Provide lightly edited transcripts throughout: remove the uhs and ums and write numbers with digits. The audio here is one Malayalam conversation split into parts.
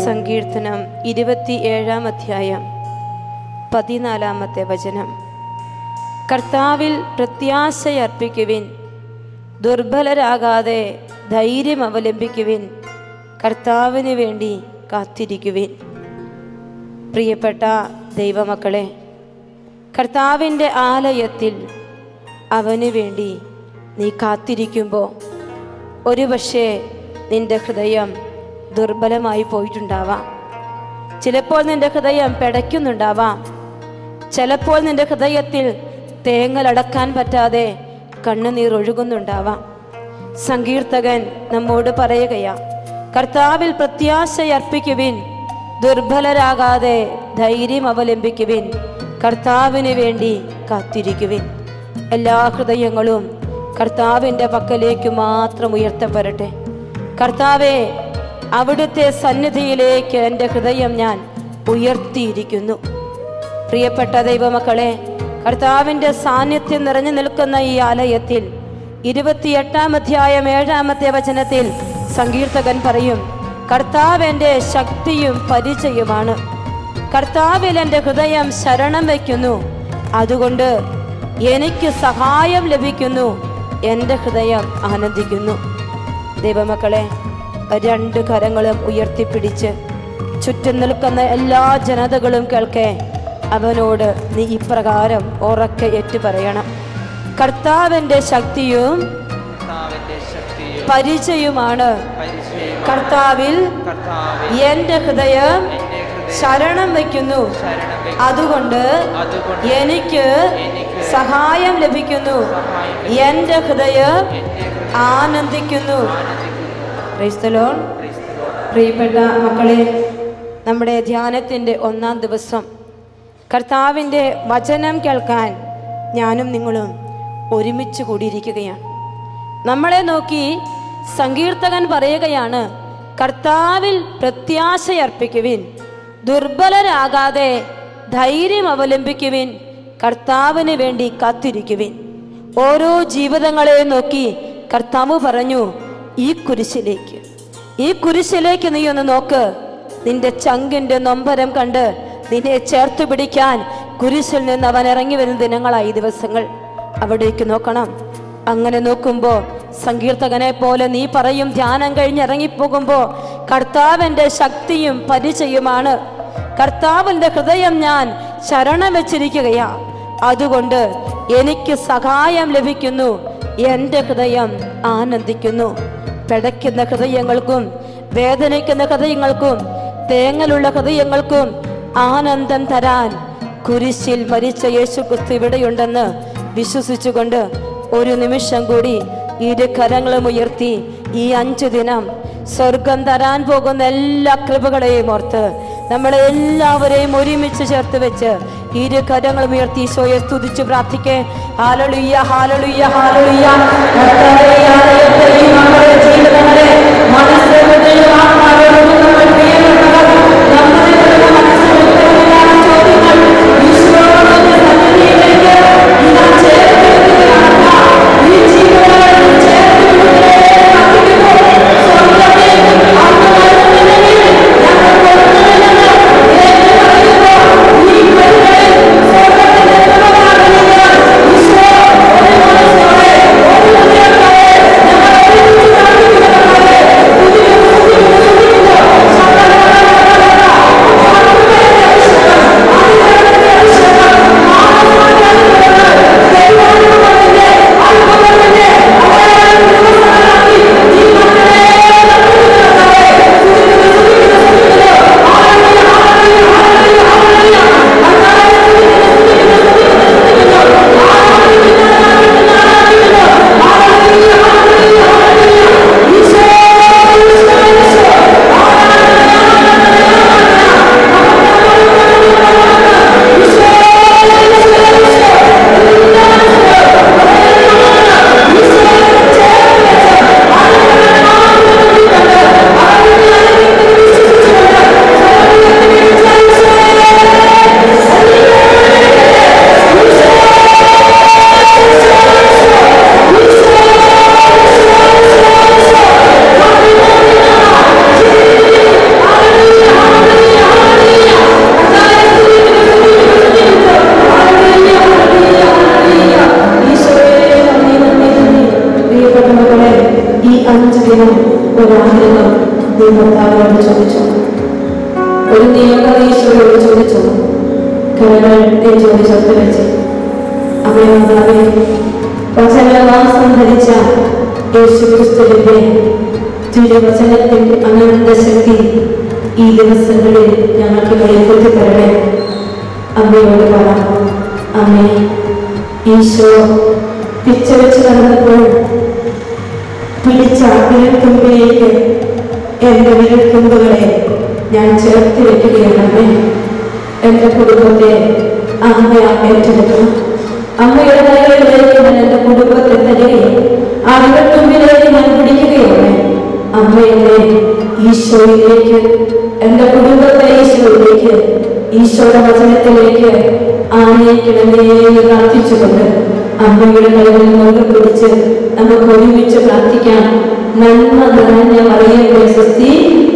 സങ്കീർത്തനം 27-ാം അധ്യായം 14-ാമത്തെ വചനം. കർത്താവിൽ പ്രത്യാശയർപ്പിക്കുവിൻ, ദുർബലരാകാതെ ധൈര്യം അവലംബിക്കുവിൻ, കർത്താവിന് വേണ്ടി കാത്തിരിക്കുവിൻ. പ്രിയപ്പെട്ട ദൈവമക്കളെ, കർത്താവിൻ്റെ ആലയത്തിൽ അവന് വേണ്ടി നീ കാത്തിരിക്കുമ്പോൾ ഒരുപക്ഷെ നിൻ്റെ ഹൃദയം ദുർബലമായി പോയിട്ടുണ്ടാവാം. ചിലപ്പോൾ നിൻ്റെ ഹൃദയം പിടയ്ക്കുന്നുണ്ടാവാം. ചിലപ്പോൾ നിൻ്റെ ഹൃദയത്തിൽ തേങ്ങലടക്കാൻ പറ്റാതെ കണ്ണുനീർ ഒഴുകുന്നുണ്ടാവാം. സങ്കീർത്തകൻ നമ്മോട് പറയുകയാ, കർത്താവിൽ പ്രത്യാശയർപ്പിക്കുവിൻ, ദുർബലരാകാതെ ധൈര്യം അവലംബിക്കുവിൻ, കർത്താവിന് വേണ്ടി കാത്തിരിക്കുവിൻ. എല്ലാ ഹൃദയങ്ങളും കർത്താവിൻ്റെ പക്കലേക്ക് മാത്രം ഉയർത്തപ്പെടട്ടെ. കർത്താവേ, അവിടുത്തെ സന്നിധിയിലേക്ക് എൻ്റെ ഹൃദയം ഞാൻ ഉയർത്തിയിരിക്കുന്നു. പ്രിയപ്പെട്ട ദൈവമക്കളെ, കർത്താവിൻ്റെ സാന്നിധ്യം നിറഞ്ഞു നിൽക്കുന്ന ഈ ആലയത്തിൽ 28-ാം അധ്യായം 7-ാമത്തെ വചനത്തിൽ സങ്കീർത്തകൻ പറയും, കർത്താവ് എൻ്റെ ശക്തിയും പരിചയവുമാണ്. കർത്താവിൽ എൻ്റെ ഹൃദയം ശരണം വയ്ക്കുന്നു, അതുകൊണ്ട് എനിക്ക് സഹായം ലഭിക്കുന്നു, എൻ്റെ ഹൃദയം ആനന്ദിക്കുന്നു. ദൈവമക്കളെ, 2 കരങ്ങളും ഉയർത്തിപ്പിടിച്ച് ചുറ്റും നിൽക്കുന്ന എല്ലാ ജനതകളും കേൾക്കെ അവനോട് നീ ഇപ്രകാരം ഉറക്കെ ഏറ്റു പറയണം, കർത്താവിൻ്റെ ശക്തിയും പരിചയവുമാണ്. കർത്താവിൽ എൻ്റെ ഹൃദയം ശരണം വയ്ക്കുന്നു, അതുകൊണ്ട് എനിക്ക് സഹായം ലഭിക്കുന്നു, എൻ്റെ ഹൃദയം ആനന്ദിക്കുന്നു. Price the Lord. പ്രിയപ്പെട്ട മക്കളെ, നമ്മുടെ ധ്യാനത്തിൻ്റെ 1-ാം ദിവസം കർത്താവിൻ്റെ വചനം കേൾക്കാൻ ഞാനും നിങ്ങളും ഒരുമിച്ച് കൂടിയിരിക്കുകയാണ്. നമ്മളെ നോക്കി സങ്കീർത്തകൻ പറയുകയാണ്, കർത്താവിൽ പ്രത്യാശയർപ്പിക്കുവിൻ, ദുർബലരാകാതെ ധൈര്യം അവലംബിക്കുവിൻ, കർത്താവിന് വേണ്ടി കാത്തിരിക്കുവിൻ. ഓരോ ജീവിതങ്ങളെ നോക്കി കർത്താവ് പറഞ്ഞു, ഈ കുരിശിലേക്ക് നീ ഒന്ന് നോക്ക്. നിന്റെ ചങ്കിൻ്റെ നൊമ്പരം കണ്ട് നിന്നെ ചേർത്ത് പിടിക്കാൻ കുരിശിൽ നിന്ന് അവൻ ഇറങ്ങി വരുന്ന ദിനങ്ങളായി ദിവസങ്ങൾ. അവിടേക്ക് നോക്കണം. അങ്ങനെ നോക്കുമ്പോൾ സങ്കീർത്തകനെ പോലെ നീ പറയും, ധ്യാനം കഴിഞ്ഞ് ഇറങ്ങിപ്പോകുമ്പോൾ കർത്താവിൻ്റെ ശക്തിയും പരിചയവുമാണ്. കർത്താവിൻ്റെ ഹൃദയം ഞാൻ ശരണം വെച്ചിരിക്കുകയാ, അതുകൊണ്ട് എനിക്ക് സഹായം ലഭിക്കുന്നു, എൻ്റെ ഹൃദയം ആനന്ദിക്കുന്നു. പിടയ്ക്കുന്ന ഹൃദയങ്ങൾക്കും വേദനിക്കുന്ന ഹൃദയങ്ങൾക്കും തേങ്ങലുള്ള ഹൃദയങ്ങൾക്കും ആനന്ദം തരാൻ കുരിശിൽ മരിച്ച യേശു ക്രിസ്തു ഇവിടെയുണ്ടെന്ന് വിശ്വസിച്ചുകൊണ്ട് ഒരു നിമിഷം കൂടി 2 കരങ്ങളും ഉയർത്തി ഈ 5 ദിനം സ്വർഗം തരാൻ പോകുന്ന എല്ലാ കൃപകളെയും ഓർത്ത് നമ്മളെ എല്ലാവരെയും ഒരുമിച്ച് ചേർത്ത് വെച്ച് 2 കരങ്ങളും ഉയർത്തി ഈശോയെ സ്തുതിച്ച് പ്രാർത്ഥിക്കേ. Hallelujah, hallelujah, hallelujah. ജീവിതങ്ങളെ മനസ്സിലും ആത്മാവിലും നമ്മൾ പ്രിയപ്പെട്ടവർ നമ്മുടെ മനസ്സിലുള്ള ചോദ്യങ്ങൾ ഈശോയുടെ സന്നിധിയിലേക്ക് ഞാൻ ചേർത്തിരിക്കുകയാണ്. ഈ ജീവിതങ്ങളെ ചേർത്തിരിക്കുകയാണ്. ഒരു നിയമം ഈശോയോട് ചോദിച്ചു, കരങ്ങൾ നെഞ്ചോട് ചേർത്ത് വെച്ച് അവയെ വചനവാസം ധരിച്ച യേശുക്രിസ്തുവിന്റെ തിരുവചനത്തിന്റെ അനന്ത ശക്തി ഈ ദിവസങ്ങളിൽ ഞങ്ങൾക്ക് വെളിപ്പെടുത്തി തരണേ. അമ്മയോട് പറ, അമ്മേ, ഈശോ പിച്ച വെച്ച് നടന്നപ്പോൾ പിടിച്ച വിരൽത്തുമ്പിലേക്ക് എൻ്റെ വിരൽത്തുമ്പുകളെ ഞാൻ ചേർത്ത് വെക്കുകയാണ്. അമ്മേ, എൻ്റെ കുടുംബത്തെ അമ്മ ഏറ്റെടുക്കണം. അമ്മയുടെ കൈകളിലേക്ക് ഞാൻ എൻ്റെ കുടുംബത്തെ തരികയും ആ വിരൽത്തുമ്പിലേക്ക് ഞാൻ പിടിക്കുകയാണ്. അമ്മ എന്നെ ഈശോയിലേക്ക്, എൻ്റെ കുടുംബത്തെ ഈശോയിലേക്ക്, ഈശോയുടെ വചനത്തിലേക്ക് ആനയിക്കണമേ എന്ന് പ്രാർത്ഥിച്ചുകൊണ്ട് അമ്മയുടെ കൈകളിൽ മുറുകെ പിടിച്ച് നമുക്ക് ഒരുമിച്ച് പ്രാർത്ഥിക്കാം. നന്മ നിറഞ്ഞ മറിയമേ സ്വസ്തി,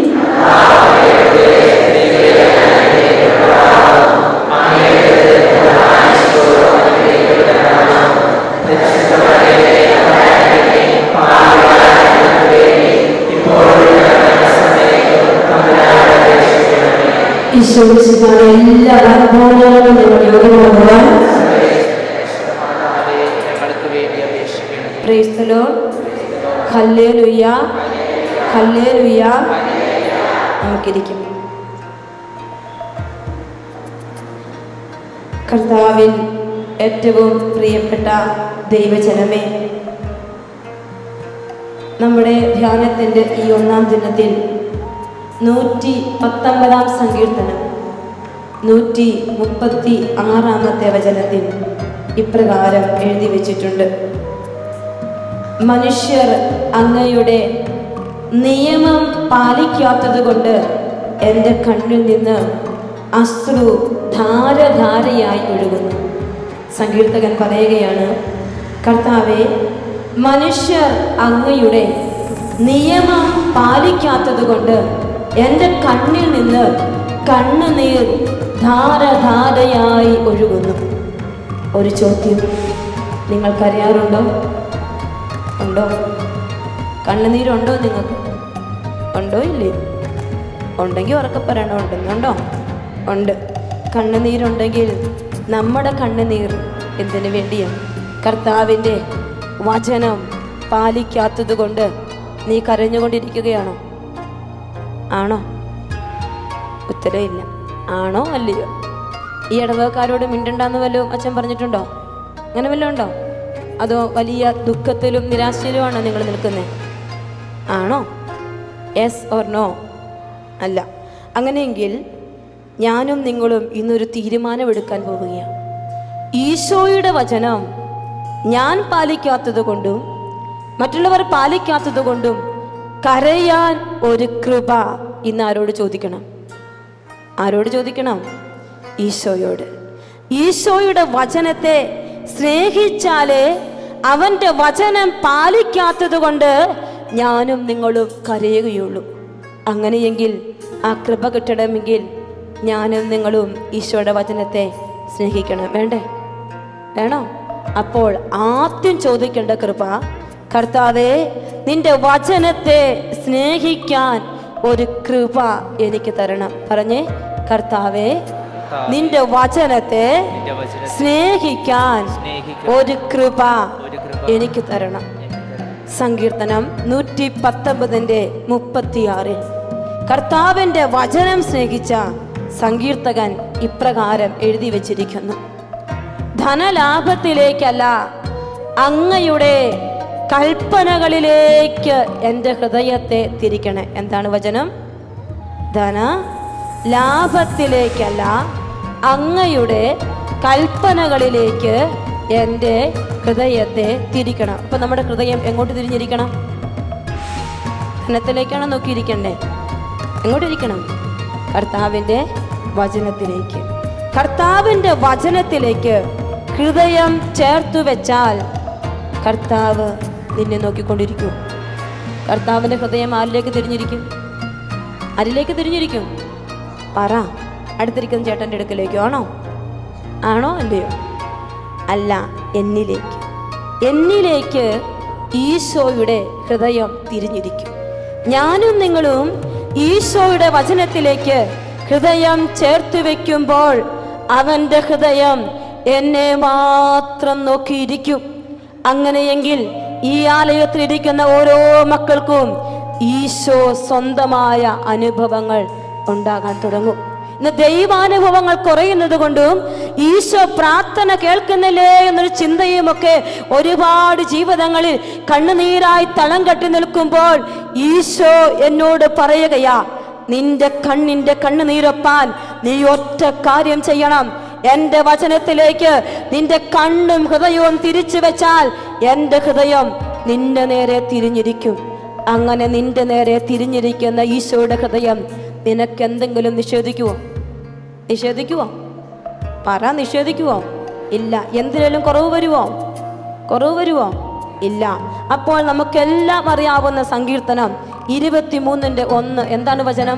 ഈശോയുടെ എല്ലാ വാഗ്ദാനങ്ങളും ഞങ്ങൾ യോഗ്യമാകുവാൻ praise the Lord. Hallelujah, hallelujah. നമുക്കിരിക്കും. കർത്താവിൽ ഏറ്റവും പ്രിയപ്പെട്ട ദൈവജനമേ, നമ്മുടെ ധ്യാനത്തിൻ്റെ ഈ ഒന്നാം ദിനത്തിൽ 119 സങ്കീർത്തനം 136 വചനത്തിൽ ഇപ്രകാരം എഴുതി വച്ചിട്ടുണ്ട്: മനുഷ്യർ അങ്ങയുടെ നിയമം പാലിക്കാത്തത് കൊണ്ട് എൻ്റെ കണ്ണിൽ നിന്ന് അശ്രു ധാരധാരയായി ഒഴുകുന്നു. സങ്കീർത്തകൻ പറയുകയാണ്, കർത്താവേ, മനുഷ്യർ അങ്ങയുടെ നിയമം പാലിക്കാത്തത് കൊണ്ട് എൻ്റെ കണ്ണിൽ നിന്ന് കണ്ണുനീർ ധാരധാരയായി ഒഴുകുന്നു. ഒരു ചോദ്യം, നിങ്ങൾക്കറിയാറുണ്ടോ? ഉണ്ടോ? കണ്ണുനീരുണ്ടോ നിങ്ങൾക്ക്? ഉണ്ടോ ഇല്ലേ? ഉണ്ടെങ്കിൽ ഉറക്കെ പറയണോ? ഉണ്ടെന്നുണ്ടോ? ഉണ്ട്. കണ്ണുനീരുണ്ടെങ്കിൽ നമ്മുടെ കണ്ണുനീർ എന്തിനു വേണ്ടിയാണ്? കർത്താവിൻ്റെ വചനം പാലിക്കാത്തത് കൊണ്ട് നീ കരഞ്ഞുകൊണ്ടിരിക്കുകയാണോ? ആണോ? ഉത്തരവില്ല. ആണോ അല്ലയോ? ഈ ഇടവക്കാരോട് മിണ്ടണ്ടെന്ന് വല്ലതും അച്ഛൻ പറഞ്ഞിട്ടുണ്ടോ? അങ്ങനെ വല്ലതും ഉണ്ടോ? അതോ വലിയ ദുഃഖത്തിലും നിരാശയിലുമാണോ നിങ്ങൾ നിൽക്കുന്നത്? ആണോ? Yes or no? അല്ല. അങ്ങനെയെങ്കിൽ ഞാനും നിങ്ങളും ഇന്നൊരു തീരുമാനമെടുക്കാൻ പോവുകയാണ്. ഈശോയുടെ വചനം ഞാൻ പാലിക്കാത്തത് കൊണ്ടും മറ്റുള്ളവർ പാലിക്കാത്തത് കൊണ്ടും കരയാൻ ഒരു കൃപ ഇന്ന് ആരോട് ചോദിക്കണം? ആരോട് ചോദിക്കണം? ഈശോയോട്. ഈശോയുടെ വചനത്തെ സ്നേഹിച്ചാലേ അവൻ്റെ വചനം പാലിക്കാത്തത് കൊണ്ട് ഞാനും നിങ്ങളും കരയുകയുള്ളൂ. അങ്ങനെയെങ്കിൽ ആ കൃപ കിട്ടണമെങ്കിൽ ഞാനും നിങ്ങളും ഈശോയുടെ വചനത്തെ സ്നേഹിക്കണം. വേണ്ടേ? വേണോ? അപ്പോൾ ആദ്യം ചോദിക്കേണ്ട കൃപ, കർത്താവേ, നിന്റെ വചനത്തെ സ്നേഹിക്കാൻ ഒരു കൃപ എനിക്ക് തരണം. പറഞ്ഞേ, കർത്താവേ, നിന്റെ വചനത്തെ സ്നേഹിക്കാൻ ഒരു കൃപ എനിക്ക് തരണം. സങ്കീർത്തനം 119:36 കർത്താവിൻ്റെ വചനം സ്നേഹിച്ച സങ്കീർത്തകൻ ഇപ്രകാരം എഴുതി വച്ചിരിക്കുന്നു: ധനലാഭത്തിലേക്കല്ല, അങ്ങയുടെ കൽപ്പനകളിലേക്ക് എൻ്റെ ഹൃദയത്തെ തിരിക്കണേ. എന്താണ് വചനം? ധന ലാഭത്തിലേക്കല്ല, അങ്ങയുടെ കൽപ്പനകളിലേക്ക് എൻ്റെ ഹൃദയത്തെ തിരിക്കണം. അപ്പൊ നമ്മുടെ ഹൃദയം എങ്ങോട്ട് തിരിഞ്ഞിരിക്കണം? ധനത്തിലേക്കാണ് നോക്കിയിരിക്കണ്ടേ? എങ്ങോട്ടിരിക്കണം? കർത്താവിൻ്റെ വചനത്തിലേക്ക്. കർത്താവിൻ്റെ വചനത്തിലേക്ക് ഹൃദയം ചേർത്തു വെച്ചാൽ കർത്താവ് നിന്നെ നോക്കിക്കൊണ്ടിരിക്കും. കർത്താവിൻ്റെ ഹൃദയം ആരിലേക്ക് തിരിഞ്ഞിരിക്കും? ആരിലേക്ക് തിരിഞ്ഞിരിക്കും? പറ. അടുത്തിരിക്കുന്ന ചേട്ടൻ്റെ അടുക്കലേക്കോ? ആണോ? ആണോ അല്ലയോ? അല്ല, എന്നിലേക്ക്. എന്നിലേക്ക് ഈശോയുടെ ഹൃദയം തിരിഞ്ഞിരിക്കും. ഞാനും നിങ്ങളും ഈശോയുടെ വചനത്തിലേക്ക് ഹൃദയം ചേർത്ത് വെക്കുമ്പോൾ അവൻ്റെ ഹൃദയം എന്നെ മാത്രം നോക്കിയിരിക്കും. അങ്ങനെയെങ്കിൽ ഈ ആലയത്തിലിരിക്കുന്ന ഓരോ മക്കൾക്കും ഈശോ സ്വന്തമായ അനുഭവങ്ങൾ ഉണ്ടാകാൻ തുടങ്ങും. ഇന്ന് ദൈവാനുഭവങ്ങൾ കുറയുന്നത് കൊണ്ടും ഈശോ പ്രാർത്ഥന കേൾക്കുന്നില്ലേ എന്നൊരു ചിന്തയുമൊക്കെ ഒരുപാട് ജീവിതങ്ങളിൽ കണ്ണുനീരായി തളം കെട്ടി നിൽക്കുമ്പോൾ ഈശോ എന്നോട് പറയുകയാ, നിന്റെ കണ്ണിന്റെ കണ്ണുനീരൊപ്പാൻ നീ ഒറ്റ കാര്യം ചെയ്യണം. എൻ്റെ വചനത്തിലേക്ക് നിന്റെ കണ്ണും ഹൃദയവും തിരിച്ചു വെച്ചാൽ എൻ്റെ ഹൃദയം നിന്റെ നേരെ തിരിഞ്ഞിരിക്കും. അങ്ങനെ നിന്റെ നേരെ തിരിഞ്ഞിരിക്കുന്ന ഈശോയുടെ ഹൃദയം നിനക്ക് എന്തെങ്കിലും നിഷേധിക്കുവോ? നിഷേധിക്കുവോ? പറ, നിഷേധിക്കുവോ? ഇല്ല. എന്തിനേലും കുറവ് വരുവോ? ഇല്ല. അപ്പോൾ നമുക്കെല്ലാം അറിയാവുന്ന സങ്കീർത്തനം 23:1 എന്താണ് വചനം?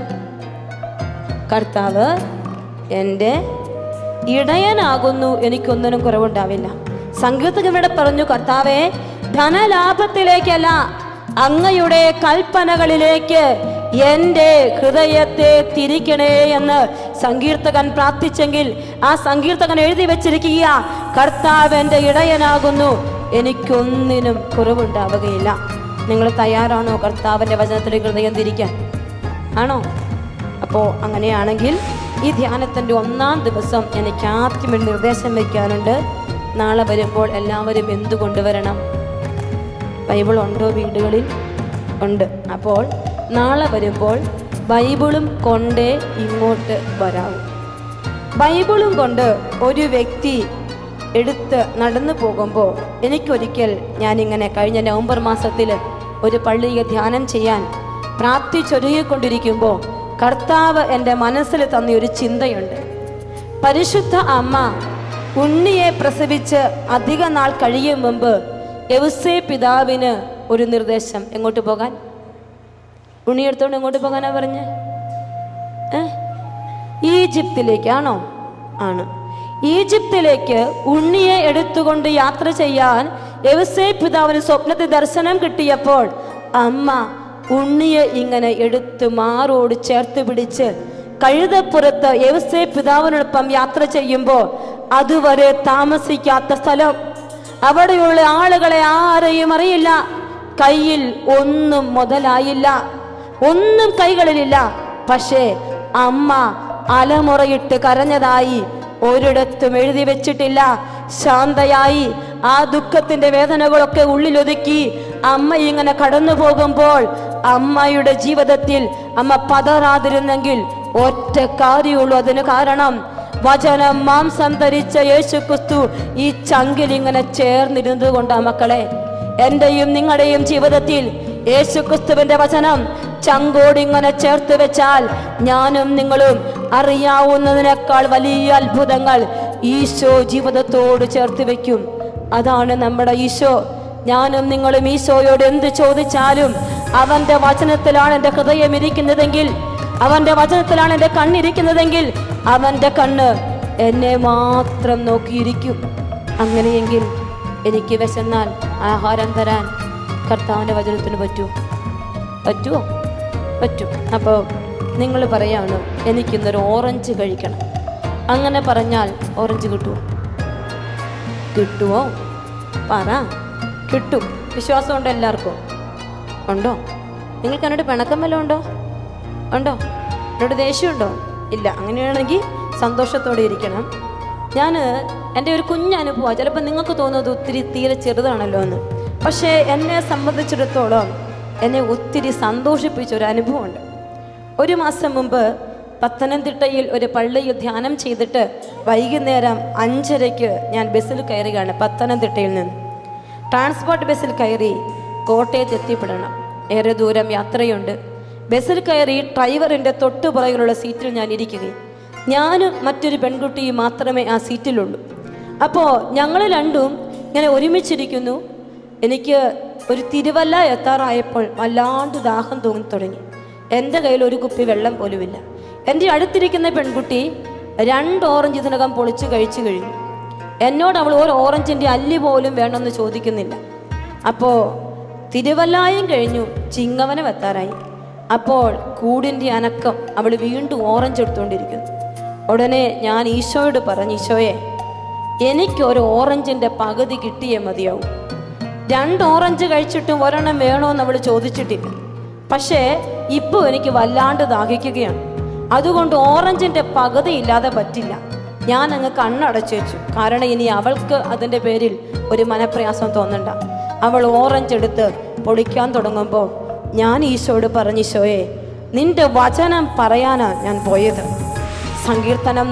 കർത്താവ് എൻ്റെ ഇടയനാകുന്നു, എനിക്കൊന്നിനും കുറവുണ്ടാവില്ല. സങ്കീർത്തകൻ ഇവിടെ പറഞ്ഞു, കർത്താവേ, ധനലാഭത്തിലേക്കല്ല, അങ്ങയുടെ കൽപ്പനകളിലേക്ക് എൻ്റെ ഹൃദയത്തെ തിരിക്കണേ എന്ന് സങ്കീർത്തകൻ പ്രാർത്ഥിച്ചെങ്കിൽ ആ സങ്കീർത്തകൻ എഴുതി വെച്ചിരിക്കുക, കർത്താവ് എൻ്റെ ഇടയനാകുന്നു, എനിക്കൊന്നിനും കുറവുണ്ടാവുകയില്ല. നിങ്ങൾ തയ്യാറാണോ കർത്താവിൻ്റെ വചനത്തിലേക്ക് ഹൃദയം തിരിക്കാൻ? ആണോ? അപ്പോൾ അങ്ങനെയാണെങ്കിൽ ഈ ധ്യാനത്തിൻ്റെ 1-ാം ദിവസം എനിക്ക് ആദ്യം ഒരു നിർദ്ദേശം വയ്ക്കാനുണ്ട്. നാളെ വരുമ്പോൾ എല്ലാവരും എന്തു കൊണ്ടുവരണം? ബൈബിൾ ഉണ്ടോ? വീടുകളിൽ ഉണ്ട്. അപ്പോൾ നാളെ വരുമ്പോൾ ബൈബിളും കൊണ്ടേ ഇങ്ങോട്ട് വരാവൂ. ബൈബിളും കൊണ്ട് ഒരു വ്യക്തി എടുത്ത് നടന്നു പോകുമ്പോൾ, എനിക്കൊരിക്കൽ ഞാനിങ്ങനെ കഴിഞ്ഞ നവംബർ മാസത്തിൽ ഒരു പള്ളിയെ ധ്യാനം ചെയ്യാൻ പ്രാർത്ഥിച്ചൊരുങ്ങിക്കൊണ്ടിരിക്കുമ്പോൾ കർത്താവ് എൻ്റെ മനസ്സിൽ തന്നൊരു ചിന്തയുണ്ട്. പരിശുദ്ധ അമ്മ ഉണ്ണിയെ പ്രസവിച്ച് അധിക നാൾ കഴിയും മുമ്പ് യൗസേ പിതാവിന് ഒരു നിർദ്ദേശം. എങ്ങോട്ട് പോകാൻ? ഉണ്ണിയെടുത്തോണ്ട് എങ്ങോട്ട് പോകാനാ പറഞ്ഞ്? ഈജിപ്തിലേക്കാണോ? ആണ്. ഈജിപ്തിലേക്ക് ഉണ്ണിയെ എടുത്തുകൊണ്ട് യാത്ര ചെയ്യാൻ യൗസേ പിതാവിന് സ്വപ്നത്തിൽ ദർശനം കിട്ടിയപ്പോൾ അമ്മ ഉണ്ണിയെ ഇങ്ങനെ എടുത്ത് മാറോട് ചേർത്ത് പിടിച്ച് കഴുതപ്പുറത്ത് യൗസേ പിതാവിനോടൊപ്പം യാത്ര ചെയ്യുമ്പോൾ അതുവരെ താമസിക്കാത്ത സ്ഥലം, അവിടെയുള്ള ആളുകളെ ആരെയും അറിയില്ല, കയ്യിൽ ഒന്നും മുതലായില്ല, ഒന്നും കൈകളിലില്ല. പക്ഷേ അമ്മ അലമുറയിട്ട് കരഞ്ഞതായി ഒരിടത്തും എഴുതി വെച്ചിട്ടില്ല. ശാന്തയായി ആ ദുഃഖത്തിന്റെ വേദനകളൊക്കെ ഉള്ളിലൊതുക്കി അമ്മ ഇങ്ങനെ കടന്നു പോകുമ്പോൾ അമ്മയുടെ ജീവിതത്തിൽ അമ്മ പതറാതിരുന്നെങ്കിൽ ഒറ്റ കാര്യമുള്ളൂ. അതിന് കാരണം വചനം മാംസം ധരിച്ച യേശുക്രിസ്തു ഈ ചങ്കിൽ ഇങ്ങനെ ചേർന്നിരുന്നത് കൊണ്ടാ. മക്കളെ, എന്റെയും നിങ്ങളുടെയും ജീവിതത്തിൽ യേശുക്രിസ്തുവിന്റെ വചനം ചങ്കോട് ഇങ്ങനെ ചേർത്ത് വെച്ചാൽ ഞാനും നിങ്ങളും അറിയാവുന്നതിനേക്കാൾ വലിയ അത്ഭുതങ്ങൾ ഈശോ ജീവിതത്തോട് ചേർത്ത് വെക്കും. അതാണ് നമ്മുടെ ഈശോ. ഞാനും നിങ്ങളും ഈശോയോട് എന്ത് ചോദിച്ചാലും അവന്റെ വചനത്തിലാണ് എൻ്റെ ഹൃദയം ഇരിക്കുന്നതെങ്കിൽ, അവന്റെ വചനത്തിലാണ് എൻ്റെ കണ്ണിരിക്കുന്നതെങ്കിൽ അവന്റെ കണ്ണ് എന്നെ മാത്രം നോക്കിയിരിക്കും. അങ്ങനെയെങ്കിൽ എനിക്ക് വിശന്നാൽ ആഹാരം തരാൻ കർത്താവിൻ്റെ വചനത്തിന് പറ്റുമോ? പറ്റും. അപ്പോൾ നിങ്ങൾ പറയാണ്, എനിക്കിന്നൊരു ഓറഞ്ച് കഴിക്കണം. അങ്ങനെ പറഞ്ഞാൽ ഓറഞ്ച് കിട്ടുമോ? പറ. കിട്ടും. വിശ്വാസമുണ്ടോ എല്ലാവർക്കും? ഉണ്ടോ? നിങ്ങൾക്ക് എന്നോട് പിണക്കം വല്ലതും ഉണ്ടോ? എന്നോട് ദേഷ്യമുണ്ടോ? ഇല്ല. അങ്ങനെയാണെങ്കിൽ സന്തോഷത്തോടെ ഇരിക്കണം. ഞാൻ എൻ്റെ ഒരു കുഞ്ഞനുഭവമാണ്. ചിലപ്പോൾ നിങ്ങൾക്ക് തോന്നുന്നത് തീരെ ചെറുതാണല്ലോ എന്ന്. പക്ഷേ എന്നെ സംബന്ധിച്ചിടത്തോളം എന്നെ ഒത്തിരി സന്തോഷിപ്പിച്ചൊരു അനുഭവമുണ്ട്. ഒരു മാസം മുമ്പ് പത്തനംതിട്ടയിൽ ഒരു പള്ളിയിൽ ധ്യാനം ചെയ്തിട്ട് വൈകുന്നേരം 5:30 ഞാൻ ബസ്സിൽ കയറുകയാണ്. പത്തനംതിട്ടയിൽ നിന്ന് ട്രാൻസ്പോർട്ട് ബസ്സിൽ കയറി കോട്ടയത്ത് എത്തിപ്പെടണം. ഏറെ ദൂരം യാത്രയുണ്ട്. ബസ്സിൽ കയറി ഡ്രൈവറിൻ്റെ തൊട്ടു പുറകിലുള്ള സീറ്റിൽ ഞാൻ ഇരിക്കുകയും ഞാനും മറ്റൊരു പെൺകുട്ടിയും മാത്രമേ ആ സീറ്റിലുള്ളൂ. അപ്പോൾ ഞങ്ങൾ രണ്ടും ഇങ്ങനെ ഒരുമിച്ചിരിക്കുന്നു. എനിക്ക് ഒരു തിരുവല്ല എത്താറായപ്പോൾ വല്ലാണ്ട് ദാഹം തോന്നി തുടങ്ങി. എൻ്റെ കയ്യിൽ ഒരു കുപ്പി വെള്ളം പോലുമില്ല. എൻ്റെ അടുത്തിരിക്കുന്ന പെൺകുട്ടി 2 ഓറഞ്ച് ഇതിനകം പൊളിച്ച് കഴിച്ചു കഴിഞ്ഞു. എന്നോട് അവൾ ഒരു ഓറഞ്ചിൻ്റെ അല്ലി പോലും വേണമെന്ന് ചോദിക്കുന്നില്ല. അപ്പോൾ തിരുവല്ലായും കഴിഞ്ഞു, ചിങ്ങവനം എത്താറായി. അപ്പോൾ കൂടിൻ്റെ അനക്കം, അവൾ വീണ്ടും ഓറഞ്ച് എടുത്തുകൊണ്ടിരിക്കുന്നു. ഉടനെ ഞാൻ ഈശോയോട് പറഞ്ഞു, ഈശോയെ എനിക്കൊരു ഓറഞ്ചിൻ്റെ പകുതി കിട്ടിയേ മതിയാവും. 2 ഓറഞ്ച് കഴിച്ചിട്ടും ഒരെണ്ണം വേണോന്ന് അവൾ ചോദിച്ചിട്ടില്ല. പക്ഷേ ഇപ്പോൾ എനിക്ക് വല്ലാണ്ട് ദാഹിക്കുകയാണ്. അതുകൊണ്ട് ഓറഞ്ചിൻ്റെ പകുതി ഇല്ലാതെ പറ്റില്ല. ഞാൻ അങ്ങ് കണ്ണടച്ചു വെച്ചു. കാരണം ഇനി അവൾക്ക് അതിൻ്റെ പേരിൽ ഒരു മനപ്രയാസം തോന്നണ്ട. അവൾ ഓറഞ്ച് എടുത്ത് പൊളിക്കാൻ തുടങ്ങുമ്പോൾ ഞാൻ ഈശോയോട് പറഞ്ഞു, ഈശോയെ നിന്റെ വചനം പറയാനാണ് ഞാൻ പോയത്. സങ്കീർത്തനം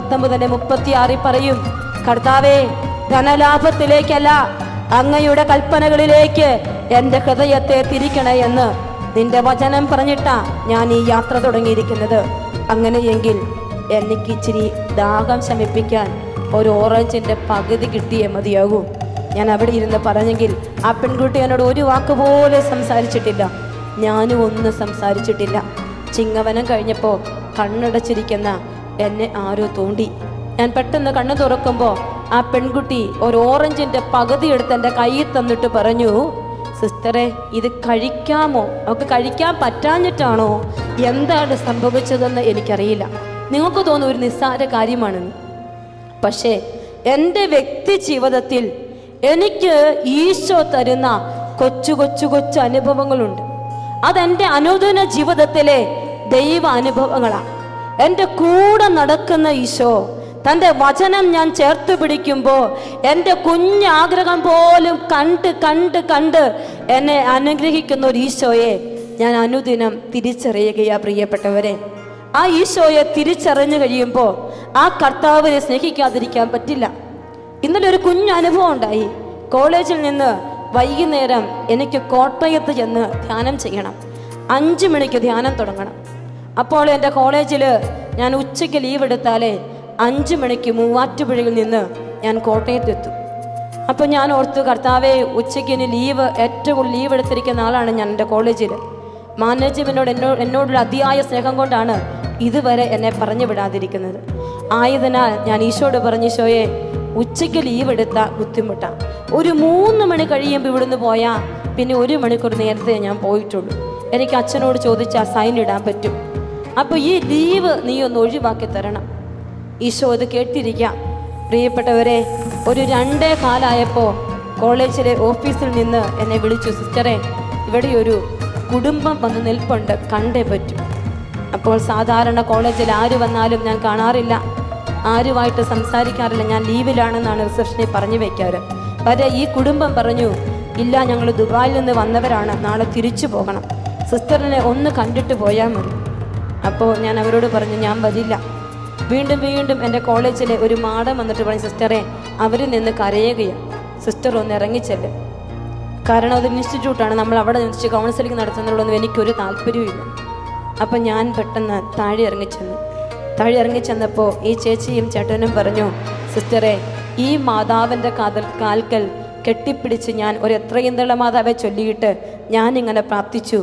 119:36 പറയും, കർത്താവേ ധനലാഭത്തിലേക്കല്ല അങ്ങയുടെ കൽപ്പനകളിലേക്ക് എൻ്റെ ഹൃദയത്തെ തിരിക്കണേ എന്ന് നിന്റെ വചനം പറഞ്ഞിട്ടാ ഞാൻ ഈ യാത്ര തുടങ്ങിയിരിക്കുന്നത്. അങ്ങനെയെങ്കിൽ എനിക്ക് ഇച്ചിരി ദാഹം ശമിപ്പിക്കാൻ ഒരു ഓറഞ്ചിൻ്റെ പകുതി കിട്ടിയേ മതിയാകൂ. ഞാൻ അവിടെ ഇരുന്ന് പറഞ്ഞെങ്കിൽ ആ പെൺകുട്ടി എന്നോട് ഒരു വാക്ക് പോലെ സംസാരിച്ചിട്ടില്ല. ഞാനും ഒന്നും സംസാരിച്ചിട്ടില്ല. ചിങ്ങവനം കഴിഞ്ഞപ്പോൾ കണ്ണടച്ചിരിക്കുന്ന എന്നെ ആരോ തോണ്ടി. ഞാൻ പെട്ടെന്ന് കണ്ണു തുറക്കുമ്പോൾ ആ പെൺകുട്ടി ഒരു ഓറഞ്ചിൻ്റെ പകുതി എടുത്ത് എൻ്റെ കയ്യിൽ തന്നിട്ട് പറഞ്ഞു, സിസ്റ്ററെ ഇത് കഴിക്കാമോ? അവൾക്ക് കഴിക്കാൻ പറ്റാഞ്ഞിട്ടാണോ എന്താണ് സംഭവിച്ചതെന്ന് എനിക്കറിയില്ല. നിങ്ങൾക്ക് തോന്നും ഒരു നിസ്സാര കാര്യമാണെന്ന്. പക്ഷേ എൻ്റെ വ്യക്തി ജീവിതത്തിൽ എനിക്ക് ഈശോ തരുന്ന കൊച്ചു കൊച്ചു കൊച്ചു അനുഭവങ്ങളുണ്ട്. അതെൻ്റെ അനുദിന ജീവിതത്തിലെ ദൈവ അനുഭവങ്ങളാണ്. എൻ്റെ കൂടെ നടക്കുന്ന ഈശോ തൻ്റെ വചനം ഞാൻ ചേർത്ത് പിടിക്കുമ്പോൾ എൻ്റെ കുഞ്ഞാഗ്രഹം പോലും കണ്ട് കണ്ട് കണ്ട് എന്നെ അനുഗ്രഹിക്കുന്ന ഒരു ഈശോയെ ഞാൻ അനുദിനം തിരിച്ചറിയുകയാ പ്രിയപ്പെട്ടവരെ. ആ ഈശോയെ തിരിച്ചറിഞ്ഞു കഴിയുമ്പോൾ ആ കർത്താവിനെ സ്നേഹിക്കാതിരിക്കാൻ പറ്റില്ല. ഇന്നലെ ഒരു കുഞ്ഞനുഭവം ഉണ്ടായി. കോളേജിൽ നിന്ന് വൈകുന്നേരം എനിക്ക് കോട്ടയത്ത് ചെന്ന് ധ്യാനം ചെയ്യണം. 5 മണിക്ക് ധ്യാനം തുടങ്ങണം. അപ്പോൾ എൻ്റെ കോളേജിൽ ഞാൻ ഉച്ചയ്ക്ക് ലീവ് എടുത്താലേ 5 മണിക്ക് മൂവാറ്റുപുഴയിൽ നിന്ന് ഞാൻ കോട്ടയത്തെത്തും. അപ്പോൾ ഞാൻ ഓർത്തു, കർത്താവേ ഉച്ചയ്ക്ക് ഇനി ലീവ്, ഏറ്റവും കൂടുതൽ ലീവ് എടുത്തിരിക്കുന്ന ആളാണ് ഞാൻ എൻ്റെ കോളേജിൽ. മാനേജ്മെൻറ്റിനോട് എന്നോടുള്ള അതിയായ സ്നേഹം കൊണ്ടാണ് ഇതുവരെ എന്നെ പറഞ്ഞു വിടാതിരിക്കുന്നത്. ആയതിനാൽ ഞാൻ ഈശോയോട് പറഞ്ഞു, ഈശോയെ ഉച്ചയ്ക്ക് ലീവ് എടുത്താൽ ബുദ്ധിമുട്ടാണ്. ഒരു 3 മണി കഴിയുമ്പോൾ ഇവിടുന്ന് പോയാൽ പിന്നെ 1 മണിക്കൂർ നേരത്തെ ഞാൻ പോയിട്ടുള്ളൂ. എനിക്ക് അച്ഛനോട് ചോദിച്ചാൽ സൈൻ ഇടാൻ പറ്റും. അപ്പോൾ ഈ ലീവ് നീ ഒന്ന് ഒഴിവാക്കി തരണം. ഈശോ ഇത് കേട്ടിരിക്കാം. പ്രിയപ്പെട്ടവരെ, ഒരു 2:15 കോളേജിലെ ഓഫീസിൽ നിന്ന് എന്നെ വിളിച്ചു, സിസ്റ്ററെ ഇവിടെ ഒരു കുടുംബം വന്ന് നിൽപ്പുണ്ട്, കണ്ടേ പറ്റും. അപ്പോൾ സാധാരണ കോളേജിൽ ആര് വന്നാലും ഞാൻ കാണാറില്ല, ആരുമായിട്ട് സംസാരിക്കാറില്ല. ഞാൻ ലീവിലാണെന്നാണ് റിസപ്ഷനിൽ പറഞ്ഞു വയ്ക്കാറ്. പക്ഷേ ഈ കുടുംബം പറഞ്ഞു, ഇല്ല ഞങ്ങൾ ദുബായിൽ നിന്ന് വന്നവരാണ്, നാളെ തിരിച്ചു പോകണം, സിസ്റ്ററിനെ ഒന്ന് കണ്ടിട്ട് പോയാൽ മതി. അപ്പോൾ ഞാൻ അവരോട് പറഞ്ഞു, ഞാൻ വരില്ല. വീണ്ടും വീണ്ടും എൻ്റെ കോളേജിലെ ഒരു മാഡം വന്നിട്ട് പറഞ്ഞു, സിസ്റ്ററെ അവർ നിന്ന് കരയുകയാണ്, സിസ്റ്റർ ഒന്ന് ഇറങ്ങിച്ചെല്ലും. കാരണം അതൊരു ഇൻസ്റ്റിറ്റ്യൂട്ടാണ്, നമ്മൾ അവിടെ നിന്ന് കൗൺസിലിംഗ് നടത്തുന്നതിനോടൊന്നും എനിക്കൊരു താല്പര്യമില്ല. അപ്പം ഞാൻ പെട്ടെന്ന് താഴെ ഇറങ്ങിച്ചെന്നപ്പോൾ ഈ ചേച്ചിയും ചേട്ടനും പറഞ്ഞു, സിസ്റ്ററെ ഈ മാതാവിൻ്റെ കാൽക്കൽ കെട്ടിപ്പിടിച്ച് ഞാൻ ഒരു എത്രയും തള്ള മാതാവെ ചൊല്ലിയിട്ട് ഞാനിങ്ങനെ പ്രാർത്ഥിച്ചു,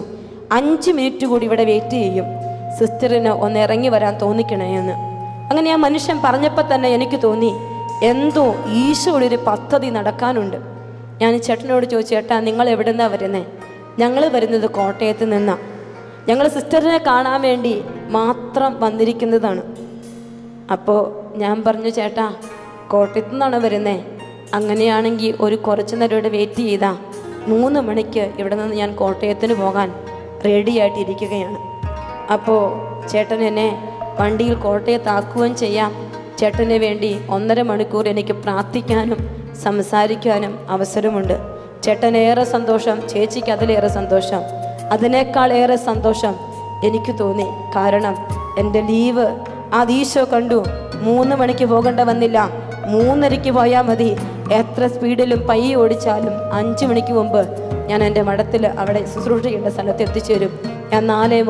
5 മിനിറ്റ് കൂടി ഇവിടെ വെയിറ്റ് ചെയ്യും, സിസ്റ്ററിന് ഒന്ന് ഇറങ്ങി വരാൻ തോന്നിക്കണേ എന്ന്. അങ്ങനെ ആ മനുഷ്യൻ പറഞ്ഞപ്പോൾ തന്നെ എനിക്ക് തോന്നി എന്തോ ഈശോയുടെ പദ്ധതി നടക്കാനുണ്ട്. ഞാൻ ചേട്ടനോട് ചോദിച്ചു, ചേട്ടാ നിങ്ങൾ എവിടെ നിന്നാണ് വരുന്നത്? ഞങ്ങൾ വരുന്നത് കോട്ടയത്ത് നിന്നാണ്. ഞങ്ങൾ സിസ്റ്ററിനെ കാണാൻ വേണ്ടി മാത്രം വന്നിരിക്കുന്നതാണ്. അപ്പോൾ ഞാൻ പറഞ്ഞു, ചേട്ടാ കോട്ടയത്തു നിന്നാണ് വരുന്നത്, അങ്ങനെയാണെങ്കിൽ ഒരു കുറച്ച് നേരം ഇവിടെ വെയിറ്റ് ചെയ്താൽ 3 മണിക്ക് ഇവിടെ നിന്ന് ഞാൻ കോട്ടയത്തിന് പോകാൻ റെഡിയായിട്ടിരിക്കുകയാണ്. അപ്പോൾ ചേട്ടൻ എന്നെ വണ്ടിയിൽ കോട്ടയത്താക്കുകയും ചെയ്യാം. ചേട്ടന് വേണ്ടി 1.5 മണിക്കൂർ എനിക്ക് പ്രാർത്ഥിക്കാനും സംസാരിക്കാനും അവസരമുണ്ട്. ചേട്ടനേറെ സന്തോഷം, ചേച്ചിക്ക് അതിലേറെ സന്തോഷം. അതിനേക്കാൾ ഏറെ സന്തോഷം എനിക്ക് തോന്നി. കാരണം എൻ്റെ ലീവ് ഈശോ കണ്ടു. 3 മണിക്ക് പോകേണ്ട വന്നില്ല, 3:30 പോയാൽ മതി. എത്ര സ്പീഡിലും പയ്യെ ഓടിച്ചാലും 5 മണിക്ക് മുമ്പ് ഞാൻ എൻ്റെ മഠത്തിൽ അവിടെ ശുശ്രൂഷിക്കേണ്ട സ്ഥലത്ത് എത്തിച്ചേരും. ഞാൻ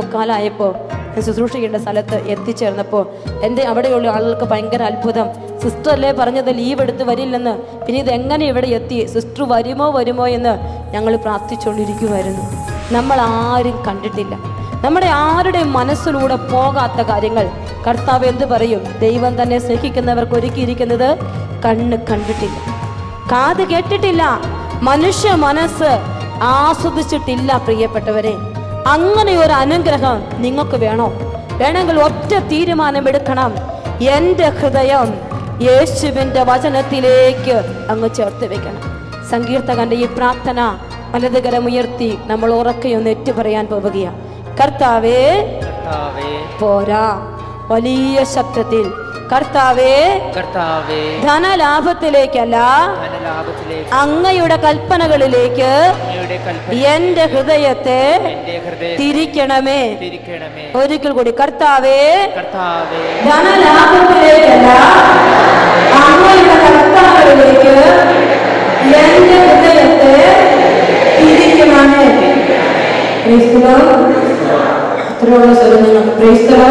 4:45 ഞാൻ ശുശ്രൂഷിക്കേണ്ട സ്ഥലത്ത് എത്തിച്ചേർന്നപ്പോൾ എൻ്റെ അവിടെയുള്ള ആളുകൾക്ക് ഭയങ്കര അത്ഭുതം. സിസ്റ്ററല്ലേ പറഞ്ഞത് ലീവ് എടുത്ത് വരില്ലെന്ന്, പിന്നെ ഇതെങ്ങനെ ഇവിടെ എത്തി, സിസ്റ്റർ വരുമോ എന്ന് ഞങ്ങൾ പ്രാർത്ഥിച്ചുകൊണ്ടിരിക്കുമായിരുന്നു. നമ്മൾ ആരും കണ്ടിട്ടില്ല, നമ്മുടെ ആരുടെയും മനസ്സിലൂടെ പോകാത്ത കാര്യങ്ങൾ കർത്താവ് എന്ത് പറയും? ദൈവം തന്നെ സ്നേഹിക്കുന്നവർക്ക് ഒരുക്കിയിരിക്കുന്നത് കണ്ണ് കണ്ടിട്ടില്ല, കാത് കേട്ടിട്ടില്ല, മനുഷ്യ മനസ്സ് ആസ്വദിച്ചിട്ടില്ല. പ്രിയപ്പെട്ടവരെ, അങ്ങനെ ഒരു അനുഗ്രഹം നിങ്ങൾക്ക് വേണോ? വേണമെങ്കിൽ ഒറ്റ തീരുമാനമെടുക്കണം. എൻ്റെ ഹൃദയം യേശുവിൻ്റെ വചനത്തിലേക്ക് അങ്ങ് ചേർത്ത് വെക്കണം. സങ്കീർത്തകന്റെ ഈ പ്രാർത്ഥന വലതുകരമുയർത്തി നമ്മൾ ഉറക്കെയൊന്ന് ഏറ്റു പറയാൻ പോവുകയാണ്. കർത്താവേ, പോരാ, വലിയ ശബ്ദത്തിൽ കർത്താവേ, ധനലാഭത്തിലേക്കല്ല, അങ്ങയുടെ കൽപ്പനകളിലേക്ക് എന്റെ ഹൃദയത്തെ തിരിക്കണമേ. ഒരിക്കൽ കൂടി, കർത്താവേ, ധനലാഭത്തിലേക്കല്ല, അങ്ങയുടെ കൽപ്പനകളിലേക്ക് എന്റെ ഹൃദയത്തെ തിരിക്കണമേ. ഇത്രയുള്ള സ്വരം നിങ്ങൾക്ക് പ്രൈസ്തലോ.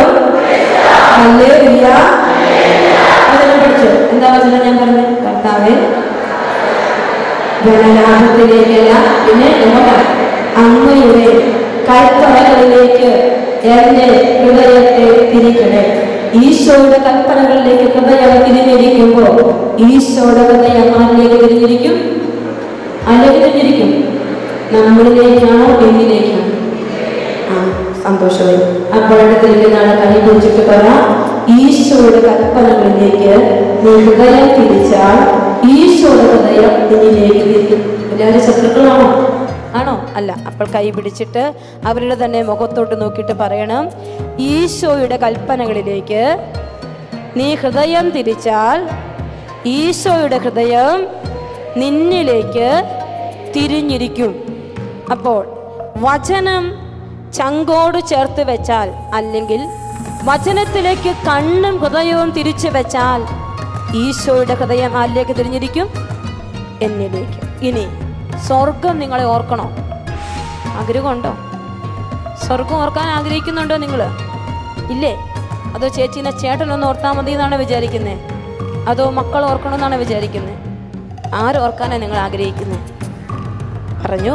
പഠിച്ചു എന്താ വചനം ഞാൻ പറഞ്ഞു? കർത്താവേ, ധനലാഭത്തിലേക്കല്ല, പിന്നെ അങ്ങയുടെ കൽപ്പനകളിലേക്ക് എന്റെ ഹൃദയത്തെ തിരിക്കണേ. ഈശോയുടെ കൽപ്പനകളിലേക്ക് ഹൃദയം തിരിഞ്ഞിരിക്കുമ്പോൾ ഈശോയുടെ ഹൃദയം ആരിലേക്ക് തിരിഞ്ഞിരിക്കും? ആരിലേക്ക് തിരിഞ്ഞിരിക്കും? നമ്മളിലേക്കാണോ എന്നിലേക്കാണോ? സന്തോഷമായി. അപ്പോഴത്തിരിക്കുന്ന ആളെ കൈ പിടിച്ചിട്ട് പറയാം, ഈശോയുടെ കൽപ്പനകളിലേക്ക് നീ ഹൃദയം തിരിച്ചാൽ ഈശോയുടെ ഹൃദയം നിന്നിലേക്ക് തിരിക്കും. എല്ലാവരും ശത്രുക്കളാണോ? ആണോ? അല്ല. അപ്പോൾ കൈ പിടിച്ചിട്ട് അവരുടെ തന്നെ മുഖത്തോട്ട് നോക്കിയിട്ട് പറയണം, ഈശോയുടെ കൽപ്പനകളിലേക്ക് നീ ഹൃദയം തിരിച്ചാൽ ഈശോയുടെ ഹൃദയം നിന്നിലേക്ക് തിരിഞ്ഞിരിക്കും. അപ്പോൾ വചനം ചങ്കോട് ചേർത്ത് വെച്ചാൽ, അല്ലെങ്കിൽ വചനത്തിലേക്ക് കണ്ണും ഹൃദയവും തിരിച്ചു വെച്ചാൽ ഈശോയുടെ ഹൃദയം ആരിലേക്ക് തിരിഞ്ഞിരിക്കും? എന്നിലേക്ക്. ഇനി സ്വർഗം നിങ്ങളെ ഓർക്കണോ? ആഗ്രഹമുണ്ടോ? സ്വർഗം ഓർക്കാൻ ആഗ്രഹിക്കുന്നുണ്ടോ നിങ്ങൾ? ഇല്ലേ? അതോ ചേച്ചീനെ ചേട്ടനൊന്ന് ഓർത്താൽ മതി എന്നാണ് വിചാരിക്കുന്നത്? അതോ മക്കൾ ഓർക്കണമെന്നാണ് വിചാരിക്കുന്നത്? ആരോർക്കാനാണ് നിങ്ങൾ ആഗ്രഹിക്കുന്നത്? പറഞ്ഞു.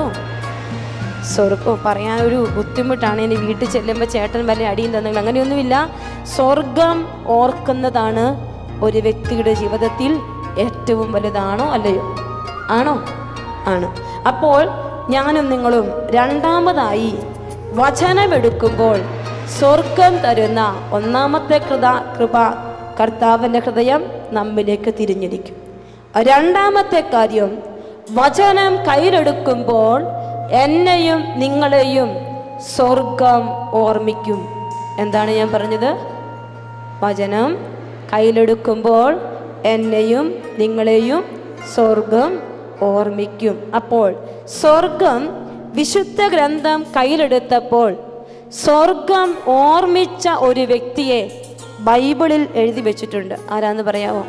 സ്വർഗം പറയാനൊരു ബുദ്ധിമുട്ടാണ്. ഇനി വീട്ടിൽ ചെല്ലുമ്പോൾ ചേട്ടൻ വല്ല അടിയും തന്നെങ്കിൽ അങ്ങനെയൊന്നുമില്ല. സ്വർഗം ഓർക്കുന്നതാണ് ഒരു വ്യക്തിയുടെ ജീവിതത്തിൽ ഏറ്റവും വലുതാണോ അല്ലയോ? ആണോ? ആണ്. അപ്പോൾ ഞാനും നിങ്ങളും രണ്ടാമതായി വചനമെടുക്കുമ്പോൾ സ്വർഗം തരുന്ന ഒന്നാമത്തെ കൃപ, കർത്താവിൻ്റെ ഹൃദയം നമ്മിലേക്ക് തിരിഞ്ഞിരിക്കും. രണ്ടാമത്തെ കാര്യം, വചനം കയ്യിലെടുക്കുമ്പോൾ എന്നെയും നിങ്ങളെയും സ്വർഗം ഓർമ്മിക്കും. എന്താണ് ഞാൻ പറഞ്ഞത്? വചനം കയ്യിലെടുക്കുമ്പോൾ എന്നെയും നിങ്ങളെയും സ്വർഗം ഓർമ്മിക്കും. അപ്പോൾ സ്വർഗം വിശുദ്ധ ഗ്രന്ഥം കയ്യിലെടുത്തപ്പോൾ സ്വർഗം ഓർമ്മിച്ച ഒരു വ്യക്തിയെ ബൈബിളിൽ എഴുതി വെച്ചിട്ടുണ്ട്. ആരാന്ന് പറയാവോ?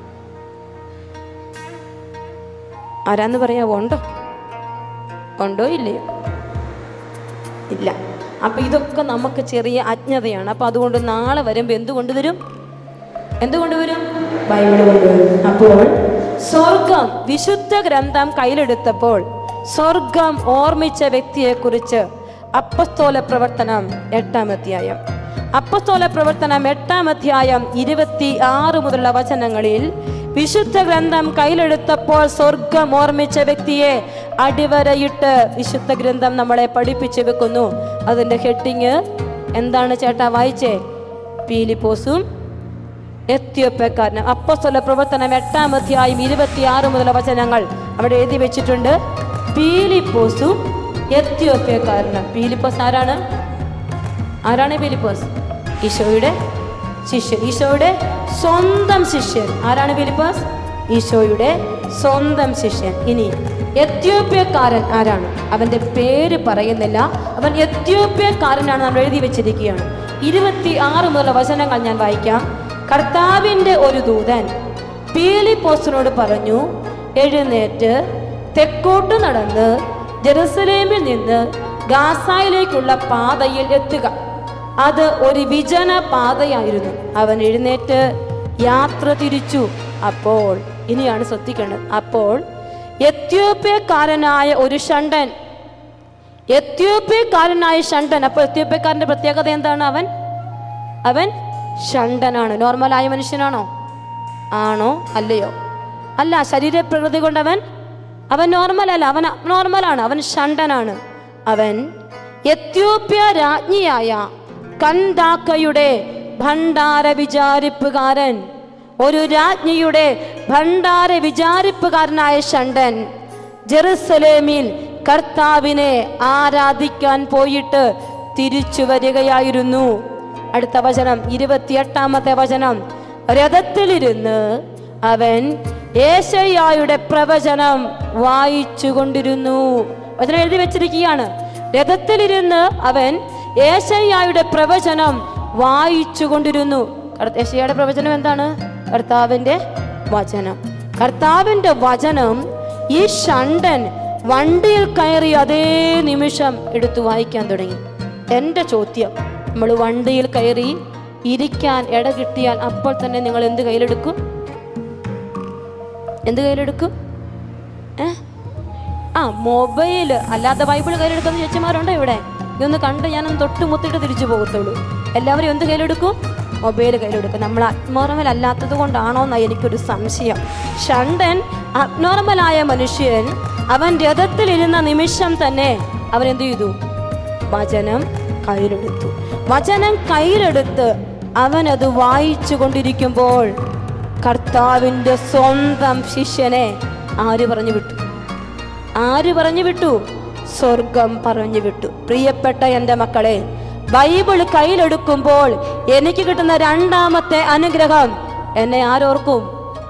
ആരാന്ന് പറയാവോ? ഉണ്ടോ ഇല്ലയോ? ഇല്ല. അപ്പം ഇതൊക്കെ നമുക്ക് ചെറിയ അജ്ഞതയാണ്. അപ്പം അതുകൊണ്ട് നാളെ വരുമ്പോൾ എന്തുകൊണ്ടുവരും? ബൈബിൾ കൊണ്ടുവരും. അപ്പോൾ സ്വർഗം വിശുദ്ധ ഗ്രന്ഥം കയ്യിലെടുത്തപ്പോൾ സ്വർഗം ഓർമ്മിച്ച വ്യക്തിയെക്കുറിച്ച് അപ്പസ്തോല പ്രവർത്തനം 8-ാം അധ്യായം 26 മുതലുള്ള വചനങ്ങളിൽ വിശുദ്ധ ഗ്രന്ഥം കയ്യിലെടുത്തപ്പോൾ സ്വർഗം ഓർമ്മിച്ച വ്യക്തിയെ അടിവരയിട്ട് വിശുദ്ധ ഗ്രന്ഥം നമ്മളെ പഠിപ്പിച്ചു വെക്കുന്നു. അതിൻ്റെ ഹെഡിങ് എന്താണ് ചേട്ടാ? വായിച്ചേ. പീലിപ്പോസും എത്യോപ്യക്കാരനും. അപ്പോസ്തല പ്രവർത്തനം 8-ാം അധ്യായം 26 മുതലുള്ള വചനങ്ങൾ അവിടെ എഴുതി വെച്ചിട്ടുണ്ട്. പീലിപ്പോസും എത്യോപ്യക്കാരനും. പീലിപ്പോസ് ആരാണ്? പീലിപ്പോസ്? ഈശോയുടെ ശിഷ്യൻ, ഈശോയുടെ സ്വന്തം ശിഷ്യൻ. ആരാണ് പീലിപ്പോസ്? ഈശോയുടെ സ്വന്തം ശിഷ്യൻ. ഇനി എത്യോപ്യക്കാരൻ ആരാണ്? അവന്റെ പേര് പറയുന്നില്ല. അവൻ എത്യോപ്യക്കാരനാണ് നമ്മൾ എഴുതി വെച്ചിരിക്കുകയാണ്. 26 മുതലുള്ള വചനങ്ങൾ ഞാൻ വായിക്കാം. കർത്താവിൻ്റെ ഒരു ദൂതൻ പീലിപ്പോസിനോട് പറഞ്ഞു, എഴുന്നേറ്റ് തെക്കോട്ട് നടന്ന് ജെറുസലേമിൽ നിന്ന് ഗാസയിലേക്കുള്ള പാതയിൽ എത്തുക. അത് ഒരു വിജന പാതയായിരുന്നു. അവൻ എഴുന്നേറ്റ് യാത്ര തിരിച്ചു. അപ്പോൾ ഇനിയാണ് ശ്രദ്ധിക്കേണ്ടത്. അപ്പോൾ എത്യോപ്യക്കാരനായ ഒരു ഷണ്ടൻ. അപ്പോൾ എത്യോപ്യക്കാരൻ്റെ പ്രത്യേകത എന്താണ്? അവൻ ഷണ്ടനാണ്. നോർമലായ മനുഷ്യനാണോ? ആണോ? അല്ലയോ? അല്ല. ശരീരപ്രകൃതി കൊണ്ട് അവൻ നോർമൽ അല്ല. അവൻ അബ്നോർമലാണ്. അവൻ ഷണ്ടനാണ്. അവൻ എത്യോപ്യ രാജ്ഞിയായ കന്ദാക്കയുടെ ഭണ്ഡാര വിചാരിപ്പുകാരൻ, ഒരു രാജ്ഞിയുടെ ഭണ്ഡാര വിചാരിപ്പുകാരനായ ഷണ്ഡൻ ജെറുസലേമിൽ കർത്താവിനെ ആരാധിക്കാൻ പോയിട്ട് തിരിച്ചു വരികയായിരുന്നു. അടുത്ത വചനം, 28-ാമത്തെ വചനം. രഥത്തിലിരുന്ന് അവൻ യേശയ്യായുടെ പ്രവചനം വായിച്ചു കൊണ്ടിരുന്നു. വചനം എഴുതി വെച്ചിരിക്കുകയാണ്. രഥത്തിലിരുന്ന് അവൻ യേശയ്യായുടെ പ്രവചനം വായിച്ചു കൊണ്ടിരുന്നു. യേശയ്യായുടെ പ്രവചനം എന്താണ്? കർത്താവിന്റെ വചനം. കർത്താവിന്റെ വചനം ഈ ഷണ്ഡൻ വണ്ടിയിൽ കയറി അതേ നിമിഷം എടുത്തു വായിക്കാൻ തുടങ്ങി. എൻ്റെ ചോദ്യം, നമ്മൾ വണ്ടിയിൽ കയറി ഇരിക്കാൻ ഇട കിട്ടിയാൽ അപ്പോൾ തന്നെ നിങ്ങൾ എന്ത് കയ്യിലെടുക്കും? എന്ത് കയ്യിലെടുക്കും? മൊബൈൽ അല്ലാതെ ബൈബിൾ കയ്യിലെടുക്കുന്ന ചേച്ചിമാരുണ്ടോ ഇവിടെ? ഇതൊന്ന് കണ്ട് ഞാനൊന്ന് തൊട്ടുമുത്തിട്ട് തിരിച്ചു പോകത്തുള്ളൂ. എല്ലാവരും എന്ത് കയ്യിലെടുക്കും? മൊബൈൽ കയ്യിലെടുക്കും. നമ്മൾ അബ്നോർമൽ അല്ലാത്തത് കൊണ്ടാണോ എന്നാണ് എനിക്കൊരു സംശയം. ഷണ്ഡൻ അബ്നോർമലായ മനുഷ്യൻ, അവൻ രഥത്തിലിരുന്ന നിമിഷം തന്നെ അവൻ എന്ത് ചെയ്തു? വചനം കയ്യിലെടുത്തു. വചനം കയ്യിലെടുത്ത് അവനത് വായിച്ചു കൊണ്ടിരിക്കുമ്പോൾ കർത്താവിൻ്റെ സ്വന്തം ശിഷ്യനെ ആര് പറഞ്ഞു വിട്ടു? ആര് പറഞ്ഞു വിട്ടു? സ്വർഗം പറഞ്ഞു വിട്ടു. പ്രിയപ്പെട്ട എൻ്റെ മക്കളെ, ബൈബിൾ കയ്യിലെടുക്കുമ്പോൾ എനിക്ക് കിട്ടുന്ന രണ്ടാമത്തെ അനുഗ്രഹം, എന്നെ ആരോർക്കും?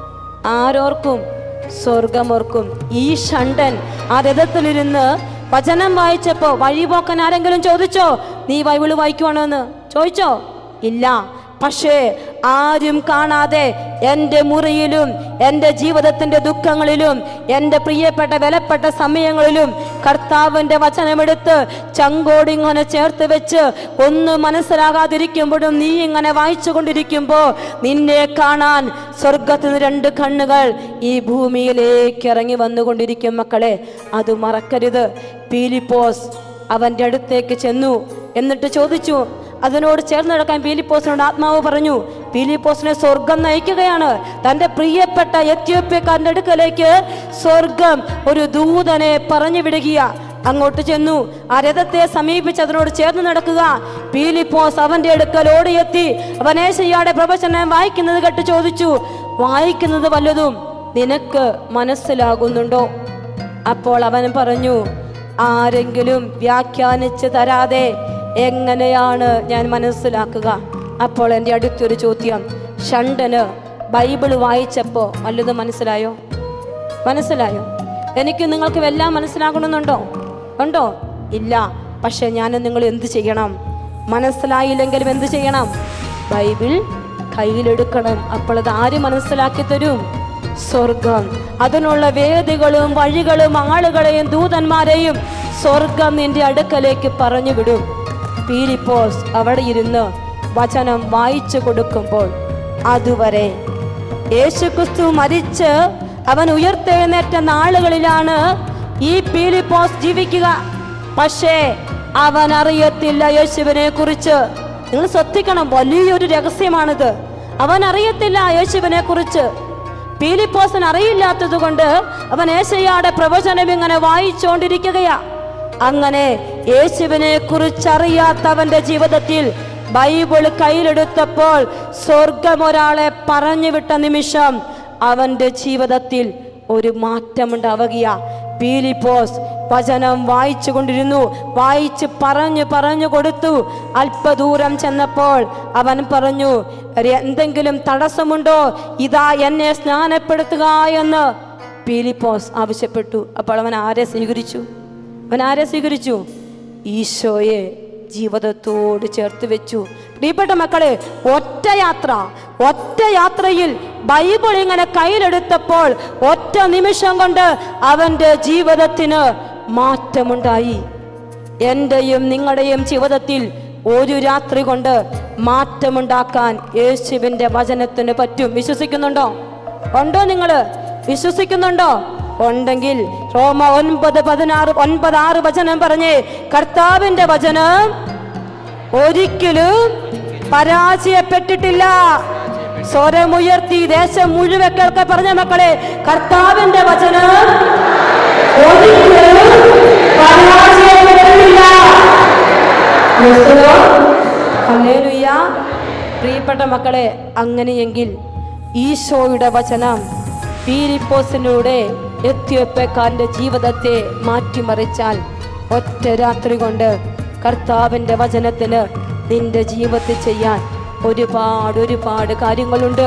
ആരോർക്കും? സ്വർഗമോർക്കും. ഈ ഷണ്ഡൻ ആ രഥത്തിലിരുന്ന് വചനം വായിച്ചപ്പോ വഴിപോക്കൻ ആരെങ്കിലും ചോദിച്ചോ നീ ബൈബിള് വായിക്കുവാണോ എന്ന്? ചോദിച്ചോ? ഇല്ല. പക്ഷേ ആരും കാണാതെ എൻ്റെ മുറിയിലും എൻ്റെ ജീവിതത്തിൻ്റെ ദുഃഖങ്ങളിലും എൻ്റെ പ്രിയപ്പെട്ട വിലപ്പെട്ട സമയങ്ങളിലും കർത്താവിൻ്റെ വചനമെടുത്ത് ചങ്കോട് ഇങ്ങനെ ചേർത്ത് വെച്ച് ഒന്നും മനസ്സിലാകാതിരിക്കുമ്പോഴും നീ ഇങ്ങനെ വായിച്ചു കൊണ്ടിരിക്കുമ്പോൾ നിന്നെ കാണാൻ സ്വർഗത്തിൽ നിന്ന് 2 കണ്ണുകൾ ഈ ഭൂമിയിലേക്ക് ഇറങ്ങി വന്നുകൊണ്ടിരിക്കും. മക്കളെ, അത് മറക്കരുത്. ഫിലിപ്പോസ് അവൻ്റെ അടുത്തേക്ക് ചെന്നു. എന്നിട്ട് ചോദിച്ചു. അതിനോട് ചേർന്ന് നടക്കാൻ ഫിലിപ്പോസിനോട് ആത്മാവ് പറഞ്ഞു. ഫിലിപ്പോസിനെ സ്വർഗം നയിക്കുകയാണ്. തൻ്റെ പ്രിയപ്പെട്ട എത്യോപ്യക്കാരൻ്റെ അടുക്കലേക്ക് സ്വർഗം ഒരു ദൂതനെ പറഞ്ഞു വിടുക. അങ്ങോട്ട് ചെന്നു. ആ രഥത്തെ സമീപിച്ച് അതിനോട് ചേർന്ന് നടക്കുക. ഫിലിപ്പോസ് അവൻ്റെ അടുക്കൽ ഓടിയെത്തി. അവൻ യേശയ്യായുടെ പ്രവചനം വായിക്കുന്നത് കേട്ട് ചോദിച്ചു, വായിക്കുന്നത് വല്ലതും നിനക്ക് മനസ്സിലാകുന്നുണ്ടോ? അപ്പോൾ അവൻ പറഞ്ഞു, ആരെങ്കിലും വ്യാഖ്യാനിച്ച് തരാതെ എങ്ങനെയാണ് ഞാൻ മനസ്സിലാക്കുക? അപ്പോൾ എൻ്റെ അടുത്തൊരു ചോദ്യം, ഷണ്ഡന് ബൈബിൾ വായിച്ചപ്പോൾ വല്ലതും മനസ്സിലായോ? മനസ്സിലായോ? എനിക്ക് നിങ്ങൾക്ക് എല്ലാം മനസ്സിലാകണമെന്നുണ്ടോ? ഉണ്ടോ? ഇല്ല. പക്ഷെ ഞാൻ നിങ്ങൾ എന്ത് ചെയ്യണം? മനസ്സിലായില്ലെങ്കിലും എന്ത് ചെയ്യണം? ബൈബിൾ കയ്യിലെടുക്കണം. അപ്പോൾ അത് ആര് മനസ്സിലാക്കി തരും? സ്വർഗം. അതിനുള്ള വേദികളും വഴികളും ആളുകളെയും ദൂതന്മാരെയും സ്വർഗം നിന്റെ അടുക്കലേക്ക് പറഞ്ഞു വിടും. ഫിലിപ്പോസ് അവിടെ ഇരുന്ന് വചനം വായിച്ചു കൊടുക്കുമ്പോൾ അതുവരെ യേശുക്രിസ്തു മരിച്ച് അവൻ ഉയർത്തെഴുന്നേറ്റ നാളുകളിലാണ് ഈ ഫിലിപ്പോസ് ജീവിക്കുക. പക്ഷേ അവൻ അറിയത്തില്ല യേശുവിനെ കുറിച്ച്. നിങ്ങൾ ശ്രദ്ധിക്കണം, വലിയൊരു രഹസ്യമാണിത്. അവൻ അറിയത്തില്ല യേശുവിനെ കുറിച്ച്. ഫിലിപ്പോസിന് അറിയില്ലാത്തത് കൊണ്ട് അവൻ യേശയ്യായുടെ പ്രവചനം ഇങ്ങനെ വായിച്ചുകൊണ്ടിരിക്കുകയാ. അങ്ങനെ യേശുവിനെ കുറിച്ചറിയാത്തവന്റെ ജീവിതത്തിൽ ബൈബിൾ കയ്യിലെടുത്തപ്പോൾ സ്വർഗം ഒരാളെ പറഞ്ഞു വിട്ട നിമിഷം അവന്റെ ജീവിതത്തിൽ ഒരു മാറ്റമുണ്ടാവുകയാ. ഫിലിപ്പോസ് വചനം വായിച്ചു കൊണ്ടിരുന്നു. വായിച്ച് പറഞ്ഞു കൊടുത്തു. അല്പദൂരം ചെന്നപ്പോൾ അവൻ പറഞ്ഞു, എന്തെങ്കിലും തടസ്സമുണ്ടോ? ഇതാ എന്നെ സ്നാനപ്പെടുത്തുക എന്ന് ഫിലിപ്പോസ് ആവശ്യപ്പെട്ടു. അപ്പോൾ അവൻ ആരെ സ്വീകരിച്ചു? അവൻ ആരെ സ്വീകരിച്ചു? ഈശോയെ ജീവിതത്തോട് ചേർത്ത് വെച്ചു. പ്രിയപ്പെട്ട മക്കളെ, ഒറ്റ യാത്രയിൽ ബൈബിൾ ഇങ്ങനെ കയ്യിലെടുത്തപ്പോൾ ഒറ്റ നിമിഷം കൊണ്ട് അവന്റെ ജീവിതത്തിന് മാറ്റമുണ്ടായി. എന്റെയും നിങ്ങളുടെയും ജീവിതത്തിൽ ഒരു രാത്രി കൊണ്ട് മാറ്റമുണ്ടാക്കാൻ യേശുവിന്റെ വചനത്തിന് പറ്റും. വിശ്വസിക്കുന്നുണ്ടോ? ഉണ്ടോ? നിങ്ങള് വിശ്വസിക്കുന്നുണ്ടോ? ഉണ്ടെങ്കിൽ റോമ 9:6 വചനം പറഞ്ഞേ, കർത്താവിന്റെ വചനം ഒരിക്കലും പരാജയപ്പെട്ടിട്ടില്ല. സ്വരമുയർത്തി ദേശം മുഴുവൻ കേൾക്കെ പറഞ്ഞ മക്കളെ, കർത്താവിന്റെ വചനം ഒരിക്കലും പരാജയപ്പെട്ടിട്ടില്ല. ഹല്ലേലൂയ. പ്രിയപ്പെട്ട മക്കളെ, അങ്ങനെയെങ്കിൽ ഈശോയുടെ വചനം ഫിലിപ്പോസിലൂടെ എത്യോപ്യക്കാരന്റെ ജീവിതത്തെ മാറ്റിമറിച്ചാൽ ഒറ്റ രാത്രി കൊണ്ട് കർത്താവിൻ്റെ വചനത്തിന് നിന്റെ ജീവിതത്തിൽ ചെയ്യാൻ ഒരുപാട് കാര്യങ്ങളുണ്ട്.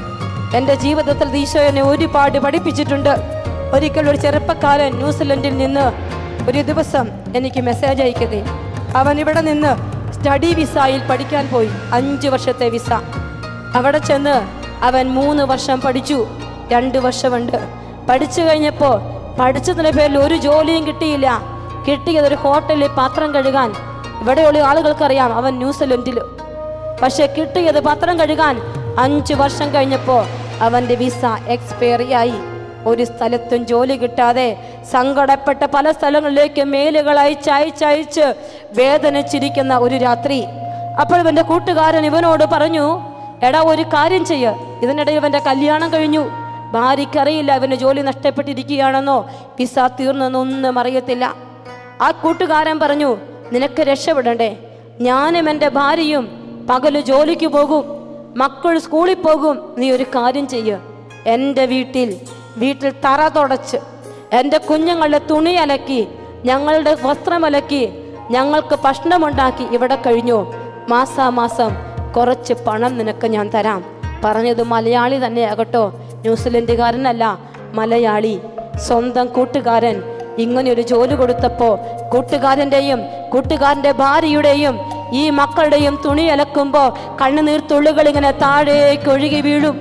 എൻ്റെ ജീവിതത്തിൽ ഈശോ എന്നെ ഒരുപാട് പഠിപ്പിച്ചിട്ടുണ്ട്. ഒരിക്കൽ ഒരു ചെറുപ്പക്കാരൻ ന്യൂസിലൻഡിൽ നിന്ന് ഒരു ദിവസം എനിക്ക് മെസ്സേജ് അയക്കുകയും അവൻ ഇവിടെ നിന്ന് സ്റ്റഡി വിസയിൽ പഠിക്കാൻ പോയി. 5 വർഷത്തെ വിസ. അവിടെ ചെന്ന് അവൻ 3 വർഷം പഠിച്ചു. 2 വർഷമുണ്ട്. പഠിച്ചു കഴിഞ്ഞപ്പോൾ പഠിച്ചതിൻ്റെ പേരിൽ ഒരു ജോലിയും കിട്ടിയില്ല. കിട്ടിയതൊരു ഹോട്ടലിൽ പാത്രം കഴുകാൻ. ഇവിടെയുള്ള ആളുകൾക്കറിയാം അവൻ ന്യൂസിലൻഡിൽ. പക്ഷെ കിട്ടിയത് പാത്രം കഴുകാൻ. 5 വർഷം കഴിഞ്ഞപ്പോൾ അവൻ്റെ വിസ എക്സ്പയറി ആയി. ഒരു സ്ഥലത്തും ജോലി കിട്ടാതെ സങ്കടപ്പെട്ട പല സ്ഥലങ്ങളിലേക്ക് മെയിലുകൾ അയച്ച് വേദനിച്ചിരിക്കുന്ന ഒരു രാത്രി. അപ്പോൾ ഇവൻ്റെ കൂട്ടുകാരൻ ഇവനോട് പറഞ്ഞു, എടാ ഒരു കാര്യം ചെയ്യ്. ഇതിനിടയിൽ ഇവൻ്റെ കല്യാണം കഴിഞ്ഞു. ഭാര്യയ്ക്കറിയില്ല ഇവന് ജോലി നഷ്ടപ്പെട്ടിരിക്കുകയാണെന്നോ വിസ തീർന്നെന്നോ ഒന്നും അറിയത്തില്ല. ആ കൂട്ടുകാരൻ പറഞ്ഞു, നിനക്ക് രക്ഷപ്പെടണ്ടേ? ഞാനും എൻ്റെ ഭാര്യയും പകല് ജോലിക്ക് പോകും, മക്കൾ സ്കൂളിൽ പോകും. നീ ഒരു കാര്യം ചെയ്യ്. എൻ്റെ വീട്ടിൽ തറ തുടച്ച് എൻ്റെ കുഞ്ഞുങ്ങളുടെ തുണി അലക്കി ഞങ്ങളുടെ വസ്ത്രമലക്കി ഞങ്ങൾക്ക് ഭക്ഷണമുണ്ടാക്കി ഇവിടെ കഴിഞ്ഞു. മാസാമാസം കുറച്ച് പണം നിനക്ക് ഞാൻ തരാം. പറഞ്ഞത് മലയാളി തന്നെ ആകട്ടോ, ന്യൂസിലൻഡുകാരനല്ല, മലയാളി. സ്വന്തം കൂട്ടുകാരൻ ഇങ്ങനെയൊരു ജോലി കൊടുത്തപ്പോൾ കൂട്ടുകാരൻ്റെയും കൂട്ടുകാരൻ്റെ ഭാര്യയുടെയും ഈ മക്കളുടെയും തുണി അലക്കുമ്പോൾ കണ്ണുനീർത്തുള്ളികൾ ഇങ്ങനെ താഴേക്ക് ഒഴുകി വീഴും.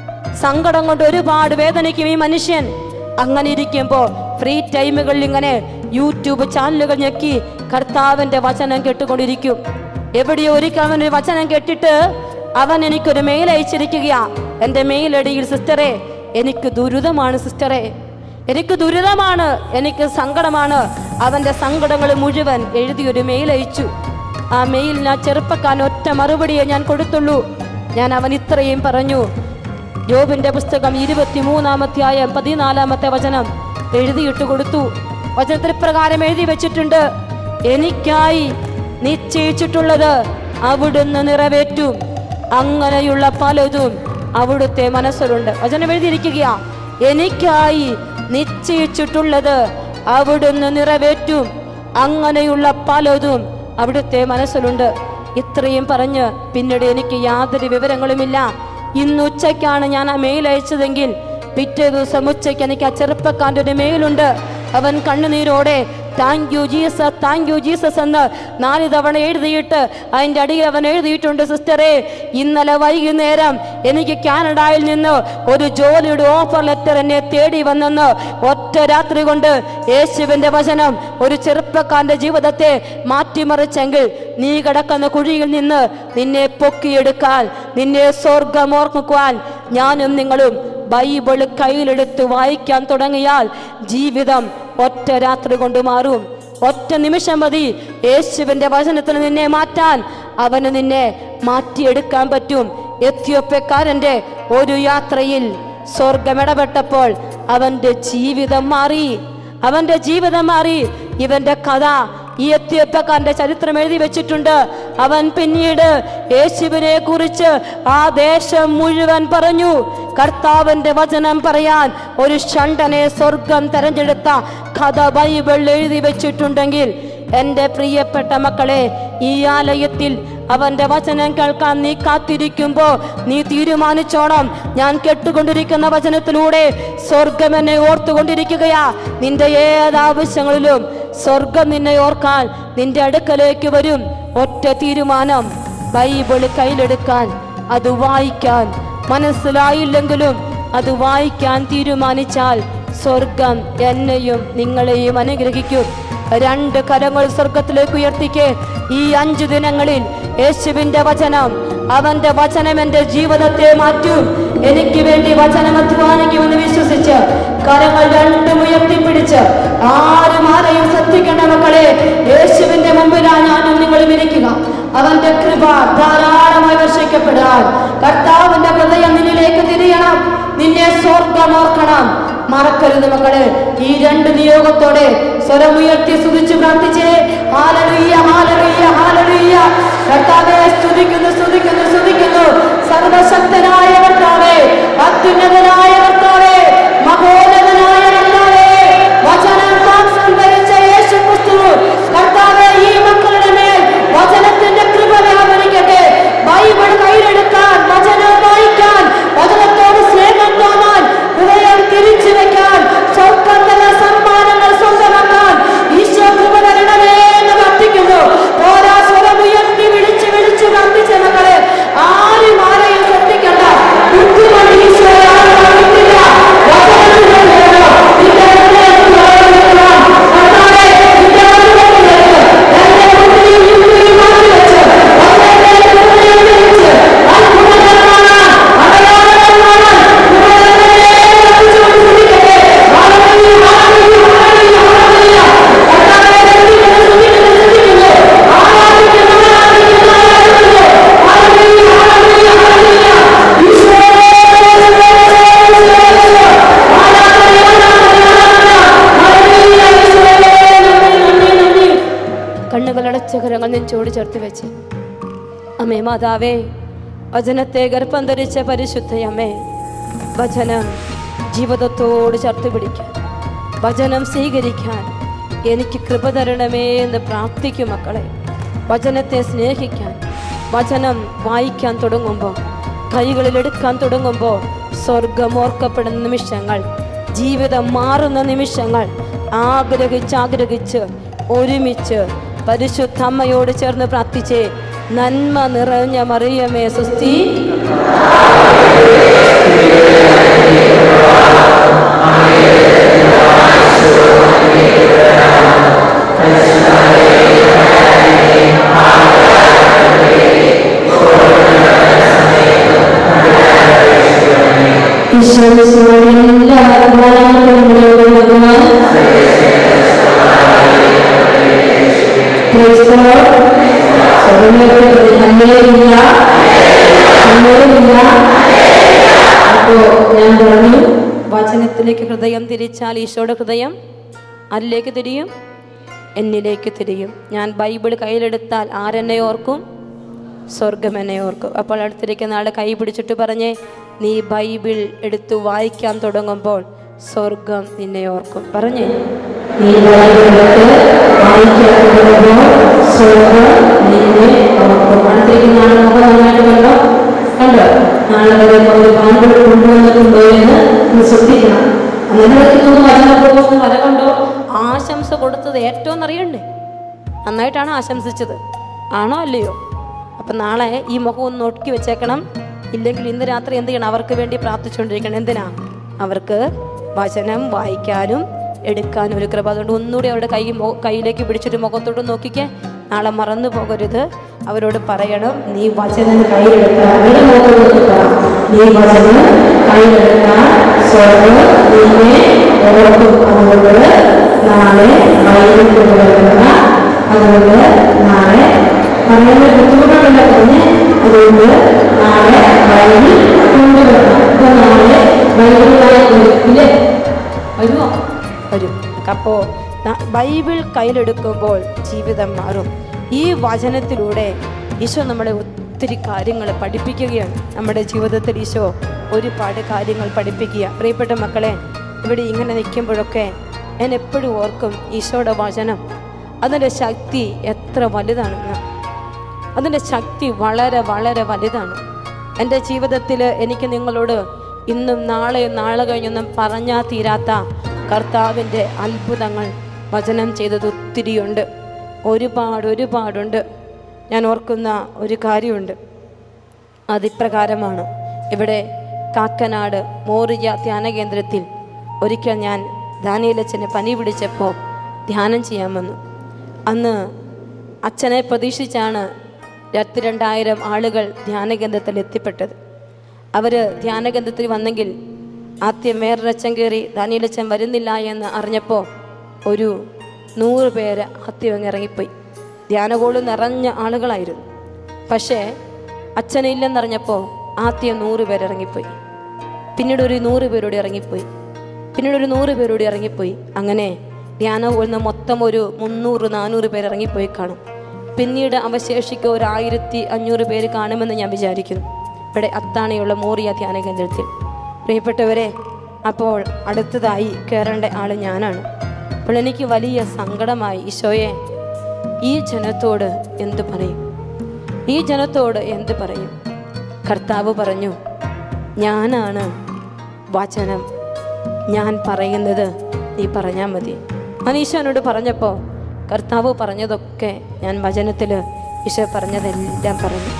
സങ്കടം കൊണ്ട് ഒരുപാട് വേദനിക്കും ഈ മനുഷ്യൻ. അങ്ങനെ ഇരിക്കുമ്പോൾ ഫ്രീ ടൈമുകളിൽ ഇങ്ങനെ യൂട്യൂബ് ചാനലുകൾ ഞെക്കി കർത്താവിൻ്റെ വചനം കേട്ടുകൊണ്ടിരിക്കും. എവിടെയോ ഒരിക്കൽ അവനൊരു വചനം കേട്ടിട്ട് അവൻ എനിക്കൊരു മെയിൽ അയച്ചിരിക്കുകയാ. എൻ്റെ മെയിൽ ഐഡിയിൽ, സിസ്റ്ററെ എനിക്ക് ദുരിതമാണ്, സിസ്റ്ററെ എനിക്ക് ദുരിതമാണ്, എനിക്ക് സങ്കടമാണ്. അവൻ്റെ സങ്കടങ്ങൾ മുഴുവൻ എഴുതിയൊരു മെയിൽ അയച്ചു. ആ മെയിലിന് ആ ചെറുപ്പക്കാരൻ ഒറ്റ മറുപടിയെ ഞാൻ കൊടുത്തുള്ളൂ. ഞാൻ അവൻ ഇത്രയും പറഞ്ഞു, യോബിന്റെ പുസ്തകം 23-ാം അധ്യായം 14-ാമത്തെ വചനം എഴുതിയിട്ട് കൊടുത്തു. വചനത്തിൽ പ്രകാരം എഴുതി വെച്ചിട്ടുണ്ട്, എനിക്കായി നിശ്ചയിച്ചിട്ടുള്ളത് അവിടുന്ന് നിറവേറ്റും, അങ്ങനെയുള്ള പലതും അവിടുത്തെ മനസ്സിലുണ്ട്. വചനം എഴുതിയിരിക്കുകയാ, എനിക്കായി നിശ്ചയിച്ചിട്ടുള്ളത് അവിടുന്ന് നിറവേറ്റും, അങ്ങനെയുള്ള പലതും അവിടുത്തെ മനസ്സിലുണ്ട്. ഇത്രയും പറഞ്ഞ് പിന്നീട് എനിക്ക് യാതൊരു വിവരങ്ങളുമില്ല. ഇന്ന് ഉച്ചയ്ക്കാണ് ഞാൻ ആ മെയിൽ അയച്ചതെങ്കിൽ പിറ്റേ ദിവസം ഉച്ചയ്ക്ക് എനിക്ക് ആ ചെറുപ്പക്കാരൻ്റെ ഒരു മെയിലുണ്ട്. അവൻ കണ്ണുനീരോടെ താങ്ക് യു ജീസസ് എന്ന് 4 തവണ എഴുതിയിട്ട് അതിൻ്റെ അടിയിൽ അവൻ എഴുതിയിട്ടുണ്ട്, സിസ്റ്ററെ ഇന്നലെ വൈകുന്നേരം എനിക്ക് കാനഡയിൽ നിന്ന് ഒരു ജോലിയുടെ ഓഫർ ലെറ്റർ എന്നെ തേടി വന്നെന്ന്. ഒറ്റ രാത്രി കൊണ്ട് യേശുവിൻ്റെ വചനം ഒരു ചെറുപ്പക്കാരൻ്റെ ജീവിതത്തെ മാറ്റിമറിച്ചെങ്കിൽ നീ കിടക്കുന്ന കുഴിയിൽ നിന്ന് നിന്നെ പൊക്കിയെടുക്കാൻ, നിന്നെ സ്വർഗമോർക്കുവാൻ ഞാനും നിങ്ങളും ബൈബിൾ കയ്യിലെടുത്ത് വായിക്കാൻ തുടങ്ങിയാൽ ജീവിതം ഒറ്റ രാത്രി കൊണ്ട് മാറും. ഒറ്റ നിമിഷം മതി യേശുവിൻ്റെ വചനത്തിൽ നിന്നെ മാറ്റാൻ. അവന് നിന്നെ മാറ്റിയെടുക്കാൻ പറ്റും. എത്യോപ്യക്കാരൻ്റെ ഒരു യാത്രയിൽ സ്വർഗം ഇടപെട്ടപ്പോൾ അവൻ്റെ ജീവിതം മാറി. ഇവന്റെ കഥ ഈ എത്യോപ്യക്കാരന്റെ ചരിത്രം എഴുതി വെച്ചിട്ടുണ്ട്. അവൻ പിന്നീട് യേശുവിനെ കുറിച്ച് ആ ദേശം മുഴുവൻ പറഞ്ഞു. കർത്താവിന്റെ വചനം പറയാൻ ഒരു ഷണ്ടനെ സ്വർഗം തെരഞ്ഞെടുത്ത കഥ ബൈബിളിൽ എഴുതി വെച്ചിട്ടുണ്ടെങ്കിൽ എൻ്റെ പ്രിയപ്പെട്ട മക്കളെ, ഈ ആലയത്തിൽ അവന്റെ വചനം കേൾക്കാൻ നീ കാത്തിരിക്കുമ്പോൾ നീ തീരുമാനിച്ചോണം, ഞാൻ കേട്ടുകൊണ്ടിരിക്കുന്ന വചനത്തിലൂടെ സ്വർഗം എന്നെ ഓർത്തുകൊണ്ടിരിക്കുകയാ. നിന്റെ ഏതാവശ്യങ്ങളിലും സ്വർഗം നിന്നെ ഓർക്കാൻ നിന്റെ അടുക്കലേക്ക് വരും. ഒറ്റ തീരുമാനം, ബൈബിള് കയ്യിലെടുക്കാൻ, അത് വായിക്കാൻ. മനസ്സിലായില്ലെങ്കിലും അത് വായിക്കാൻ തീരുമാനിച്ചാൽ സ്വർഗം എന്നെയും നിങ്ങളെയും അനുഗ്രഹിക്കും. 2 കരങ്ങൾ സ്വർഗത്തിലേക്ക് ഉയർത്തിക്കേ. ഈ 5 ദിനങ്ങളിൽ യേശുവിന്റെ വചനം, അവന്റെ വചനം എന്റെ ജീവിതത്തെ മാറ്റും. എനിക്ക് വേണ്ടി വചനം അധ്വാനിക്കുമെന്ന് വിശ്വസിച്ച് കരങ്ങൾ 2 ഉയർത്തിപ്പിടിച്ച് ആരെയും ശ്രദ്ധിക്കേണ്ട മക്കളെ, യേശുവിന്റെ മുമ്പിലാണ് ഞാനും നിങ്ങളും ഇരിക്കുക. അവന്റെ കൃപ ധാരാളമായി വർഷിക്കപ്പെടാൻ കർത്താവിന്റെ ഹൃദയം നിന്നിലേക്ക് തിരിയണം. നിന്നെ സ്വർഗം ഓർക്കണം. മറക്കരുത് മക്കളെ. ഈ രണ്ട് നിയോഗത്തോടെ സ്വരമുയർത്തി സ്തുതിച്ചു പ്രാർത്ഥിച്ചേ. Hallelujah, hallelujah, hallelujah. കർത്താവേ സ്തുതിക്കുന്നു, സ്തുതിക്കുന്നു, സ്തുതിക്കുന്നു. സർവശക്തനായ കർത്താവേ, അത്യുന്നതനായ കർത്താവേ, മഹോന്നതനായ കർത്താവേ, വചനം സംഭരിച്ച യേശുക്രിസ്തു കർത്താവേ, ഈ മക്കളുടെ മേൽ വചനത്തിന്റെ കൃപ വ്യാപരിക്കട്ടെ. ബൈബിൾ കയ്യിലെടുക്കാൻ, വചനം വായിക്കാൻ, വചനത്തോട് സ്നേഹം തോന്നാൻ, ഹൃദയം തിരിച്ചു വെക്കാൻ, സ്വർഗ്ഗത്തില സമ്മാനങ്ങൾ സ്വന്തമാക്കാൻ ഈശോ കൃപ തരണമേ എന്ന് പ്രാർത്ഥിക്കുന്നു. ഓരോ സ്വരമുയർത്തി വിളിച്ച് വിളിച്ച് പ്രാർത്ഥിച്ച മക്കളെ ആരും ആരെയും ശ്രദ്ധിക്കണ്ട. ഈശോ കരങ്ങൾ നെഞ്ചോട് ചേർത്ത് വെച്ച് അമ്മേ മാതാവേ, വചനത്തെ ഗർഭം ധരിച്ച പരിശുദ്ധയമ്മേ, വചനം ജീവിതത്തോട് ചേർത്ത് പിടിക്കാൻ, വചനം സ്വീകരിക്കാൻ എനിക്ക് കൃപ തരണമേ എന്ന് പ്രാർത്ഥിക്കും മക്കളെ. വചനത്തെ സ്നേഹിക്കാൻ, വചനം വായിക്കാൻ തുടങ്ങുമ്പോൾ, കൈകളിലെടുക്കാൻ തുടങ്ങുമ്പോൾ സ്വർഗമോർക്കപ്പെടുന്ന നിമിഷങ്ങൾ, ജീവിതം മാറുന്ന നിമിഷങ്ങൾ ആഗ്രഹിച്ച് ഒരുമിച്ച് പരിശുദ്ധ അമ്മയോട് ചേർന്ന് പ്രാർത്ഥിച്ചേ. നന്മ നിറഞ്ഞ മറിയമേ സുസ്തി, ഞാൻ പറഞ്ഞു വചനത്തിലേക്ക് ഹൃദയം തിരിച്ചാൽ ഈശോയുടെ ഹൃദയം ആരിലേക്ക് തിരിയും? എന്നിലേക്ക് തിരിയും. ഞാൻ ബൈബിൾ കയ്യിലെടുത്താൽ ആരെന്നെ ഓർക്കും? സ്വർഗം എന്നെ ഓർക്കും. അപ്പോൾ അടുത്തിരിക്കുന്ന ആളെ കൈ പിടിച്ചിട്ട് പറഞ്ഞേ, നീ ബൈബിൾ എടുത്തു വായിക്കാൻ തുടങ്ങുമ്പോൾ സ്വർഗം നിന്നെ ഓർക്കും. പറഞ്ഞേ, നീ ബൈബിൾ വായിക്കാൻ തുടങ്ങുമ്പോൾ സ്വർഗം നിന്നെ ഓർക്കും. അടുത്തിരിക്കുന്ന ആളെ നമുക്ക് നന്നായിട്ട് കണ്ടോ? നാളെ വരെ ഒരു ബൈബിൾ കൊണ്ടുവന്നിട്ടുണ്ടോ എന്ന് ശ്രദ്ധിക്കണം. അങ്ങനെ വര കണ്ടോ? ആശംസ കൊടുത്തത് ഏറ്റവും അറിയണ്ടേ? നന്നായിട്ടാണ് ആശംസിച്ചത്, ആണോ അല്ലയോ? അപ്പം നാളെ ഈ മുഖം ഒന്ന് നോക്കി വെച്ചേക്കണം. ഇല്ലെങ്കിൽ ഇന്ന് രാത്രി എന്ത് ചെയ്യണം? അവർക്ക് വേണ്ടി പ്രാർത്ഥിച്ചുകൊണ്ടിരിക്കണം. എന്തിനാ? അവർക്ക് വചനം വായിക്കാനും എടുക്കാനും ഒരു കൃപ. അതുകൊണ്ട് ഒന്നുകൂടി അവരുടെ കയ്യിലേക്ക് പിടിച്ചിട്ട് മുഖത്തോട്ട് നോക്കിക്കേ. നാളെ മറന്നു പോകരുത്. അവരോട് പറയണം, നീ വചനം കയ്യിലെടുക്കാൻ, നീ വചനം കയ്യിലെടുക്കാൻ സ്വർഗ്ഗം നിന്നെ ഓർക്കും. അതുകൊണ്ട് നാളെ ബൈബിൾ കൊണ്ടുവരുന്ന, അതുകൊണ്ട് നാളെ പറയുന്ന ബുദ്ധിമുട്ടുള്ള പറഞ്ഞ്, അതുകൊണ്ട് നാളെ ബൈബിൾ കൊണ്ടുവരണം. അപ്പോൾ നാളെ ബൈബിളായി വരുമോ? വരും. അപ്പോൾ ബൈബിൾ കയ്യിലെടുക്കുമ്പോൾ ജീവിതം മാറും. ഈ വചനത്തിലൂടെ ഈശോ നമ്മളെ ഒത്തിരി കാര്യങ്ങൾ പഠിപ്പിക്കുകയാണ്. നമ്മുടെ ജീവിതത്തിൽ ഈശോ ഒരുപാട് കാര്യങ്ങൾ പഠിപ്പിക്കുക. പ്രിയപ്പെട്ട മക്കളെ, ഇവിടെ ഇങ്ങനെ നിൽക്കുമ്പോഴൊക്കെ ഞാൻ എപ്പോഴും ഓർക്കും ഈശോയുടെ വചനം, അതിൻ്റെ ശക്തി എത്ര വലുതാണെന്ന്. അതിൻ്റെ ശക്തി വളരെ വളരെ വലുതാണ്. എൻ്റെ ജീവിതത്തിൽ എനിക്ക് നിങ്ങളോട് ഇന്നും നാളെ കഴിഞ്ഞൊന്നും പറഞ്ഞാൽ തീരാത്ത കർത്താവിൻ്റെ അത്ഭുതങ്ങൾ വചനം ചെയ്തത് ഒത്തിരിയുണ്ട്. ഒരുപാടുണ്ട്. ഞാൻ ഓർക്കുന്ന ഒരു കാര്യമുണ്ട്. അതിപ്രകാരമാണ്. ഇവിടെ കാക്കനാട് മോറിയ ധ്യാന കേന്ദ്രത്തിൽ ഒരിക്കൽ ഞാൻ ദാനിയേലച്ചനെ പനി പിടിച്ചപ്പോൾ ധ്യാനം ചെയ്യാൻ വന്നു. അന്ന് അച്ഛനെ പ്രതീക്ഷിച്ചാണ് 2000 ആളുകൾ ധ്യാനകേന്ദ്രത്തിൽ എത്തിപ്പെട്ടത്. അവർ ധ്യാനകേന്ദ്രത്തിൽ വന്നെങ്കിൽ ആദ്യം വേറൊരച്ഛൻ കയറി ദാനിയേലച്ചൻ വരുന്നില്ല എന്ന് അറിഞ്ഞപ്പോൾ ഒരു 100 പേര് ആദ്യം അങ്ങ് ഇറങ്ങിപ്പോയി. ധ്യാനകോള് നിറഞ്ഞ ആളുകളായിരുന്നു. പക്ഷേ അച്ഛനില്ലെന്നറിഞ്ഞപ്പോൾ ആദ്യം 100 പേര് ഇറങ്ങിപ്പോയി. പിന്നീട് ഒരു 100 പേരോട് ഇറങ്ങിപ്പോയി. പിന്നീട് ഒരു 100 പേരോട് ഇറങ്ങിപ്പോയി. അങ്ങനെ ധ്യാനം കൊള്ളുന്ന മൊത്തം ഒരു 300-400 പേര് ഇറങ്ങിപ്പോയി കാണും. പിന്നീട് അവശേഷിക്കുക ഒരു 1500 പേര് കാണുമെന്ന് ഞാൻ വിചാരിക്കുന്നു ഇവിടെ അത്താണിയുള്ള മോറിയ ധ്യാന കേന്ദ്രത്തിൽ. പ്രിയപ്പെട്ടവരെ, അപ്പോൾ അടുത്തതായി കയറേണ്ട ആൾ ഞാനാണ്. അപ്പോൾ എനിക്ക് വലിയ സങ്കടമായി. ഈശോയെ, ഈ ജനത്തോട് എന്ത് പറയും? ഈ ജനത്തോട് എന്ത് പറയും? കർത്താവ് പറഞ്ഞു, ഞാനാണ് വചനം, ഞാൻ പറയുന്നത് നീ പറഞ്ഞാൽ മതി. ഞാൻ ഈശോനോട് പറഞ്ഞപ്പോൾ കർത്താവ് പറഞ്ഞതൊക്കെ ഞാൻ വചനത്തിൽ ഈശോ പറഞ്ഞതെല്ലാം പറഞ്ഞു.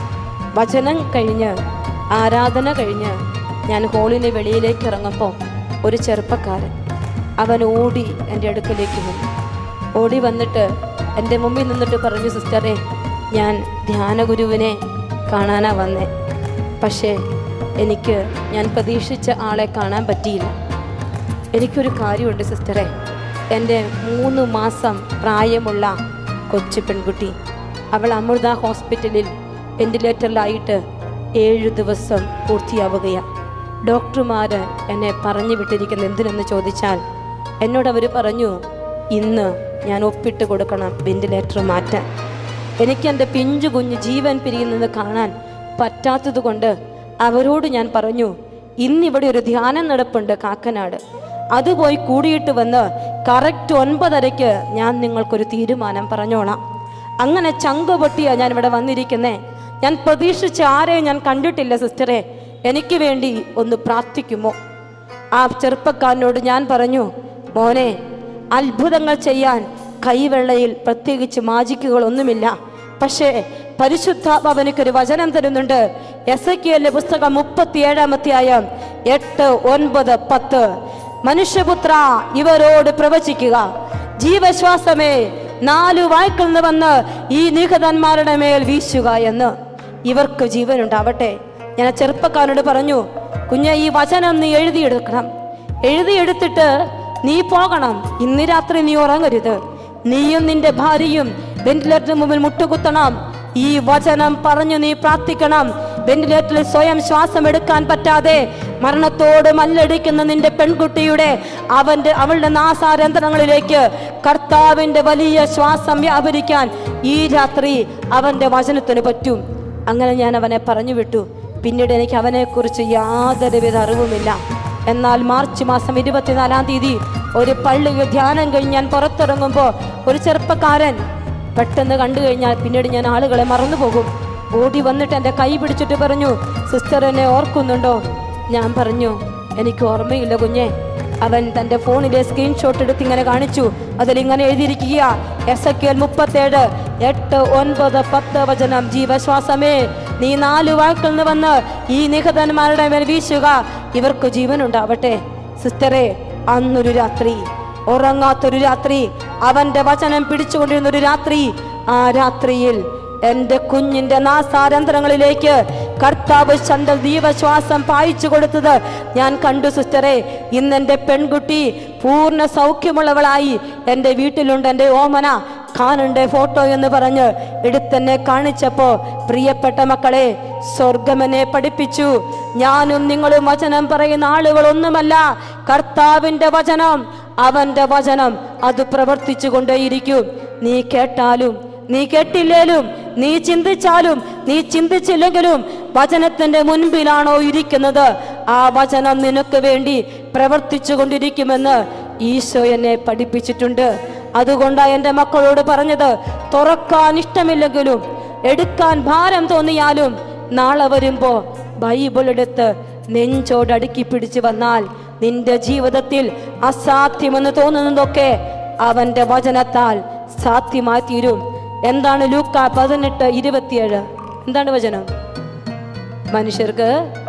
വചനം കഴിഞ്ഞ്, ആരാധന കഴിഞ്ഞ് ഞാൻ ഹോളിന് വെളിയിലേക്ക് ഇറങ്ങുമ്പോൾ ഒരു ചെറുപ്പക്കാരൻ അവൻ ഓടി എൻ്റെ അടുക്കലേക്ക് വന്നു. ഓടി വന്നിട്ട് എൻ്റെ മുമ്പിൽ നിന്നിട്ട് പറഞ്ഞു, സിസ്റ്ററെ, ഞാൻ ധ്യാനഗുരുവിനെ കാണാനാ വന്നേ. പക്ഷേ ഞാൻ പ്രതീക്ഷിച്ച ആളെ കാണാൻ പറ്റിയില്ല. എനിക്കൊരു കാര്യമുണ്ട് സിസ്റ്ററെ, എൻ്റെ 3 മാസം പ്രായമുള്ള കൊച്ചു പെൺകുട്ടി, അവൾ അമൃത ഹോസ്പിറ്റലിൽ വെന്റിലേറ്ററിലായിട്ട് 7 ദിവസം പൂർത്തിയാവുകയാണ്. ഡോക്ടർമാർ എന്നെ പറഞ്ഞു വിട്ടിരിക്കുന്നത് എന്തിനെന്ന് ചോദിച്ചാൽ എന്നോടവർ പറഞ്ഞു, ഇന്ന് ഞാൻ ഒപ്പിട്ട് കൊടുക്കണം വെന്റിലേറ്റർ മാറ്റാൻ. എനിക്ക് എൻ്റെ പിഞ്ചു കുഞ്ഞ് ജീവൻ പിരിയുന്നത് കാണാൻ പറ്റാത്തത് കൊണ്ട് അവരോട് ഞാൻ പറഞ്ഞു, ഇന്നിവിടെ ഒരു ധ്യാനം നടപ്പുണ്ട് കാക്കനാട്, അത് പോയി കൂടിയിട്ട് വന്ന് കറക്റ്റ് 9:30 ഞാൻ നിങ്ങൾക്കൊരു തീരുമാനം പറഞ്ഞോളാം. അങ്ങനെ ചങ്ക് പൊട്ടിയാണ് ഞാൻ ഇവിടെ വന്നിരിക്കുന്നേ. ഞാൻ പ്രതീക്ഷിച്ച ആരെയും ഞാൻ കണ്ടിട്ടില്ല സിസ്റ്ററെ, എനിക്ക് വേണ്ടി ഒന്ന് പ്രാർത്ഥിക്കുമോ? ആ ചെറുപ്പക്കാരനോട് ഞാൻ പറഞ്ഞു, മോനെ, അത്ഭുതങ്ങൾ ചെയ്യാൻ കൈവെള്ളയിൽ പ്രത്യേകിച്ച് മാജിക്കുകളൊന്നുമില്ല. പക്ഷേ പരിശുദ്ധാത്മാവ് എനിക്കൊരു വചനം തരുന്നുണ്ട്. എസെക്കിയേലിന്റെ പുസ്തകം 37-ാം അധ്യായം 8, 9, 10. മനുഷ്യപുത്ര, ഇവരോട് പ്രവചിക്കുക, ജീവശ്വാസമേ 4 വായ്ക്കളിൽ നിന്ന് വന്ന് ഈ നിഹതന്മാരുടെ മേൽ വീശുക എന്ന്. ഇവർക്ക് ജീവനുണ്ടാവട്ടെ. ഞാൻ ചെറുപ്പക്കാരനോട് പറഞ്ഞു, കുഞ്ഞെ, ഈ വചനം നീ എഴുതിയെടുക്കണം. എഴുതിയെടുത്തിട്ട് നീ പോകണം. ഇന്ന് രാത്രി നീ ഉറങ്ങരുത്. നീയും നിന്റെ ഭാര്യയും വെന്റിലേറ്ററിന് മുമ്പിൽ മുട്ടുകുത്തണം. ഈ വചനം പറഞ്ഞു നീ പ്രാർത്ഥിക്കണം. വെന്റിലേറ്ററിൽ സ്വയം ശ്വാസം എടുക്കാൻ പറ്റാതെ മരണത്തോട് മല്ലടിക്കുന്ന നിന്റെ പെൺകുട്ടിയുടെ അവളുടെ നാസാരന്ധ്രങ്ങളിലേക്ക് കർത്താവിന്റെ വലിയ ശ്വാസം വ്യാപരിക്കാൻ ഈ രാത്രി അവന്റെ വചനത്തിന് പറ്റും. അങ്ങനെ ഞാൻ അവനെ പറഞ്ഞു വിട്ടു. പിന്നീട് എനിക്ക് അവനെക്കുറിച്ച് യാതൊരുവിധ അറിവുമില്ല. എന്നാൽ മാർച്ച് മാസം 24-ാം തീയതി ഒരു പള്ളിയിൽ ധ്യാനം കഴിഞ്ഞ് ഞാൻ പുറത്തിറങ്ങുമ്പോൾ ഒരു ചെറുപ്പക്കാരൻ പെട്ടെന്ന് കണ്ടു കഴിഞ്ഞാൽ പിന്നീട് ഞാൻ ആളുകളെ മറന്നു പോകും. ഓടി വന്നിട്ട് എൻ്റെ കൈ പിടിച്ചിട്ട് പറഞ്ഞു, സിസ്റ്റർ, എന്നെ ഓർക്കുന്നുണ്ടോ? ഞാൻ പറഞ്ഞു, എനിക്ക് ഓർമ്മയില്ല കുഞ്ഞെ. അവൻ തൻ്റെ ഫോണിലെ സ്ക്രീൻഷോട്ട് എടുത്ത് ഇങ്ങനെ കാണിച്ചു. അതിലിങ്ങനെ എഴുതിയിരിക്കുക, എസെക്കിയേൽ 37, 8, 9, 10 വചനം, ജീവശ്വാസമേ നീ 4 വായ്ക്കളിൽ നിന്ന് വന്ന് ഈ നിഹതന്മാരുടെ മേൽ വീശുക, ഇവർക്ക് ജീവനുണ്ടാവട്ടെ. സിസ്റ്ററെ, അന്നൊരു രാത്രി, ഉറങ്ങാത്തൊരു രാത്രി, അവന്റെ വചനം പിടിച്ചുകൊണ്ടിരുന്നൊരു രാത്രി, ആ രാത്രിയിൽ എൻ്റെ കുഞ്ഞിൻ്റെ നാസാരന്ധ്രങ്ങളിലേക്ക് കർത്താവ് ചണ്ടൽ ജീവശ്വാസം പായിച്ചു കൊടുത്തത് ഞാൻ കണ്ടു സിസ്റ്ററെ. ഇന്നെൻ്റെ പെൺകുട്ടി പൂർണ്ണ സൗഖ്യമുള്ളവളായി എൻ്റെ വീട്ടിലുണ്ട്. എൻ്റെ ഓമന ഖാനുണ്ട് ഫോട്ടോ എന്ന് പറഞ്ഞ് എടുത്തെന്നെ കാണിച്ചപ്പോ, പ്രിയപ്പെട്ട മക്കളെ, സ്വർഗമെന്നെ പഠിപ്പിച്ചു. ഞാനും നിങ്ങളും വചനം പറയുന്ന ആളുകളൊന്നുമല്ല. കർത്താവിൻ്റെ വചനം, അവന്റെ വചനം, അത് പ്രവർത്തിച്ചു കൊണ്ടേയിരിക്കും. നീ കേട്ടാലും നീ കേട്ടില്ലേലും, നീ ചിന്തിച്ചാലും നീ ചിന്തിച്ചില്ലെങ്കിലും വചനത്തിന്റെ മുൻപിലാണോ ഇരിക്കുന്നത്, ആ വചനം നിനക്ക് വേണ്ടി പ്രവർത്തിച്ചു കൊണ്ടിരിക്കുമെന്ന് ഈശോ എന്നെ പഠിപ്പിച്ചിട്ടുണ്ട്. അതുകൊണ്ടാണ് എൻ്റെ മക്കളോട് പറഞ്ഞത്, തുറക്കാൻ ഇഷ്ടമില്ലെങ്കിലും എടുക്കാൻ ഭാരം തോന്നിയാലും നാളെ വരുമ്പോ ബൈബിൾ എടുത്ത് നെഞ്ചോടടുക്കി പിടിച്ചു വന്നാൽ നിന്റെ ജീവിതത്തിൽ അസാധ്യമെന്ന് തോന്നുന്നതൊക്കെ അവന്റെ വചനത്താൽ സാധ്യമായി തീരും. എന്താണ് ലൂക്ക 18:27? എന്താണ് വചനം? മനുഷ്യർക്ക്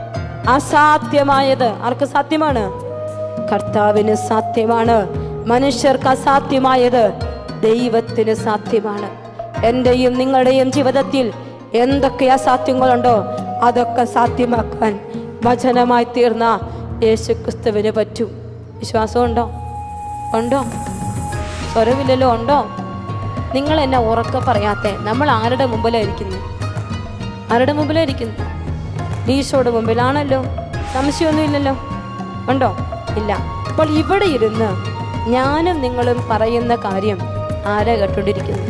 അസാധ്യമായത് ആർക്ക് സാധ്യമാണ്? കർത്താവിന് സാധ്യമാണ്. മനുഷ്യർക്ക് അസാധ്യമായത് ദൈവത്തിന് സാധ്യമാണ്. എൻ്റെയും നിങ്ങളുടെയും ജീവിതത്തിൽ എന്തൊക്കെ അസാധ്യങ്ങളുണ്ടോ അതൊക്കെ സാധ്യമാക്കാൻ വചനമായി തീർന്ന യേശുക്രിസ്തുവിന് പറ്റും. വിശ്വാസമുണ്ടോ? ഉണ്ടോ? സ്വരമില്ലല്ലോ. ഉണ്ടോ? നിങ്ങൾ എന്നെ ഉറക്കെ പറയാത്തെ. നമ്മൾ ആരുടെ മുമ്പിലായിരിക്കുന്നു? ആരുടെ മുമ്പിലായിരിക്കുന്നു? ഈശോയുടെ മുമ്പിലാണല്ലോ. സംശയമൊന്നും ഇല്ലല്ലോ. ഉണ്ടോ? ഇല്ല. അപ്പോൾ ഇവിടെ ഇരുന്ന് ഞാനും നിങ്ങളും പറയുന്ന കാര്യം ആരാ കേട്ടോണ്ടിരിക്കുന്നത്?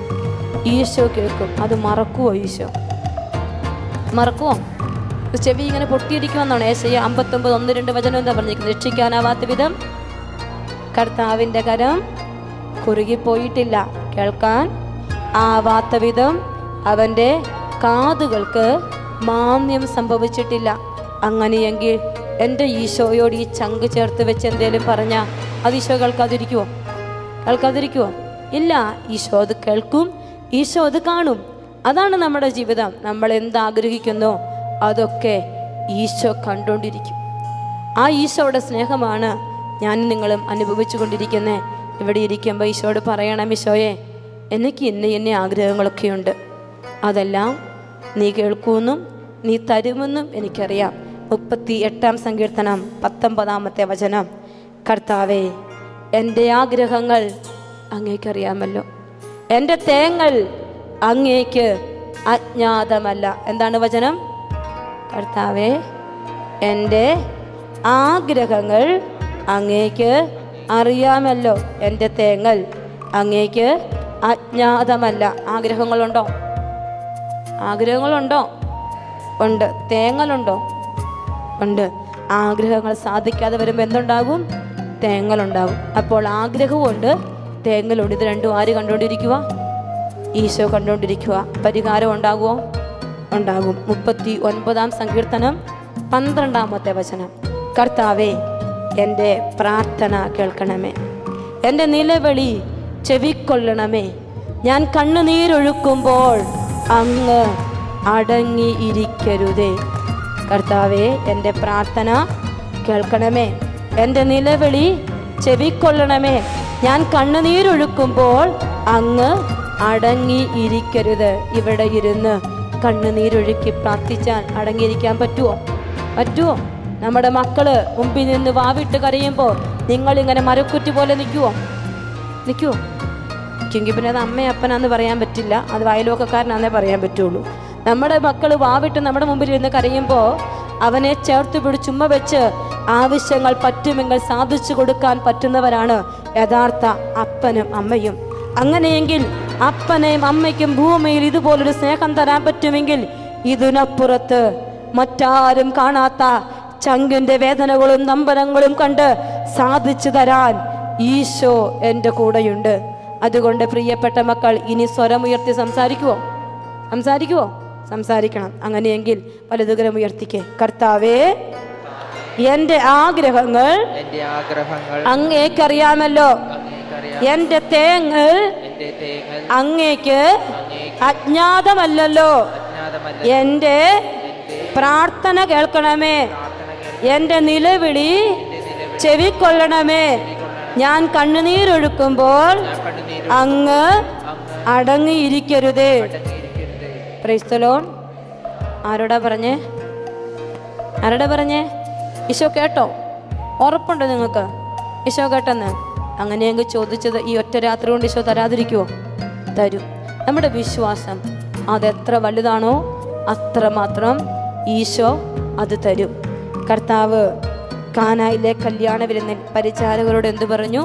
ഈശോ കേൾക്കും. അത് മറക്കുവോ? ഈശോ മറക്കുവോ? ചെവി ഇങ്ങനെ പൊട്ടിയിരിക്കുമെന്നാണ് യേശയ്യ 59:1-2 വചനം എന്താ പറഞ്ഞിരിക്കുന്നത്? രക്ഷിക്കാനാവാത്ത വിധം കർത്താവിൻ്റെ കരം കുറുകിപ്പോയിട്ടില്ല, കേൾക്കാൻ ആവാത്ത വിധം അവൻ്റെ കാതുകൾക്ക് മാന്യം സംഭവിച്ചിട്ടില്ല. അങ്ങനെയെങ്കിൽ എൻ്റെ ഈശോയോട് ഈ ചങ്ക് ചേർത്ത് വെച്ച് എന്തേലും പറഞ്ഞാൽ അത് ഈശോ കേൾക്കാതിരിക്കുവോ? കേൾക്കാതിരിക്കുവോ? ഇല്ല. ഈശോ അത് കേൾക്കും, ഈശോ അത് കാണും. അതാണ് നമ്മുടെ ജീവിതം. നമ്മൾ എന്താഗ്രഹിക്കുന്നോ അതൊക്കെ ഈശോ കണ്ടുകൊണ്ടിരിക്കും. ആ ഈശോയുടെ സ്നേഹമാണ് ഞാനും നിങ്ങളും അനുഭവിച്ചു കൊണ്ടിരിക്കുന്നത്. ഇവിടെ ഇരിക്കുമ്പോൾ ഈശോയോട് പറയണം, ഈശോയെ എനിക്ക് ഇന്ന ആഗ്രഹങ്ങളൊക്കെയുണ്ട്, അതെല്ലാം നീ കേൾക്കുമെന്നും നീ തരുമെന്നും എനിക്കറിയാം. 38-ാം സങ്കീർത്തനം 19-ാമത്തെ വചനം. കർത്താവേ, എൻ്റെ ആഗ്രഹങ്ങൾ അങ്ങേക്കറിയാമല്ലോ, എൻ്റെ തേങ്ങൾ അങ്ങേക്ക് അജ്ഞാതമല്ല. എന്താണ് വചനം? കർത്താവേ, എൻ്റെ ആഗ്രഹങ്ങൾ അങ്ങേക്ക് അറിയാമല്ലോ, എൻ്റെ തേങ്ങൾ അങ്ങേക്ക് അജ്ഞാതമല്ല. ആഗ്രഹങ്ങളുണ്ടോ? ആഗ്രഹങ്ങളുണ്ടോ? ഉണ്ട്. തേങ്ങലുണ്ടോ? ഉണ്ട്. ആഗ്രഹങ്ങൾ സാധിക്കാതെ വരുമ്പോൾ എന്തുണ്ടാകും? തേങ്ങലുണ്ടാകും. അപ്പോൾ ആഗ്രഹമുണ്ട്, തേങ്ങലുണ്ട്. ഇത് രണ്ടും ആര് കണ്ടുകൊണ്ടിരിക്കുക? ഈശോ കണ്ടുകൊണ്ടിരിക്കുക. പരിഹാരം ഉണ്ടാകുമോ? ഉണ്ടാകും. 39-ാം സങ്കീർത്തനം 12-ാമത്തെ വചനം. കർത്താവേ, എൻ്റെ പ്രാർത്ഥന കേൾക്കണമേ, എൻ്റെ നിലവിളി ചെവിക്കൊള്ളണമേ. ഞാൻ കണ്ണുനീരൊഴുക്കുമ്പോൾ അങ്ങ് അടങ്ങിയിരിക്കരുതേ. കർത്താവേ, എൻ്റെ പ്രാർത്ഥന കേൾക്കണമേ, എൻ്റെ നിലവിളി ചെവിക്കൊള്ളണമേ. ഞാൻ കണ്ണുനീരൊഴുക്കുമ്പോൾ അങ്ങ് അടങ്ങിയിരിക്കരുത്. ഇവിടെ ഇരുന്ന് കണ്ണുനീരൊഴുക്കി പ്രാർത്ഥിച്ചാൽ അടങ്ങിയിരിക്കാൻ പറ്റുമോ? പറ്റുമോ? നമ്മുടെ മക്കള് മുമ്പിൽ നിന്ന് വാവിട്ട് കരയുമ്പോൾ നിങ്ങളിങ്ങനെ മരക്കുറ്റി പോലെ നിൽക്കുമോ? നിൽക്കുമോ? നിൽക്കുമെങ്കിൽ പിന്നെ അത് അമ്മയപ്പനാന്ന് പറയാൻ പറ്റില്ല, അത് അയൽവക്കക്കാരനാന്നേ പറയാൻ പറ്റുള്ളൂ. നമ്മുടെ മക്കൾ വാവിട്ട് നമ്മുടെ മുമ്പിൽ ഇരുന്ന് കരയുമ്പോൾ അവനെ ചേർത്ത് പിടിച്ചുമ്മ വെച്ച് ആവശ്യങ്ങൾ പറ്റുമെങ്കിൽ സാധിച്ചു കൊടുക്കാൻ പറ്റുന്നവരാണ് യഥാർത്ഥ അപ്പനും അമ്മയും. അങ്ങനെയെങ്കിൽ അപ്പനെയും അമ്മയ്ക്കും ഭൂമിയിൽ ഇതുപോലൊരു സ്നേഹം തരാൻ പറ്റുമെങ്കിൽ ഇതിനപ്പുറത്ത് മറ്റാരും കാണാത്ത ചങ്കിൻ്റെ വേദനകളും നമ്പരങ്ങളും കണ്ട് സാധിച്ചു തരാൻ ഈശോ എൻ്റെ കൂടെയുണ്ട്. അതുകൊണ്ട് പ്രിയപ്പെട്ട മക്കൾ, ഇനി സ്വരമുയർത്തി സംസാരിക്കുവോ? സംസാരിക്കുവോ? സംസാരിക്കണം. അങ്ങനെയെങ്കിൽ വലതുകരം ഉയർത്തിക്കേ. കർത്താവേ, എൻ്റെ ആഗ്രഹങ്ങൾ അങ്ങേക്കറിയാമല്ലോ, എൻ്റെ തേങ്ങൾ അങ്ങേക്ക് അജ്ഞാതമല്ലല്ലോ. എൻ്റെ പ്രാർത്ഥന കേൾക്കണമേ, എൻ്റെ നിലവിളി ചെവിക്കൊള്ളണമേ. ഞാൻ കണ്ണുനീരൊഴുക്കുമ്പോൾ അങ്ങ് അടങ്ങിയിരിക്കരുതേ. Price the Lord. ആരോടാ പറഞ്ഞേ? ആരോടാ പറഞ്ഞേ? ഈശോ കേട്ടോ? ഉറപ്പുണ്ടോ നിങ്ങൾക്ക് ഈശോ കേട്ടെന്ന്? അങ്ങനെയെങ്കിൽ ചോദിച്ചത് ഈ ഒറ്റ രാത്രി കൊണ്ട് ഈശോ തരാതിരിക്കുമോ? തരും. നമ്മുടെ വിശ്വാസം അതെത്ര വലുതാണോ അത്രമാത്രം ഈശോ അത് തരും. കർത്താവ് കാനായിലെ കല്യാണ വിരുന്നിൽ പരിചാരകരോട് എന്തു പറഞ്ഞു?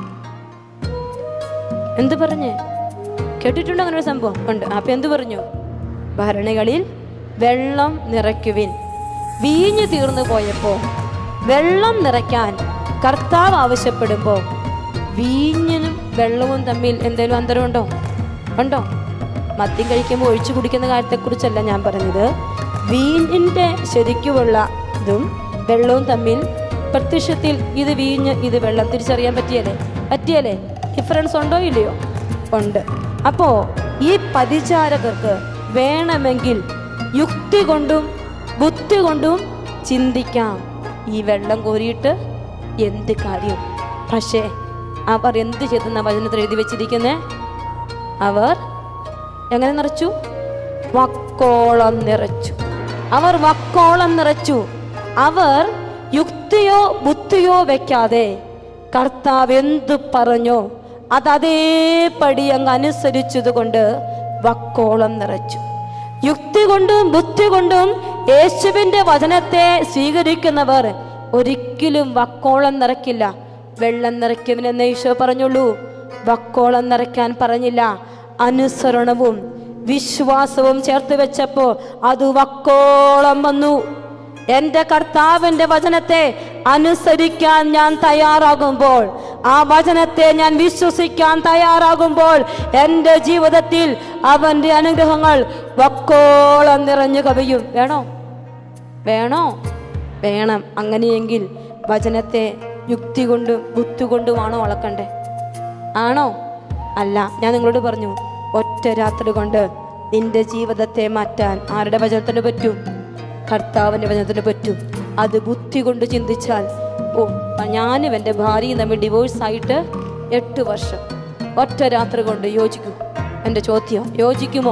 എന്തു പറഞ്ഞേ? കേട്ടിട്ടുണ്ടോ അങ്ങനെ ഒരു സംഭവം? ഉണ്ട്. അപ്പൊ എന്തു പറഞ്ഞു? ഭരണികളിൽ വെള്ളം നിറയ്ക്കുവിൻ. വീഞ്ഞു തീർന്നു പോയപ്പോൾ വെള്ളം നിറയ്ക്കാൻ കർത്താവ് ആവശ്യപ്പെടുമ്പോൾ വീഞ്ഞിനും വെള്ളവും തമ്മിൽ എന്തെങ്കിലും അന്തരമുണ്ടോ? ഉണ്ടോ? മദ്യം കഴിക്കുമ്പോൾ ഒഴിച്ചു കുടിക്കുന്ന കാര്യത്തെക്കുറിച്ചല്ല ഞാൻ പറഞ്ഞത്. വീഞ്ഞിൻ്റെ ശരിക്കുമുള്ള ഇതും വെള്ളവും തമ്മിൽ പ്രത്യക്ഷത്തിൽ ഇത് വീഞ്ഞ് ഇത് വെള്ളം തിരിച്ചറിയാൻ പറ്റിയല്ലേ? ഡിഫറൻസ് ഉണ്ടോ ഇല്ലയോ? ഉണ്ട്. അപ്പോൾ ഈ പരിചാരകർക്ക് വേണമെങ്കിൽ യുക്തി കൊണ്ടും ബുദ്ധി കൊണ്ടും ചിന്തിക്കാം, ഈ വെള്ളം കോരിയിട്ട് എന്ത് കാര്യം. പക്ഷേ അവർ എന്ത് ചെയ്തെന്ന വചനത്തിൽ എഴുതി വെച്ചിരിക്കുന്നേ? അവർ എങ്ങനെ നിറച്ചു? വക്കോളം നിറച്ചു. അവർ വക്കോളം നിറച്ചു. അവർ യുക്തിയോ ബുദ്ധിയോ വെക്കാതെ കർത്താവ് എന്തു പറഞ്ഞോ അതേപടി അങ്ങ് അനുസരിച്ചതുകൊണ്ട് വക്കോളം നിറച്ചു. യുക്തി കൊണ്ടും ബുദ്ധി കൊണ്ടും യേശുവിൻ്റെ വചനത്തെ സ്വീകരിക്കുന്നവർ ഒരിക്കലും വക്കോളം നിറയ്ക്കില്ല, വെള്ളം നിറയ്ക്കുമെന്ന് ഈശോ പറഞ്ഞുള്ളൂ. വക്കോളം നിറയ്ക്കാൻ പറഞ്ഞില്ല. അനുസരണവും വിശ്വാസവും ചേർത്ത് വെച്ചപ്പോൾ അത് വക്കോളം വന്നു. എൻ്റെ കർത്താവിൻ്റെ വചനത്തെ അനുസരിക്കാൻ ഞാൻ തയ്യാറാകുമ്പോൾ, ആ വചനത്തെ ഞാൻ വിശ്വസിക്കാൻ തയ്യാറാകുമ്പോൾ എൻ്റെ ജീവിതത്തിൽ അവൻ്റെ അനുഗ്രഹങ്ങൾ വക്കോളം നിറഞ്ഞു കവിയും. വേണോ? വേണോ? വേണം. അങ്ങനെയെങ്കിൽ വചനത്തെ യുക്തി കൊണ്ടും ബുദ്ധി കൊണ്ടുമാണോ അളക്കണ്ടേ? ആണോ? അല്ല. ഞാൻ നിങ്ങളോട് പറഞ്ഞു, ഒറ്റ രാത്രി കൊണ്ട് നിന്റെ ജീവിതത്തെ മാറ്റാൻ ആരുടെ വചനത്തിന് പറ്റും? കർത്താവിൻ്റെ വചനത്തിന് പറ്റും. അത് ബുദ്ധി കൊണ്ട് ചിന്തിച്ചാൽ, ഓ, ഞാനും എൻ്റെ ഭാര്യയും തമ്മിൽ ഡിവോഴ്സായിട്ട് 8 വർഷം, ഒറ്റ രാത്രി കൊണ്ട് യോജിക്കും. എൻ്റെ ചോദ്യം, യോജിക്കുമോ?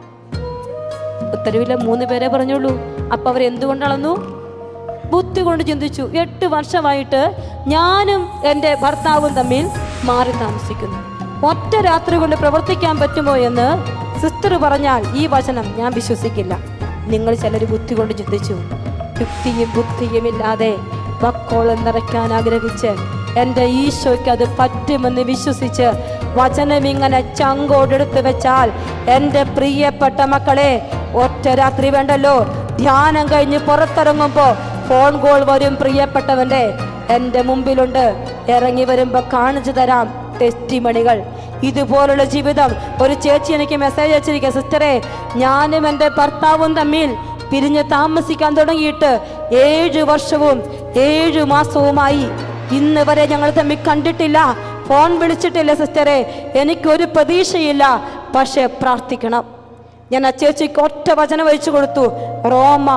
ഉത്തരവില്ല. 3 പേരെ പറഞ്ഞുള്ളൂ. അപ്പം അവരെന്തുകൊണ്ട് അളന്നു? ബുദ്ധി കൊണ്ട് ചിന്തിച്ചു. 8 വർഷമായിട്ട് ഞാനും എൻ്റെ ഭർത്താവും തമ്മിൽ മാറി താമസിക്കുന്നു. ഒറ്റ രാത്രി കൊണ്ട് പ്രവർത്തിക്കാൻ പറ്റുമോ എന്ന് സിസ്റ്റർ പറഞ്ഞാൽ ഈ വചനം ഞാൻ വിശ്വസിക്കില്ല. നിങ്ങൾ ചിലർ ബുദ്ധി കൊണ്ട് ചിന്തിച്ചു. യുക്തിയും ബുദ്ധിയും ഇല്ലാതെ വക്കോളം നിറയ്ക്കാൻ ആഗ്രഹിച്ച് എൻ്റെ ഈശോയ്ക്ക് അത് പറ്റുമെന്ന് വിശ്വസിച്ച് വചനം ഇങ്ങനെ ചങ്കോടെടുത്ത് വെച്ചാൽ, എൻ്റെ പ്രിയപ്പെട്ട മക്കളെ, ഒറ്റ രാത്രി വേണ്ടല്ലോ. ധ്യാനം കഴിഞ്ഞ് പുറത്തിറങ്ങുമ്പോൾ ഫോൺ കോൾ വരും. പ്രിയപ്പെട്ടവൻ്റെ എൻ്റെ മുമ്പിലുണ്ട്, ഇറങ്ങി വരുമ്പോൾ കാണിച്ചു തരാം ടെസ്റ്റിമണികൾ. ഇതുപോലുള്ള ജീവിതം. ഒരു ചേച്ചി എനിക്ക് മെസ്സേജ് അയച്ചിരിക്കുക, സിസ്റ്ററെ, ഞാനും എൻ്റെ ഭർത്താവും തമ്മിൽ പിരിഞ്ഞ് താമസിക്കാൻ തുടങ്ങിയിട്ട് 7 വർഷവും 7 മാസവുമായി. ഇന്ന് വരെ ഞങ്ങൾ തമ്മിൽ കണ്ടിട്ടില്ല, ഫോൺ വിളിച്ചിട്ടില്ല സിസ്റ്ററെ. എനിക്കൊരു പ്രതീക്ഷയില്ല, പക്ഷെ പ്രാർത്ഥിക്കണം. ഞാൻ ആ ചേച്ചിക്ക് ഒറ്റ വചനം അയച്ചു കൊടുത്തു, റോമ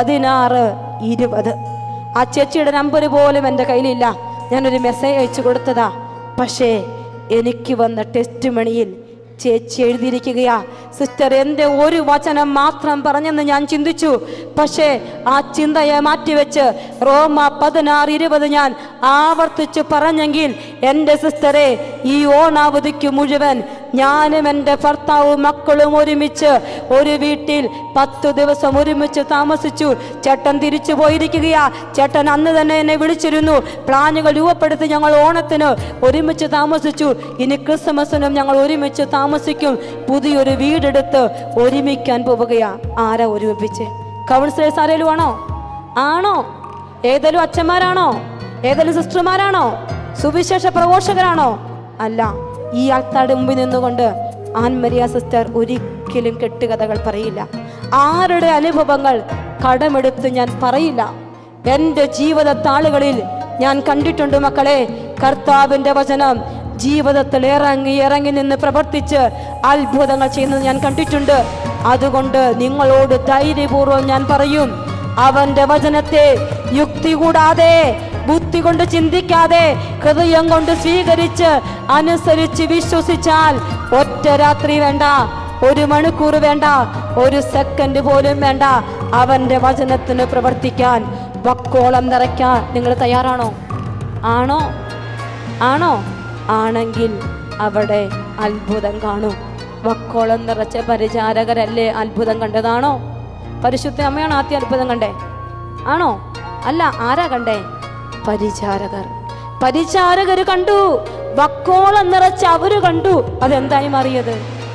16:20. ആ ചേച്ചിയുടെ നമ്പർ പോലും എൻ്റെ കയ്യിലില്ല. ഞാനൊരു മെസ്സേജ് അയച്ചു കൊടുത്തതാ. പക്ഷേ എനിക്ക് വന്ന ടെസ്റ്റ് മണിയിൽ ചേച്ചി എഴുതിയിരിക്കുകയാ, സിസ്റ്റർ എൻ്റെ ഒരു വചനം മാത്രം പറഞ്ഞെന്ന് ഞാൻ ചിന്തിച്ചു. പക്ഷേ ആ ചിന്തയെ മാറ്റിവെച്ച് റോമ 16:20 ഞാൻ ആവർത്തിച്ച് പറഞ്ഞെങ്കിൽ, എൻ്റെ സിസ്റ്ററെ, ഈ ഓണാവധിക്ക് മുഴുവൻ ഞാനും എൻ്റെ ഭർത്താവും മക്കളും ഒരുമിച്ച് ഒരു വീട്ടിൽ 10 ദിവസം ഒരുമിച്ച് താമസിച്ചു. ചേട്ടൻ തിരിച്ചു പോയിരിക്കുകയാ. ചേട്ടൻ അന്ന് തന്നെ എന്നെ വിളിച്ചിരുന്നു. പ്ലാനുകൾ രൂപപ്പെടുത്തി ഞങ്ങൾ ഓണത്തിന് ഒരുമിച്ച് താമസിച്ചു. ഇനി ക്രിസ്മസിനും ഞങ്ങൾ ഒരുമിച്ച് താമസിക്കും. പുതിയൊരു വീടെടുത്ത് ഒരുമിക്കാൻ പോവുകയാ. ആരാ ഒരുമിപ്പിച്ച്? കൗൺസിലേഴ്സ് ആരേലും ആണോ? ആണോ? ഏതെങ്കിലും അച്ഛന്മാരാണോ? ഏതെങ്കിലും സിസ്റ്റർമാരാണോ? സുവിശേഷ പ്രഘോഷകരാണോ? അല്ല. ഈ ആൾക്കാരുടെ മുമ്പിൽ നിന്നുകൊണ്ട് ആൻമരിയ സിസ്റ്റർ ഒരിക്കലും കെട്ടുകഥകൾ പറയില്ല. ആരുടെ അനുഭവങ്ങൾ കടമെടുത്ത് ഞാൻ പറയില്ല. എൻ്റെ ജീവിത താളുകളിൽ ഞാൻ കണ്ടിട്ടുണ്ട് മക്കളെ, കർത്താവിൻ്റെ വചനം ജീവിതത്തിൽ ഇറങ്ങി നിന്ന് പ്രവർത്തിച്ച് അത്ഭുതങ്ങൾ ചെയ്യുന്നത് ഞാൻ കണ്ടിട്ടുണ്ട്. അതുകൊണ്ട് നിങ്ങളോട് ധൈര്യപൂർവ്വം ഞാൻ പറയും, അവൻ്റെ വചനത്തെ യുക്തി കൂടാതെ, ബുദ്ധി കൊണ്ട് ചിന്തിക്കാതെ, ഹൃദയം കൊണ്ട് സ്വീകരിച്ച് അനുസരിച്ച് വിശ്വസിച്ചാൽ ഒറ്റ രാത്രി വേണ്ട, 1 മണിക്കൂർ വേണ്ട, 1 സെക്കൻഡ് പോലും വേണ്ട, അവൻ്റെ വചനത്തിന് പ്രവർത്തിക്കാൻ, വക്കോളം നിറയ്ക്കാൻ നിങ്ങൾ തയ്യാറാണോ? ആണോ? ആണോ? ആണെങ്കിൽ അവിടെ അത്ഭുതം കാണും. വക്കോളം നിറച്ച പരിചാരകരല്ലേ അത്ഭുതം കണ്ടതാണോ? പരിശുദ്ധ അമ്മയാണ് ആദ്യം അത്ഭുതം കണ്ടേ? ആണോ? അല്ല. ആരാ കണ്ടേ? പരിചാരകർ. പരിചാരകർ കണ്ടു. വക്കോളം നിറച്ച് അവര് കണ്ടു. അതെന്തായി മാറിയത്?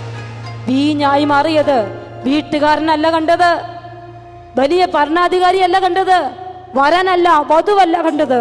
വീഞ്ഞായി മാറിയത്. വീട്ടുകാരനല്ല കണ്ടത്, വലിയ ഭരണാധികാരിയല്ല കണ്ടത്, വരനല്ല വധുവല്ല കണ്ടത്.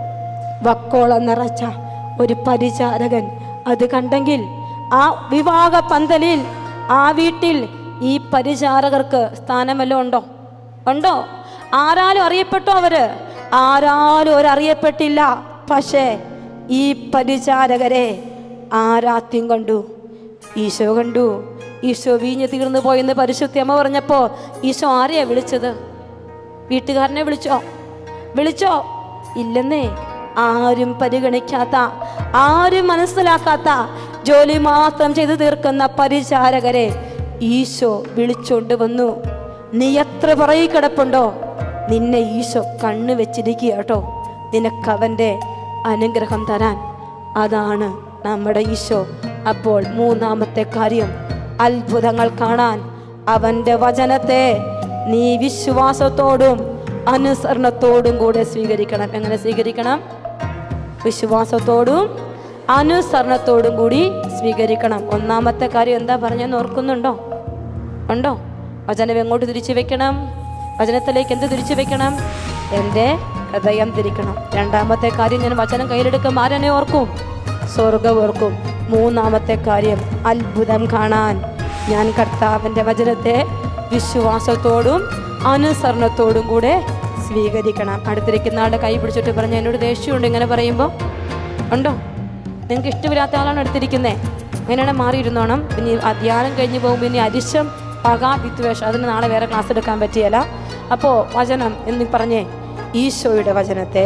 വക്കോളം നിറച്ച ഒരു പരിചാരകൻ അത് കണ്ടെങ്കിൽ ആ വിവാഹ പന്തലിൽ, ആ വീട്ടിൽ ഈ പരിചാരകർക്ക് സ്ഥാനമല്ലോ ഉണ്ടോ? ഉണ്ടോ? ആരാലും അറിയപ്പെട്ടോ? അവര് ആരാലും ഒരറിയപ്പെട്ടില്ല. പക്ഷേ ഈ പരിചാരകരെ ആരാത്യം കണ്ടു? ഈശോ കണ്ടു. ഈശോ വീഞ്ഞ് തീർന്നു പോയെന്ന് പരിശുദ്ധ അമ്മ പറഞ്ഞപ്പോ ഈശോ ആരെയാ വിളിച്ചത്? വീട്ടുകാരനെ വിളിച്ചോ? വിളിച്ചോ? ഇല്ലെന്നേ. ആരും പരിഗണിക്കാത്ത, ആരും മനസ്സിലാക്കാത്ത, ജോലി മാത്രം ചെയ്തു തീർക്കുന്ന പരിചാരകരെ ഈശോ വിളിച്ചോണ്ട് വന്നു. നീ എത്ര പുറകെ കിടപ്പുണ്ടോ, നിന്നെ ഈശോ കണ്ണു വെച്ചിരിക്കുക കേട്ടോ, നിനക്കവൻ്റെ അനുഗ്രഹം തരാൻ. അതാണ് നമ്മുടെ ഈശോ. അപ്പോൾ 3-ാമത്തെ കാര്യം, അത്ഭുതങ്ങൾ കാണാൻ അവൻ്റെ വചനത്തെ നീ വിശ്വാസത്തോടും അനുസരണത്തോടും കൂടെ സ്വീകരിക്കണം. എങ്ങനെ സ്വീകരിക്കണം? വിശ്വാസത്തോടും അനുസരണത്തോടും കൂടി സ്വീകരിക്കണം. ഒന്നാമത്തെ കാര്യം എന്താ പറഞ്ഞെന്ന് ഓർക്കുന്നുണ്ടോ? ഉണ്ടോ? വചനം എങ്ങോട്ട് തിരിച്ചു വെക്കണം? വചനത്തിലേക്ക് എന്ത് തിരിച്ചു വെക്കണം? എൻ്റെ ഹൃദയം തിരിക്കണം. രണ്ടാമത്തെ കാര്യം, ഞാൻ വചനം കയ്യിലെടുക്കും ആരെന്നെ ഓർക്കും? സ്വർഗം ഓർക്കും. മൂന്നാമത്തെ കാര്യം, അത്ഭുതം കാണാൻ ഞാൻ കർത്താവിൻ്റെ വചനത്തെ വിശ്വാസത്തോടും അനുസരണത്തോടും കൂടെ സ്വീകരിക്കണം. അടുത്തിരിക്കുന്ന ആളുടെ കൈ പിടിച്ചിട്ട് പറഞ്ഞ എന്നോട് ദേഷ്യമുണ്ട് ഇങ്ങനെ പറയുമ്പോൾ. ഉണ്ടോ? നിങ്ങൾക്ക് ഇഷ്ടമില്ലാത്ത ആളാണ് അടുത്തിരിക്കുന്നത്. അങ്ങനെയാണ് മാറിയിരുന്നോണം. പിന്നെ ആ ധ്യാനം കഴിഞ്ഞ് പോകുമ്പോൾ ഇനി അരിശം, പക, വിദ്വേഷം അതിന് നാളെ വേറെ ക്ലാസ് എടുക്കാൻ പറ്റിയല്ല. അപ്പോൾ വചനം എന്ന് പറഞ്ഞേ, ഈശോയുടെ വചനത്തെ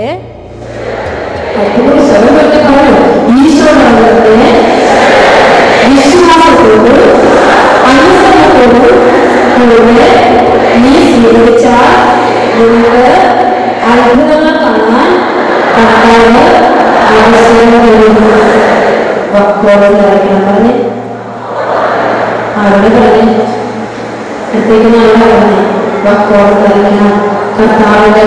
നീ സ്വീകരിച്ചാൽ നിനക്ക് അത്ഭുതങ്ങൾ കാണാൻ കർത്താവ് അവസരം തരുന്നു. പറഞ്ഞേ അവിടെ പറഞ്ഞേ എത്തേക്കുന്ന ആളെ പറഞ്ഞേ കർത്താവിന്റെ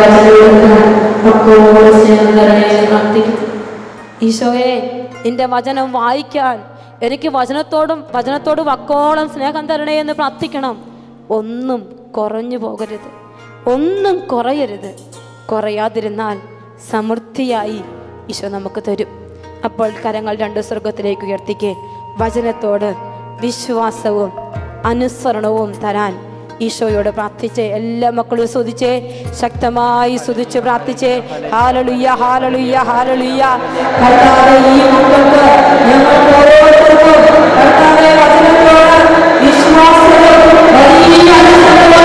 പ്രാർത്ഥിക്കും. ഈശോയെ, നിന്റെ വചനം വായിക്കാൻ എനിക്ക് വചനത്തോട് വക്കോളം സ്നേഹം തരണേ എന്ന് പ്രാർത്ഥിക്കണം. ഒന്നും കുറഞ്ഞു പോകരുത്, ഒന്നും കുറയരുത്. കുറയാതിരുന്നാൽ സമൃദ്ധിയായി ഈശോ നമുക്ക് തരും. അപ്പോൾ കരങ്ങൾ രണ്ട് സ്വർഗത്തിലേക്ക് ഉയർത്തിക്കേ. വചനത്തോട് വിശ്വാസവും അനുസരണവും തരാൻ ഈശോയോട് പ്രാർത്ഥിച്ചേ. എല്ലാ മക്കളും സ്തുതിച്ചേ, ശക്തമായി സ്തുതിച്ച് പ്രാർത്ഥിച്ചേ. Hallelujah, hallelujah, hallelujah. കർത്താവേ, ഈ മക്കൾക്ക് ഞങ്ങൾക്ക് ഓരോരുത്തർക്കും കർത്താവേ വചനത്തോട് വിശ്വാസവും വലിയ അനുസരണവും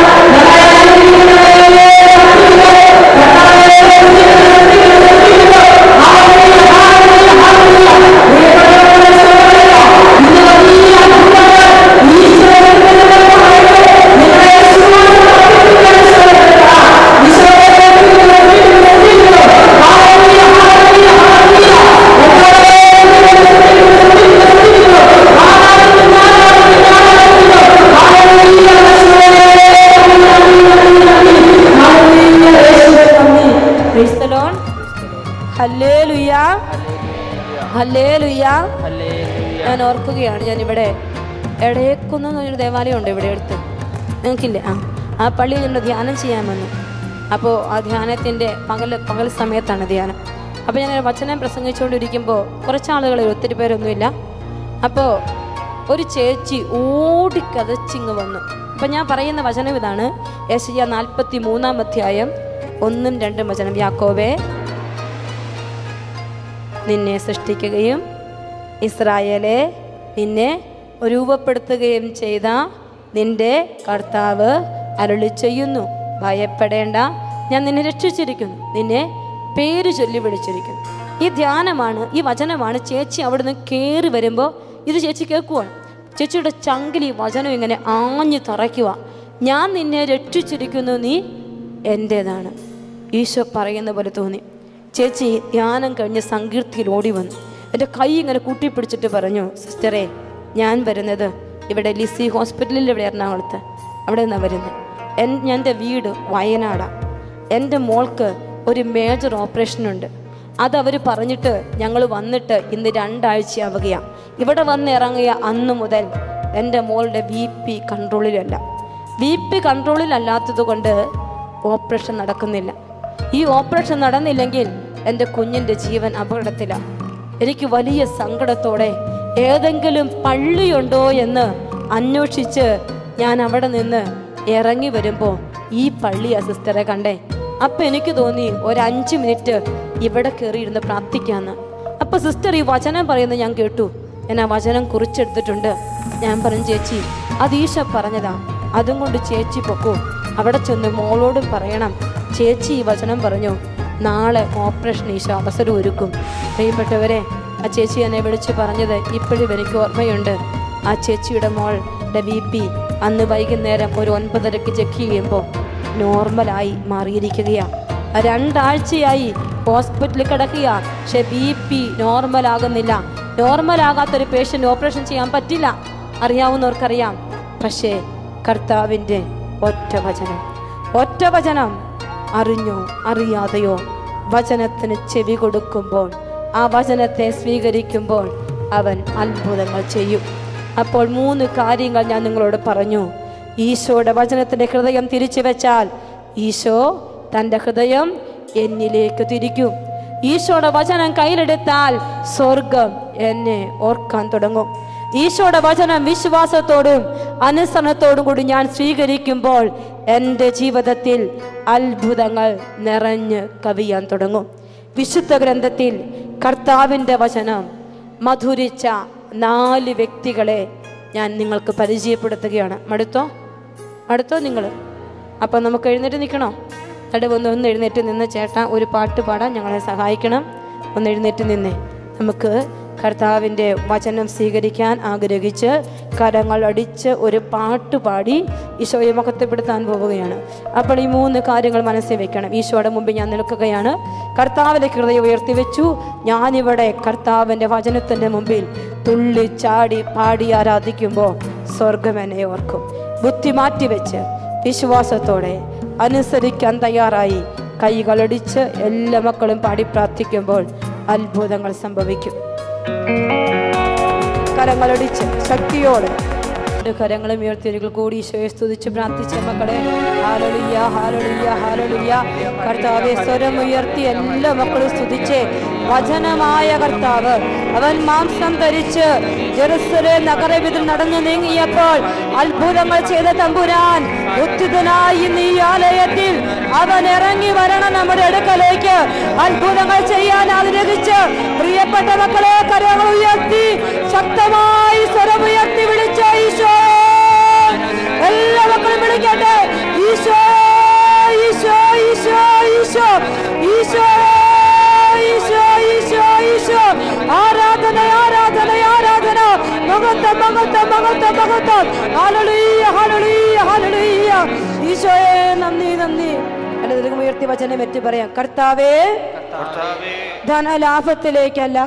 ഞാൻ ഓർക്കുകയാണ്. ഞാനിവിടെ എടയക്കുന്ന ഒരു ദേവാലയം ഉണ്ട് ഇവിടെ അടുത്ത്, നിങ്ങൾക്കില്ലേ? ആ പള്ളിയിൽ ഞങ്ങൾ ധ്യാനം ചെയ്യാൻ വന്നു. അപ്പോൾ ആ ധ്യാനത്തിൻ്റെ പകൽ സമയത്താണ് ധ്യാനം. അപ്പോൾ ഞാൻ വചനം പ്രസംഗിച്ചുകൊണ്ടിരിക്കുമ്പോൾ കുറച്ചാളുകൾ, ഒത്തിരി പേരൊന്നുമില്ല. അപ്പോൾ ഒരു ചേച്ചി ഓടിക്കതച്ചിങ്ങ് വന്നു. അപ്പം ഞാൻ പറയുന്ന വചനം ഇതാണ്, യെശയ്യാ 43 അധ്യായം 1-2 വചനം. യാക്കോബേ, നിന്നെ സൃഷ്ടിക്കുകയും ഇസ്രായേലെ നിന്നെ രൂപപ്പെടുത്തുകയും ചെയ്ത നിന്റെ കർത്താവ് അരുളി ചെയ്യുന്നു, ഭയപ്പെടേണ്ട, ഞാൻ നിന്നെ രക്ഷിച്ചിരിക്കുന്നു, നിന്നെ പേര് ചൊല്ലി വിളിച്ചിരിക്കുന്നു. ഈ ധ്യാനമാണ്, ഈ വചനമാണ്. ചേച്ചി അവിടെ നിന്ന് കയറി വരുമ്പോൾ ഇത് ചേച്ചി കേൾക്കുവാണ്. ചേച്ചിയുടെ ചങ്കിൽ ഈ വചനം ഇങ്ങനെ ആഞ്ഞു തറയ്ക്കുക. ഞാൻ നിന്നെ രക്ഷിച്ചിരിക്കുന്നു, നീ എൻ്റേതാണ്. ഈശോ പറയുന്ന പോലെ തോന്നി. ചേച്ചി ധ്യാനം കഴിഞ്ഞ് സങ്കീർത്തിയിൽ ഓടി വന്നു. എൻ്റെ കൈ ഇങ്ങനെ കൂട്ടിപ്പിടിച്ചിട്ട് പറഞ്ഞു, സിസ്റ്ററെ, ഞാൻ വരുന്നത് ഇവിടെ ലിസി ഹോസ്പിറ്റലിൽ, ഇവിടെ എറണാകുളത്ത്, അവിടെ നിന്നാണ് വരുന്നത്. എൻ്റെ വീട് വയനാടാണ്. എൻ്റെ മോൾക്ക് ഒരു മേജർ ഓപ്പറേഷനുണ്ട്. അതവർ പറഞ്ഞിട്ട് ഞങ്ങൾ വന്നിട്ട് ഇന്ന് 2 ആഴ്ചയാവുകയാണ്. ഇവിടെ വന്ന് ഇറങ്ങിയ അന്ന് മുതൽ എൻ്റെ മോളുടെ BP കൺട്രോളിലല്ല. BP കൺട്രോളിലല്ലാത്തത് കൊണ്ട് ഓപ്പറേഷൻ നടക്കുന്നില്ല. ഈ ഓപ്പറേഷൻ നടന്നില്ലെങ്കിൽ എൻ്റെ കുഞ്ഞിൻ്റെ ജീവൻ അപകടത്തിലാണ്. എനിക്ക് വലിയ സങ്കടത്തോടെ ഏതെങ്കിലും പള്ളിയുണ്ടോ എന്ന് അന്വേഷിച്ച് ഞാൻ അവിടെ നിന്ന് ഇറങ്ങി വരുമ്പോൾ ഈ പള്ളിയാ സിസ്റ്ററെ കണ്ടേ. അപ്പം എനിക്ക് തോന്നി ഒരു 5 മിനിറ്റ് ഇവിടെ കയറിയിരുന്ന് പ്രാർത്ഥിക്കാമെന്ന്. അപ്പം സിസ്റ്റർ ഈ വചനം പറയുന്നത് ഞാൻ കേട്ടു. ഞാൻ ആ വചനം കുറിച്ചെടുത്തിട്ടുണ്ട്. ഞാൻ പറഞ്ഞു, ചേച്ചി അത് ഈശോ പറഞ്ഞതാ, അതും കൊണ്ട് ചേച്ചി പൊക്കോ. അവിടെ ചെന്ന് മോളോടും പറയണം, ചേച്ചി ഈ വചനം പറഞ്ഞു, നാളെ ഓപ്പറേഷൻ ഈശോ അവസരം ഒരുക്കും. പ്രിയപ്പെട്ടവരെ, ആ ചേച്ചി എന്നെ വിളിച്ച് പറഞ്ഞത് ഇപ്പോഴും എനിക്ക് ഓർമ്മയുണ്ട്. ആ ചേച്ചിയുടെ മോളുടെ BP അന്ന് വൈകുന്നേരം ഒരു 9:30 ചെക്ക് ചെയ്യുമ്പോൾ നോർമലായി മാറിയിരിക്കുകയാണ്. 2 ആഴ്ചയായി ഹോസ്പിറ്റലിൽ കിടക്കുക. പക്ഷെ BP നോർമലാകുന്നില്ല. നോർമലാകാത്തൊരു പേഷ്യൻ്റ് ഓപ്പറേഷൻ ചെയ്യാൻ പറ്റില്ല, അറിയാവുന്നവർക്കറിയാം. പക്ഷേ കർത്താവിൻ്റെ ഒറ്റ വചനം അറിഞ്ഞോ അറിയാതെയോ വചനത്തിന് ചെവി കൊടുക്കുമ്പോൾ, ആ വചനത്തെ സ്വീകരിക്കുമ്പോൾ അവൻ അത്ഭുതങ്ങൾ ചെയ്യും. അപ്പോൾ 3 കാര്യങ്ങൾ ഞാൻ നിങ്ങളോട് പറഞ്ഞു. ഈശോയുടെ വചനത്തിൻ്റെ ഹൃദയം തിരിച്ചു വെച്ചാൽ ഈശോ തൻ്റെ ഹൃദയം എന്നിലേക്ക് തിരിക്കും. ഈശോയുടെ വചനം കയ്യിലെടുത്താൽ സ്വർഗം എന്നെ ഓർക്കാൻ തുടങ്ങും. ഈശോയുടെ വചനം വിശ്വാസത്തോടും അനുസരണത്തോടും കൂടി ഞാൻ സ്വീകരിക്കുമ്പോൾ എൻ്റെ ജീവിതത്തിൽ അത്ഭുതങ്ങൾ നിറഞ്ഞ് കവിയാൻ തുടങ്ങും. വിശുദ്ധ ഗ്രന്ഥത്തിൽ കർത്താവിൻ്റെ വചനം മധുരിച്ച 4 വ്യക്തികളെ ഞാൻ നിങ്ങൾക്ക് പരിചയപ്പെടുത്തുകയാണ്. അടുത്തോ നിങ്ങൾ? അപ്പം നമുക്ക് എഴുന്നേറ്റ് നിൽക്കണോ? ഒന്ന് എഴുന്നേറ്റ് നിന്ന് ചേട്ടാ ഒരു പാട്ട് പാടാൻ ഞങ്ങളെ സഹായിക്കണം. ഒന്ന് എഴുന്നേറ്റ് നിന്നേ. നമുക്ക് കർത്താവിൻ്റെ വചനം സ്വീകരിക്കാൻ ആഗ്രഹിച്ച് കരങ്ങൾ അടിച്ച് ഒരു പാട്ട് പാടി ഈശോയെ മഹത്വപ്പെടുത്താൻ പോവുകയാണ്. അപ്പോൾ ഈ 3 കാര്യങ്ങൾ മനസ്സിൽ വെക്കണം. ഈശോയുടെ മുമ്പിൽ ഞാൻ നിൽക്കുകയാണ്. കർത്താവിൻ്റെ ഹൃദയം ഉയർത്തി വെച്ചു. ഞാനിവിടെ കർത്താവിൻ്റെ വചനത്തിൻ്റെ മുമ്പിൽ തുള്ളി ചാടി പാടി ആരാധിക്കുമ്പോൾ സ്വർഗം എന്നെ ഓർക്കും. ബുദ്ധി മാറ്റിവെച്ച് വിശ്വാസത്തോടെ അനുസരിക്കാൻ തയ്യാറായി കൈകളടിച്ച് എല്ലാ മക്കളും പാടി പ്രാർത്ഥിക്കുമ്പോൾ അത്ഭുതങ്ങൾ സംഭവിക്കും. കരങ്ങളടിച്ച് ശക്തിയോടെ കരങ്ങളും ഉയർത്തിയൊരിക്കൽ കൂടി ഈശോയെ സ്തുതിച്ച് പ്രാർത്ഥിച്ച മക്കളെ, ഹല്ലേലൂയ ഹല്ലേലൂയ ഹല്ലേലൂയ. കർത്താവേ സ്വരം ഉയർത്തി എല്ലാ മക്കളും സ്തുതിച്ച്. വചനമായ കർത്താവ് അവൻ മാംസം ധരിച്ച് ജെറുസലേം നഗരത്തിൽ നടന്നു നീങ്ങിയപ്പോൾ അത്ഭുതങ്ങൾ ചെയ്ത തമ്പുരാൻ ഉത്തിതനായി ഇന്ന് ഈ ആലയത്തിൽ അവൻ ഇറങ്ങി വരണം നമ്മുടെ അടുക്കലേക്ക്. അത്ഭുതങ്ങൾ ചെയ്യാൻ ആഗ്രഹിച്ച് പ്രിയപ്പെട്ട മക്കളെ കരങ്ങൾ ഉയർത്തി ശക്തമായി സ്വരമുയർത്തി വിളിച്ച ഈശോ, എല്ലാ മക്കളും വിളിക്കട്ടെ. ഈശോ ഈശോ ഈശോ ഈശോ ഈശോ ഈശോ ഈശോ ഈശോ. ആരാധന ആരാധന ആരാധന. മഹത്വം മഹത്വം മഹത്വം മഹത്വം. Hallelujah hallelujah hallelujah. ഈശോയെ നന്ദി നന്ദി. എല്ലാവരും ഉയർത്തി വചനം എത്തി പറയാം. കർത്താവേ ധനലാഭത്തിലേക്കല്ല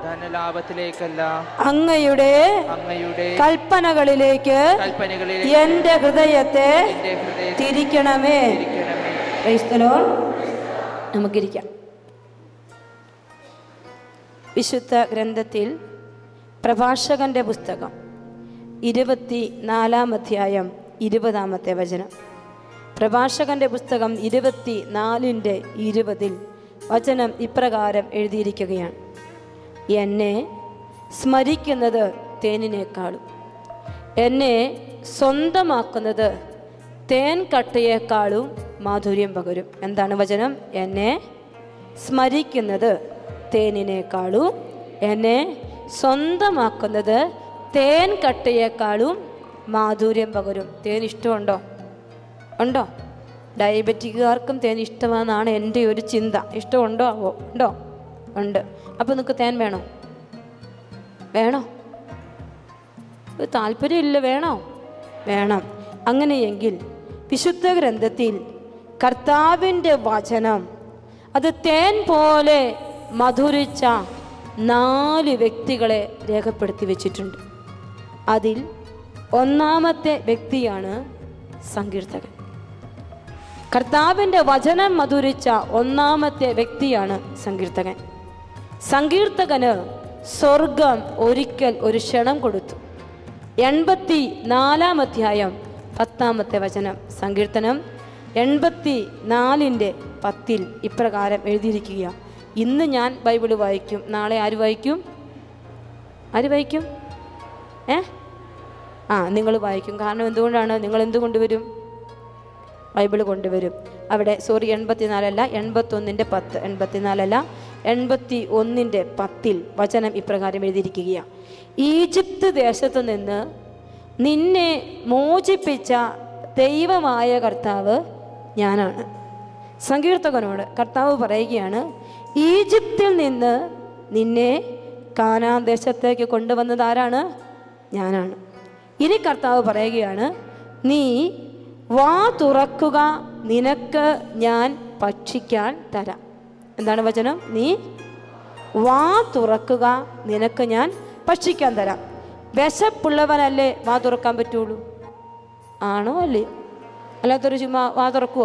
അങ്ങയുടെ കൽപ്പനകളിലേക്ക് എന്റെ ഹൃദയത്തെ തിരിക്കണമേ. നമുക്കിരിക്കാം. വിശുദ്ധ ഗ്രന്ഥത്തിൽ പ്രഭാഷകന്റെ പുസ്തകം 24-ാം അധ്യായം 20-ാമത്തെ വചനം. പ്രഭാഷകന്റെ പുസ്തകം 24:20 വചനം ഇപ്രകാരം എഴുതിയിരിക്കുകയാണ്: എന്നെ സ്മരിക്കുന്നത് തേനിനേക്കാളും എന്നെ സ്വന്തമാക്കുന്നത് തേൻ കട്ടയേക്കാളും മാധുര്യം പകരും. എന്താണ് വചനം? എന്നെ സ്മരിക്കുന്നത് തേനിനേക്കാളും എന്നെ സ്വന്തമാക്കുന്നത് തേൻ കട്ടയേക്കാളും മാധുര്യം പകരും. തേൻ ഇഷ്ടമുണ്ടോ? ഉണ്ടോ? ഡയബറ്റിക്കാർക്കും തേൻ ഇഷ്ടമാണെന്നാണ് എൻ്റെ ഒരു ചിന്ത. ഇഷ്ടമുണ്ടോ? ഉണ്ടോ? ഉണ്ട്. അപ്പോൾ നിങ്ങൾക്ക് തേൻ വേണോ? താല്പര്യമില്ല? വേണം. അങ്ങനെയെങ്കിൽ വിശുദ്ധ ഗ്രന്ഥത്തിൽ കർത്താവിൻ്റെ വചനം അത് തേൻ പോലെ മധുരിച്ച 4 വ്യക്തികളെ രേഖപ്പെടുത്തി വെച്ചിട്ടുണ്ട്. അതിൽ 1-ാമത്തെ വ്യക്തിയാണ് സങ്കീർത്തകൻ. കർത്താവിൻ്റെ വചനം മധുരിച്ച 1-ാമത്തെ വ്യക്തിയാണ് സങ്കീർത്തകൻ. സങ്കീർത്തകന് സ്വർഗം ഒരിക്കൽ ഒരു ക്ഷണം കൊടുത്തു. 84-ാം അധ്യായം 10-ാമത്തെ വചനം. സങ്കീർത്തനം 84:10 ഇപ്രകാരം എഴുതിയിരിക്കുക: ഇന്ന് ഞാൻ ബൈബിള് വായിക്കും, നാളെ ആര് വായിക്കും? നിങ്ങൾ വായിക്കും. കാരണം എന്തുകൊണ്ടാണ്? നിങ്ങൾ എന്ത് കൊണ്ടുവരും? ബൈബിള് കൊണ്ടുവരും. അവിടെ 84 81:10 84 81:10 വചനം ഇപ്രകാരം എഴുതിയിരിക്കുകയാണ്: ഈജിപ്ത് ദേശത്തു നിന്ന് നിന്നെ മോചിപ്പിച്ച ദൈവമായ കർത്താവ് ഞാനാണ്. സങ്കീർത്തകനോട് കർത്താവ് പറയുകയാണ്, ഈജിപ്തിൽ നിന്ന് നിന്നെ കാനാൻ ദേശത്തേക്ക് കൊണ്ടുവന്നത് ആരാണ്? ഞാനാണ്. ഇനി കർത്താവ് പറയുകയാണ്, നീ വാ തുറക്കുക, നിനക്ക് ഞാൻ ഭക്ഷിക്കാൻ തരാം. എന്താണ് വചനം? നീ വാ തുറക്കുക, നിനക്ക് ഞാൻ ഭക്ഷിക്കാൻ തരാം. വിശപ്പുള്ളവനല്ലേ വാ തുറക്കാൻ പറ്റുള്ളൂ? ആണോ? അല്ലേ? അല്ലാത്തൊരു ചുമ്മാ വാ തുറക്കുവോ?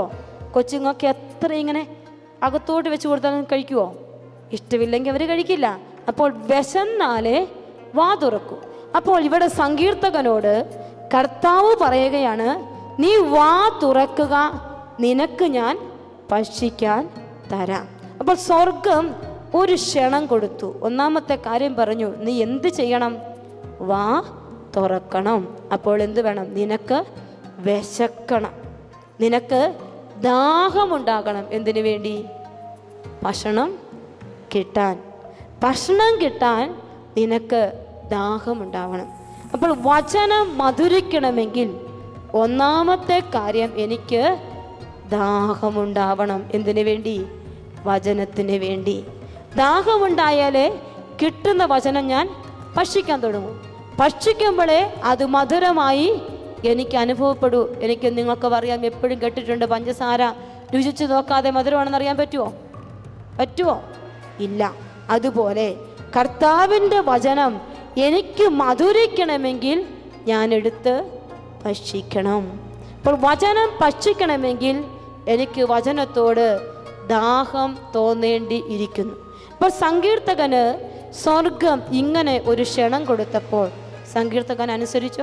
കൊച്ചുങ്ങൾക്ക് എത്ര ഇങ്ങനെ അകത്തോട്ട് വെച്ച് കൊടുത്താലും കഴിക്കുമോ? ഇഷ്ടമില്ലെങ്കിൽ അവർ കഴിക്കില്ല. അപ്പോൾ വിശന്നാലേ വാ തുറക്കൂ. അപ്പോൾ ഇവിടെ സങ്കീർത്തകനോട് കർത്താവ് പറയുകയാണ്, നീ വാ തുറക്കുക, നിനക്ക് ഞാൻ ഭക്ഷിക്കാൻ തരാം. അപ്പോൾ സ്വർഗം ഒരു ക്ഷണം കൊടുത്തു. ഒന്നാമത്തെ കാര്യം പറഞ്ഞു, നീ എന്ത് ചെയ്യണം? വാ തുറക്കണം. അപ്പോൾ എന്ത് വേണം? നിനക്ക് വിശക്കണം, നിനക്ക് ദാഹമുണ്ടാകണം. എന്തിനു വേണ്ടി? ഭക്ഷണം കിട്ടാൻ. ഭക്ഷണം കിട്ടാൻ നിനക്ക് ദാഹമുണ്ടാവണം. അപ്പോൾ വചനം മധുരിക്കണമെങ്കിൽ ഒന്നാമത്തെ കാര്യം, എനിക്ക് ദാഹമുണ്ടാവണം. എന്തിനു വേണ്ടി? വചനത്തിന് വേണ്ടി. ദാഹമുണ്ടായാലേ കിട്ടുന്ന വചനം ഞാൻ ഭക്ഷിക്കാൻ തുടങ്ങും. ഭക്ഷിക്കുമ്പോഴേ അത് മധുരമായി എനിക്ക് അനുഭവപ്പെടൂ. എനിക്ക് നിങ്ങൾക്ക് അറിയാം, എപ്പോഴും കേട്ടിട്ടുണ്ട്, പഞ്ചസാര രുചിച്ച് നോക്കാതെ മധുരമാണെന്ന് അറിയാൻ പറ്റുമോ? ഇല്ല. അതുപോലെ കർത്താവിൻ്റെ വചനം എനിക്ക് മധുരിക്കണമെങ്കിൽ ഞാൻ എടുത്ത് ഭക്ഷിക്കണം. അപ്പോൾ വചനം ഭക്ഷിക്കണമെങ്കിൽ എനിക്ക് വചനത്തോട് ദാഹം തോന്നേണ്ടി ഇരിക്കുന്നു. അപ്പോൾ സങ്കീർത്തകന് സ്വർഗം ഇങ്ങനെ ഒരു ക്ഷണം കൊടുത്തപ്പോൾ സങ്കീർത്തകൻ അനുസരിച്ചോ?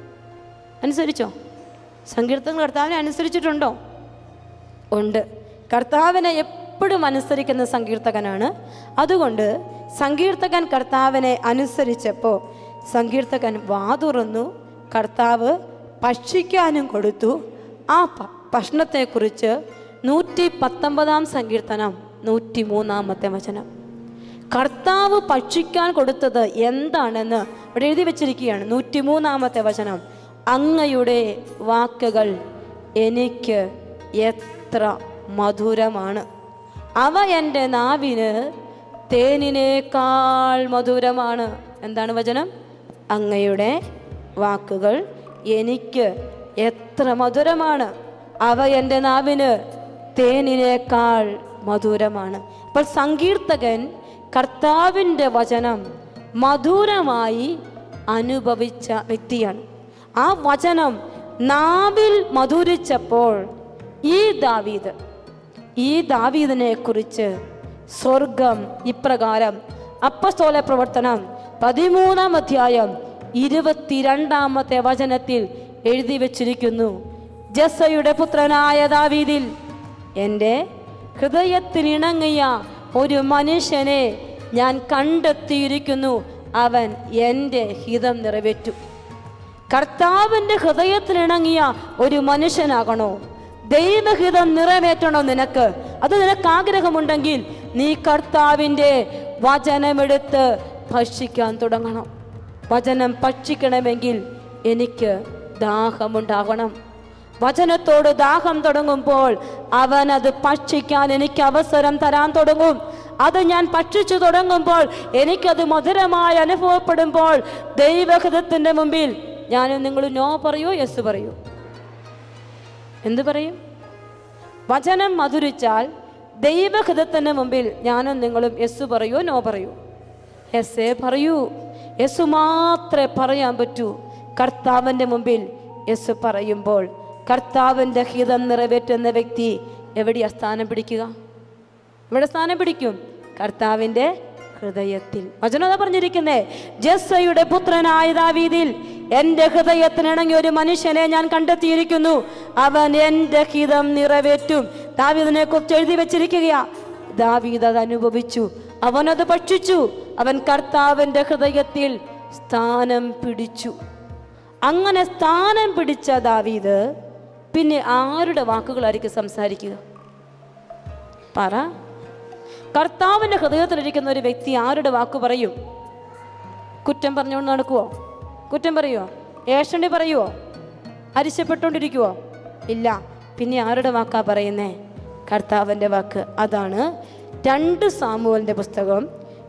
സങ്കീർത്തകൻ കർത്താവിനെ അനുസരിച്ചിട്ടുണ്ടോ? ഉണ്ട്. കർത്താവിനെ എപ്പോഴും അനുസരിക്കുന്ന സങ്കീർത്തകനാണ്. അതുകൊണ്ട് സങ്കീർത്തകൻ കർത്താവിനെ അനുസരിച്ചപ്പോൾ സങ്കീർത്തകൻ വാ തുറന്നു, കർത്താവ് ഭക്ഷിക്കാനും കൊടുത്തു. ആ ഭക്ഷണത്തെക്കുറിച്ച് 119 സങ്കീർത്തനം 103 വചനം. കർത്താവ് ഭക്ഷിക്കാൻ കൊടുത്തത് എന്താണെന്ന് ഇവിടെ എഴുതി വെച്ചിരിക്കുകയാണ്. 103 വചനം, അങ്ങയുടെ വാക്കുകൾ എനിക്ക് എത്ര മധുരമാണ്, അവ എൻ്റെ നാവിന് തേനിനേക്കാൾ മധുരമാണ്. എന്താണ് വചനം? അങ്ങയുടെ വാക്കുകൾ എനിക്ക് എത്ര മധുരമാണ്, അവ എൻ്റെ നാവിന് തേനിനേക്കാൾ മധുരമാണ്. അപ്പോൾ സങ്കീർത്തകൻ കർത്താവിൻ്റെ വചനം മധുരമായി അനുഭവിച്ച വ്യക്തിയാണ്. ആ വചനം നാവിൽ മധുരിച്ചപ്പോൾ ഈ ദാവീദിനെ കുറിച്ച് സ്വർഗം ഇപ്രകാരം അപ്പസ്തോല പ്രവർത്തനം 13 22 വചനത്തിൽ എഴുതി വച്ചിരിക്കുന്നു. ജസ്സയുടെ പുത്രനായ ദാവീദിൽ എൻ്റെ ഹൃദയത്തിനിണങ്ങിയ ഒരു മനുഷ്യനെ ഞാൻ കണ്ടെത്തിയിരിക്കുന്നു, അവൻ എൻ്റെ ഹിതം നിറവേറ്റും. കർത്താവിൻ്റെ ഹൃദയത്തിനിണങ്ങിയ ഒരു മനുഷ്യനാകണോ? ദൈവഹിതം നിറവേറ്റണോ നിനക്ക്? അത് നിനക്ക് ആഗ്രഹമുണ്ടെങ്കിൽ നീ കർത്താവിൻ്റെ വചനമെടുത്ത് ഭക്ഷിക്കാൻ തുടങ്ങണം. വചനം ഭക്ഷിക്കണമെങ്കിൽ എനിക്ക് ദാഹമുണ്ടാകണം. വചനത്തോട് ദാഹം തുടങ്ങുമ്പോൾ അവൻ അത് ഭക്ഷിക്കാൻ എനിക്ക് അവസരം തരാൻ തുടങ്ങും. അത് ഞാൻ ഭക്ഷിച്ചു തുടങ്ങുമ്പോൾ എനിക്കത് മധുരമായി അനുഭവപ്പെടുമ്പോൾ ദൈവഹിതത്തിൻ്റെ മുമ്പിൽ ഞാനും നിങ്ങൾ നോ പറയോ യെസ് പറയൂ? എന്ത് പറയും? വചനം മധുരിച്ചാൽ ദൈവഹിതത്തിൻ്റെ മുമ്പിൽ ഞാനും നിങ്ങളും യെസ് പറയോ നോ പറയൂ? യെസ്സേ പറയൂ. യെസ് മാത്രമേ പറയാൻ പറ്റൂ. കർത്താവിൻ്റെ മുമ്പിൽ യെസ് പറയുമ്പോൾ കർത്താവിൻ്റെ ഹിതം നിറവേറ്റുന്ന വ്യക്തി എവിടെയാ സ്ഥാനം പിടിക്കുക? ഇവിടെ സ്ഥാനം പിടിക്കും കർത്താവിൻ്റെ ഹൃദയത്തിൽ. വചനം പറഞ്ഞിരിക്കുന്നേ, ജസ്സയുടെ പുത്രനായ ദാവീദിൽ എൻ്റെ ഹൃദയത്തിനിണങ്ങിയ ഒരു മനുഷ്യനെ ഞാൻ കണ്ടെത്തിയിരിക്കുന്നു, അവൻ എൻ്റെ ഹിതം നിറവേറ്റും. ദാവീദിനെ കുറിച്ച് എഴുതി വെച്ചിരിക്കുകയാ. ദാവീദ് അത് അനുഭവിച്ചു, അവനത് ഭക്ഷിച്ചു, അവൻ കർത്താവിൻ്റെ ഹൃദയത്തിൽ സ്ഥാനം പിടിച്ചു. അങ്ങനെ സ്ഥാനം പിടിച്ച ദാവീദ് പിന്നെ ആരുടെ വാക്കുകളായിരിക്കും സംസാരിക്കുക? പറ. കർത്താവിൻ്റെ ഹൃദയത്തിലിരിക്കുന്ന ഒരു വ്യക്തി ആരുടെ വാക്ക് പറയും? കുറ്റം പറഞ്ഞുകൊണ്ട് നടക്കുവോ? കുറ്റം പറയുവോ? ഏഷണി പറയുവോ? അരിശപ്പെട്ടുകൊണ്ടിരിക്കുവോ? ഇല്ല. പിന്നെ ആരുടെ വാക്കാ പറയുന്നേ? കർത്താവിൻ്റെ വാക്ക്. അതാണ് 2 സാമുവേലിൻ്റെ പുസ്തകം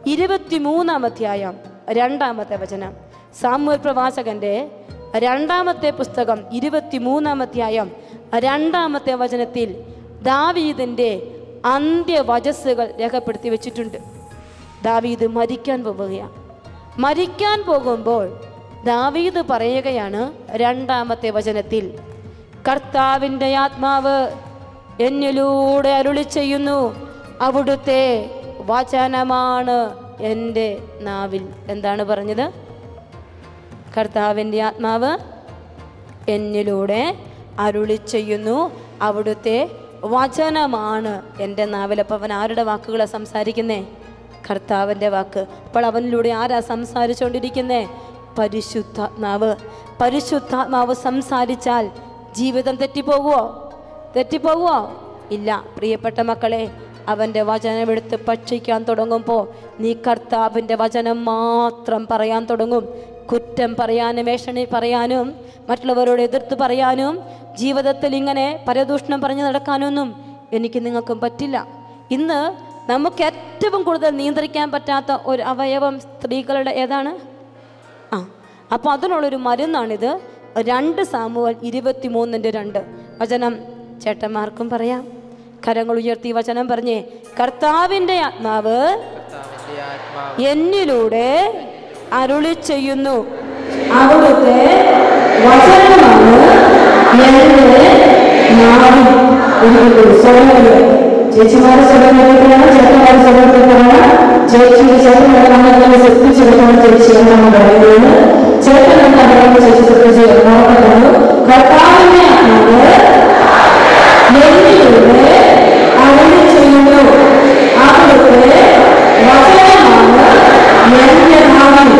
23 2 വചനം. സാമുവേൽ പ്രവാചകന്റെ 2 പുസ്തകം 23 2 വചനത്തിൽ ദാവീദിൻ്റെ അന്ത്യവചസ്സുകൾ രേഖപ്പെടുത്തി വെച്ചിട്ടുണ്ട്. ദാവീദ് മരിക്കാൻ പോവുകയാണ്. മരിക്കാൻ പോകുമ്പോൾ ദാവീദ് പറയുകയാണ് 2 വചനത്തിൽ, കർത്താവിൻ്റെ ആത്മാവ് എന്നിലൂടെ അരുളി ചെയ്യുന്നു. അവിടുത്തെ വചനമാണ് എൻ്റെ നാവിൽ. എന്താണ് പറഞ്ഞത്? കർത്താവിൻ്റെ ആത്മാവ് എന്നിലൂടെ അരുളി ചെയ്യുന്നു, അവിടുത്തെ വചനമാണ് എൻ്റെ നാവിൽ. അപ്പോൾ അവൻ ആരുടെ വാക്കുകളാണ് സംസാരിക്കുന്നേ? കർത്താവിൻ്റെ വാക്ക്. അപ്പോൾ അവനിലൂടെ ആരാ സംസാരിച്ചുകൊണ്ടിരിക്കുന്നേ? പരിശുദ്ധാത്മാവ്. പരിശുദ്ധാത്മാവ് സംസാരിച്ചാൽ ജീവിതം തെറ്റിപ്പോകുമോ? ഇല്ല. പ്രിയപ്പെട്ട മക്കളെ, അവൻ്റെ വചനമെടുത്ത് ഭക്ഷിക്കാൻ തുടങ്ങുമ്പോൾ നീ കർത്താവിൻ്റെ വചനം മാത്രം പറയാൻ തുടങ്ങും. കുറ്റം പറയാനും ഏഷണി പറയാനും മറ്റുള്ളവരോട് എതിർത്ത് പറയാനും ജീവിതത്തിൽ ഇങ്ങനെ പരദൂഷണം പറഞ്ഞു നടക്കാനൊന്നും എനിക്ക് നിങ്ങൾക്കും പറ്റില്ല. ഇന്ന് നമുക്ക് ഏറ്റവും കൂടുതൽ നിയന്ത്രിക്കാൻ പറ്റാത്ത ഒരു അവയവം സ്ത്രീകളുടെ ഏതാണ്? അപ്പോൾ അതിനുള്ളൊരു മരുന്നാണിത്. 2 സാമുവേൽ 23:2 വചനം ചേട്ടന്മാർക്കും പറയാം. കരങ്ങൾ ഉയർത്തി വചനം പറഞ്ഞേ. കർത്താവിൻ്റെ ആത്മാവ് എന്നിലൂടെ അരുളി ചെയ്യുന്നു, അവിടുത്തെ വചനമാണ് എൻ്റെ നാവിൽ. ചേച്ചിമാരെ സ്വന്തം ചേട്ടന്മാരെ സ്വന്തം ചേച്ചിയുടെ ചേട്ടൻ ശ്രദ്ധിച്ചെടുക്കണം. ചേച്ചിയാണ് പറയുന്നത്. ചേട്ടൻ എന്താ പറയുന്നത്? ചേച്ചി ശ്രദ്ധിച്ചു. കർത്താവിന്റെ ആത്മാവ് എന്നിലൂടെ അരുളി ചെയ്യുന്നു, അവിടുത്തെ വചനമാണ് എൻ്റെ നാവിൽ.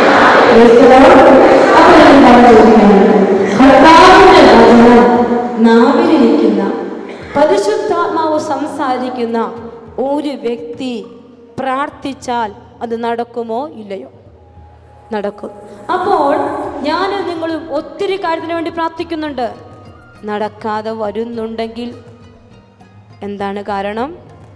കർത്താവിന്റെ വചനം നാവിലിരിക്കുന്ന പരിശുദ്ധാത്മാവ് സംസാരിക്കുന്ന ഒരു വ്യക്തി പ്രാർത്ഥിച്ചാൽ അത് നടക്കുമോ ഇല്ലയോ? നടക്കും. അപ്പോൾ ഞാനും നിങ്ങളും ഒത്തിരി കാര്യത്തിന് വേണ്ടി പ്രാർത്ഥിക്കുന്നുണ്ട്. നടക്കാതെ വരുന്നുണ്ടെങ്കിൽ എന്താണ് കാരണം?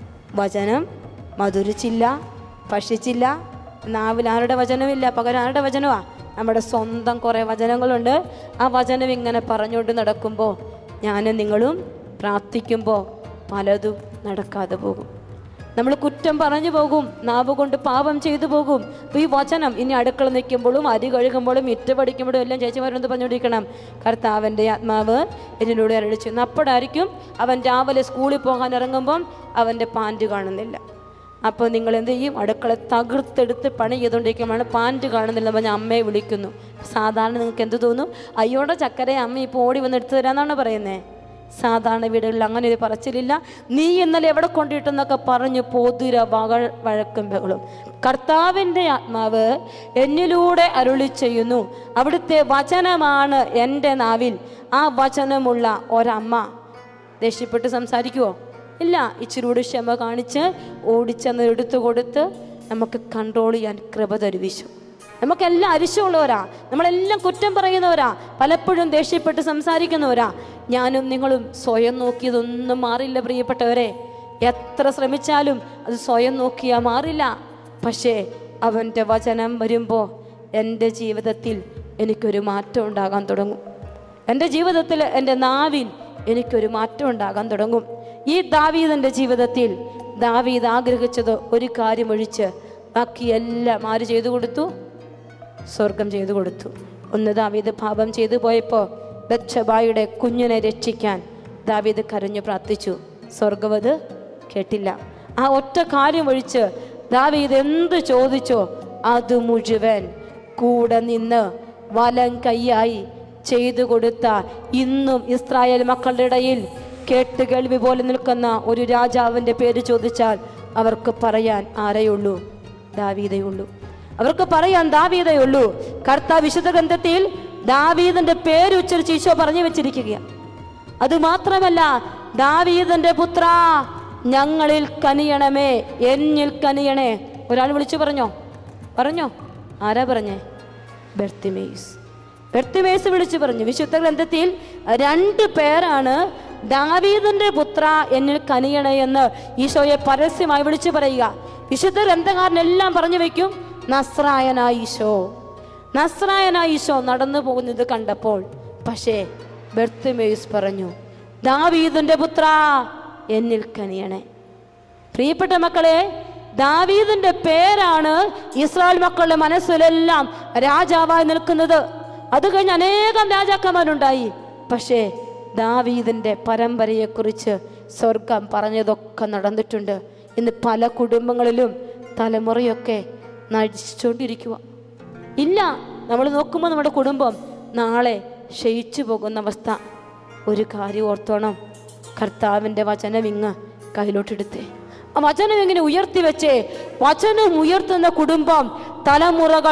വചനം മധുരിച്ചില്ല, ഭക്ഷിച്ചില്ല. നാവിൽ ആരുടെ വചനമില്ല, പകരം ആരുടെ വചനമാണ്? നമ്മുടെ സ്വന്തം കുറേ വചനങ്ങളുണ്ട്. ആ വചനം ഇങ്ങനെ പറഞ്ഞുകൊണ്ട് നടക്കുമ്പോൾ ഞാനും നിങ്ങളും പ്രാർത്ഥിക്കുമ്പോൾ പലതും നടക്കാതെ പോകും. നമ്മൾ കുറ്റം പറഞ്ഞു പോകും, നാവ് കൊണ്ട് പാപം ചെയ്തു പോകും. അപ്പോൾ ഈ വചനം ഇനി അടുക്കള നിൽക്കുമ്പോഴും അരി കഴുകുമ്പോഴും ഇറ്റ് പഠിക്കുമ്പോഴും എല്ലാം ചേച്ചിമാരെന്ത് പറഞ്ഞുകൊണ്ടിരിക്കണം? കർത്താവിൻ്റെ ആത്മാവ് എന്നിലൂടെ അരുളിച്ചു. അപ്പോഴായിരിക്കും അവൻ രാവിലെ സ്കൂളിൽ പോകാൻ ഇറങ്ങുമ്പം അവൻ്റെ പാൻറ് കാണുന്നില്ല. അപ്പോൾ നിങ്ങൾ എന്ത് ചെയ്യും? അടുക്കള തകർത്തെടുത്ത് പണി ചെയ്തുകൊണ്ടിരിക്കുമ്പോഴാണ് പാൻറ് കാണുന്നില്ല. പറഞ്ഞാൽ അമ്മയെ വിളിക്കുന്നു. സാധാരണ നിങ്ങൾക്ക് എന്ത് തോന്നും? അയ്യോടെ ചക്കരെ അമ്മ ഇപ്പോൾ ഓടി വന്ന് എടുത്തു തരാമെന്നാണ് പറയുന്നത്. സാധാരണ വീടുകളിൽ അങ്ങനെ ഒരു പറച്ചിലില്ല. നീ ഇന്നലെ എവിടെ കൊണ്ടിട്ടെന്നൊക്കെ പറഞ്ഞു പോതുര വഴക്കും ബഹളും. കർത്താവിൻ്റെ ആത്മാവ് എന്നിലൂടെ അരുളി ചെയ്യുന്നു, അവിടുത്തെ വചനമാണ് എൻ്റെ നാവിൽ. ആ വചനമുള്ള ഒരമ്മ ദേഷ്യപ്പെട്ട് സംസാരിക്കുമോ? ഇല്ല. ഇച്ചിരി കൂടി ക്ഷമ കാണിച്ച് ഓടിച്ചെന്ന് എടുത്തു കൊടുത്ത് നമുക്ക് കൺട്രോൾ ചെയ്യാൻ കൃപ തരുവിച്ചു. നമുക്കെല്ലാം അരിശമുള്ളവരാ, നമ്മളെല്ലാം കുറ്റം പറയുന്നവരാ, പലപ്പോഴും ദേഷ്യപ്പെട്ട് സംസാരിക്കുന്നവരാ. ഞാനും നിങ്ങളും സ്വയം നോക്കിയതൊന്നും മാറില്ല പ്രിയപ്പെട്ടവരെ. എത്ര ശ്രമിച്ചാലും അത് സ്വയം നോക്കിയാൽ മാറില്ല. പക്ഷേ അവൻ്റെ വചനം വരുമ്പോൾ എൻ്റെ ജീവിതത്തിൽ എനിക്കൊരു മാറ്റം ഉണ്ടാകാൻ തുടങ്ങും. എൻ്റെ ജീവിതത്തിൽ, എൻ്റെ നാവിൽ എനിക്കൊരു മാറ്റം ഉണ്ടാകാൻ തുടങ്ങും. ഈ ദാവീദിൻ്റെ ജീവിതത്തിൽ ദാവീദ് ആഗ്രഹിച്ചത് ഒരു കാര്യമൊഴിച്ച് ബാക്കിയെല്ലാം ആര് ചെയ്തു കൊടുത്തു? സ്വർഗം ചെയ്തു കൊടുത്തു. ഒന്ന് ദാവീദ് പാപം ചെയ്തു പോയപ്പോൾ ബത്ശബായുടെ കുഞ്ഞിനെ രക്ഷിക്കാൻ ദാവീദ് കരഞ്ഞു പ്രാർത്ഥിച്ചു. സ്വർഗം അത് കേട്ടില്ല. ആ ഒറ്റ കാര്യം ഒഴിച്ച് ദാവീദ് എന്ത് ചോദിച്ചോ അത് മുഴുവൻ കൂടെ നിന്ന് വലം കൈയായി ചെയ്തു കൊടുത്ത, ഇന്നും ഇസ്രായേൽ മക്കളുടെ ഇടയിൽ കേട്ടുകേൾവി പോലെ നിൽക്കുന്ന ഒരു രാജാവിൻ്റെ പേര് ചോദിച്ചാൽ അവർക്ക് പറയാൻ ആരെയുള്ളൂ? ദാവീദയുള്ളൂ. അവർക്ക് പറയാൻ ദാവീദയുള്ളൂ. കർത്താവ് വിശുദ്ധ ഗ്രന്ഥത്തിൽ ദാവീദിന്റെ പേര് ഉച്ചരിച്ച് ഈശോ പറഞ്ഞു വെച്ചിരിക്കുകയാണ്. അതുമാത്രമല്ല, ദാവീദിന്റെ പുത്ര ഞങ്ങളിൽ കനിയണമേ, എന്നിൽ കനിയണേ. ഒരാൾ വിളിച്ചു പറഞ്ഞോ? ആരാ പറഞ്ഞേ? ബർത്തിമേസ് വിളിച്ചു പറഞ്ഞു. വിശുദ്ധ ഗ്രന്ഥത്തിൽ 2 പേരാണ് ദാവീദിന്റെ പുത്ര എന്നിൽ കനിയണേ എന്ന് ഈശോയെ പരസ്യമായി വിളിച്ചു പറയുക. വിശുദ്ധ ഗ്രന്ഥകാരനെല്ലാം പറഞ്ഞു വയ്ക്കും നസ്രായനായ ഈശോ നടന്നു പോകുന്നത് കണ്ടപ്പോൾ. പക്ഷേ ബർത്തിമേസ് പറഞ്ഞു ദാവീദിന്റെ പുത്ര എന്നിൽ കനിയണേ. പ്രിയപ്പെട്ട മക്കളെ, ദാവീദിന്റെ പേരാണ് ഇസ്രായേൽ മക്കളുടെ മനസ്സിലെല്ലാം രാജാവായി നിൽക്കുന്നത്. അത് കഴിഞ്ഞ് അനേകം രാജാക്കന്മാരുണ്ടായി. പക്ഷേ ദാവീദിന്റെ പരമ്പരയെക്കുറിച്ച് സ്വർഗം പറഞ്ഞതൊക്കെ നടന്നിട്ടുണ്ട്. ഇന്ന് പല കുടുംബങ്ങളിലും തലമുറയൊക്കെ നശിച്ചുകൊണ്ടിരിക്കുക. ഇല്ല, നമ്മൾ നോക്കുമ്പോൾ നമ്മുടെ കുടുംബം നാളെ ക്ഷയിച്ചു പോകുന്ന അവസ്ഥ. ഒരു കാര്യം ഓർത്തോണം, കർത്താവിൻ്റെ വചനം ഇങ്ങ് കയ്യിലോട്ടെടുത്തേ, ആ വചനം ഇങ്ങനെ ഉയർത്തി വെച്ചേ. വചനം ഉയർത്തുന്ന കുടുംബം തലമുറകൾ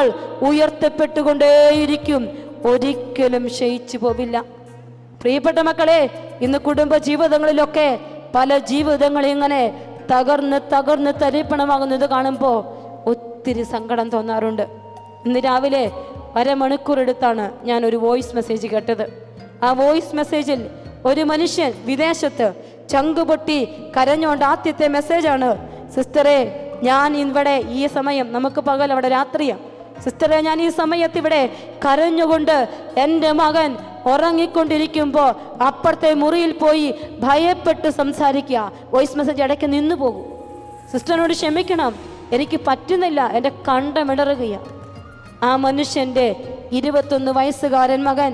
ഉയർത്തപ്പെട്ടുകൊണ്ടേയിരിക്കും, ഒരിക്കലും ക്ഷയിച്ചു പോവില്ല. പ്രിയപ്പെട്ട മക്കളെ, ഇന്ന് കുടുംബ ജീവിതങ്ങളിലൊക്കെ പല ജീവിതങ്ങളും ഇങ്ങനെ തകർന്ന് തകർന്ന് തരിപ്പണമാകുന്നത് കാണുമ്പോൾ ഒത്തിരി സങ്കടം തോന്നാറുണ്ട്. ഇന്ന് രാവിലെ അരമണിക്കൂർ എടുത്താണ് ഞാൻ ഒരു വോയിസ് മെസ്സേജ് കേട്ടത്. ആ വോയിസ് മെസ്സേജിൽ ഒരു മനുഷ്യൻ വിദേശത്ത് ചങ്കുപൊട്ടി കരഞ്ഞോണ്ട്, ആദ്യത്തെ മെസ്സേജാണ്, സിസ്റ്ററെ ഞാൻ ഇവിടെ ഈ സമയം, നമുക്ക് പകൽ അവിടെ രാത്രിയാണ്, സിസ്റ്ററെ ഞാൻ ഈ സമയത്ത് ഇവിടെ കരഞ്ഞുകൊണ്ട് എൻ്റെ മകൻ ഉറങ്ങിക്കൊണ്ടിരിക്കുമ്പോൾ അപ്പുറത്തെ മുറിയിൽ പോയി ഭയപ്പെട്ട് സംസാരിക്കുക. വോയിസ് മെസ്സേജ് ഇടയ്ക്ക് നിന്നു പോകും. സിസ്റ്ററിനോട് ക്ഷമിക്കണം, എനിക്ക് പറ്റുന്നില്ല, എൻ്റെ കണ്ടമിടറുകയാണ്. ആ മനുഷ്യൻ്റെ 21 വയസ്സുകാരൻ മകൻ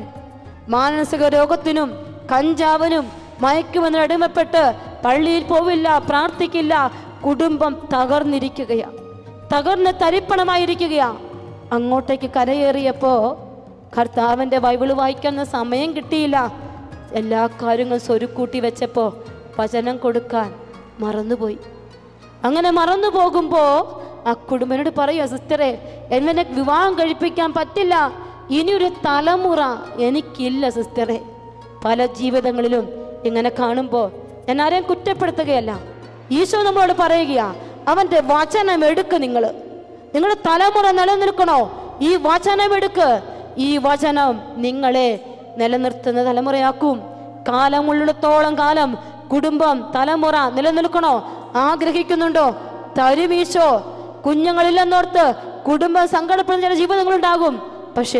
മാനസിക രോഗത്തിനും കഞ്ചാവിനും മയക്കുമരുന്നിനും അടിമപ്പെട്ട് പള്ളിയിൽ പോവില്ല, പ്രാർത്ഥിക്കില്ല, കുടുംബം തകർന്നിരിക്കുകയാണ്, തകർന്ന് തരിപ്പണമായിരിക്കുകയാണ്. അങ്ങോട്ടേക്ക് കരയേറിയപ്പോൾ കർത്താവിൻ്റെ ബൈബിള് വായിക്കാൻ സമയം കിട്ടിയില്ല. എല്ലാ കാര്യങ്ങളും സ്വരുക്കൂട്ടി വെച്ചപ്പോൾ വചനം കൊടുക്കാൻ മറന്നുപോയി. അങ്ങനെ മറന്നു പോകുമ്പോൾ ആ കുടുംബനോട് പറയുക, സിസ്റ്ററെ എന്നെ വിവാഹം കഴിപ്പിക്കാൻ പറ്റില്ല, ഇനിയൊരു തലമുറ എനിക്കില്ല സിസ്റ്ററെ. പല ജീവിതങ്ങളിലും ഇങ്ങനെ കാണുമ്പോൾ ഞാൻ ആരെയും കുറ്റപ്പെടുത്തുകയല്ല, ഈശോ നമ്മളോട് പറയുകയാ, അവൻ്റെ വചനം എടുക്ക്, നിങ്ങളുടെ തലമുറ നിലനിൽക്കണോ, ഈ വചനം എടുക്ക്. ഈ വചനം നിങ്ങളെ നിലനിർത്തുന്ന തലമുറയാക്കും. കാലമുള്ളിടത്തോളം കാലം കുടുംബം തലമുറ നിലനിൽക്കണോ ആഗ്രഹിക്കുന്നുണ്ടോ? തരുമീശോ. കുഞ്ഞുങ്ങളില്ലെന്നോർത്ത് കുടുംബം സങ്കടപ്പെടുന്ന ചില ജീവിതങ്ങളുണ്ടാകും. പക്ഷേ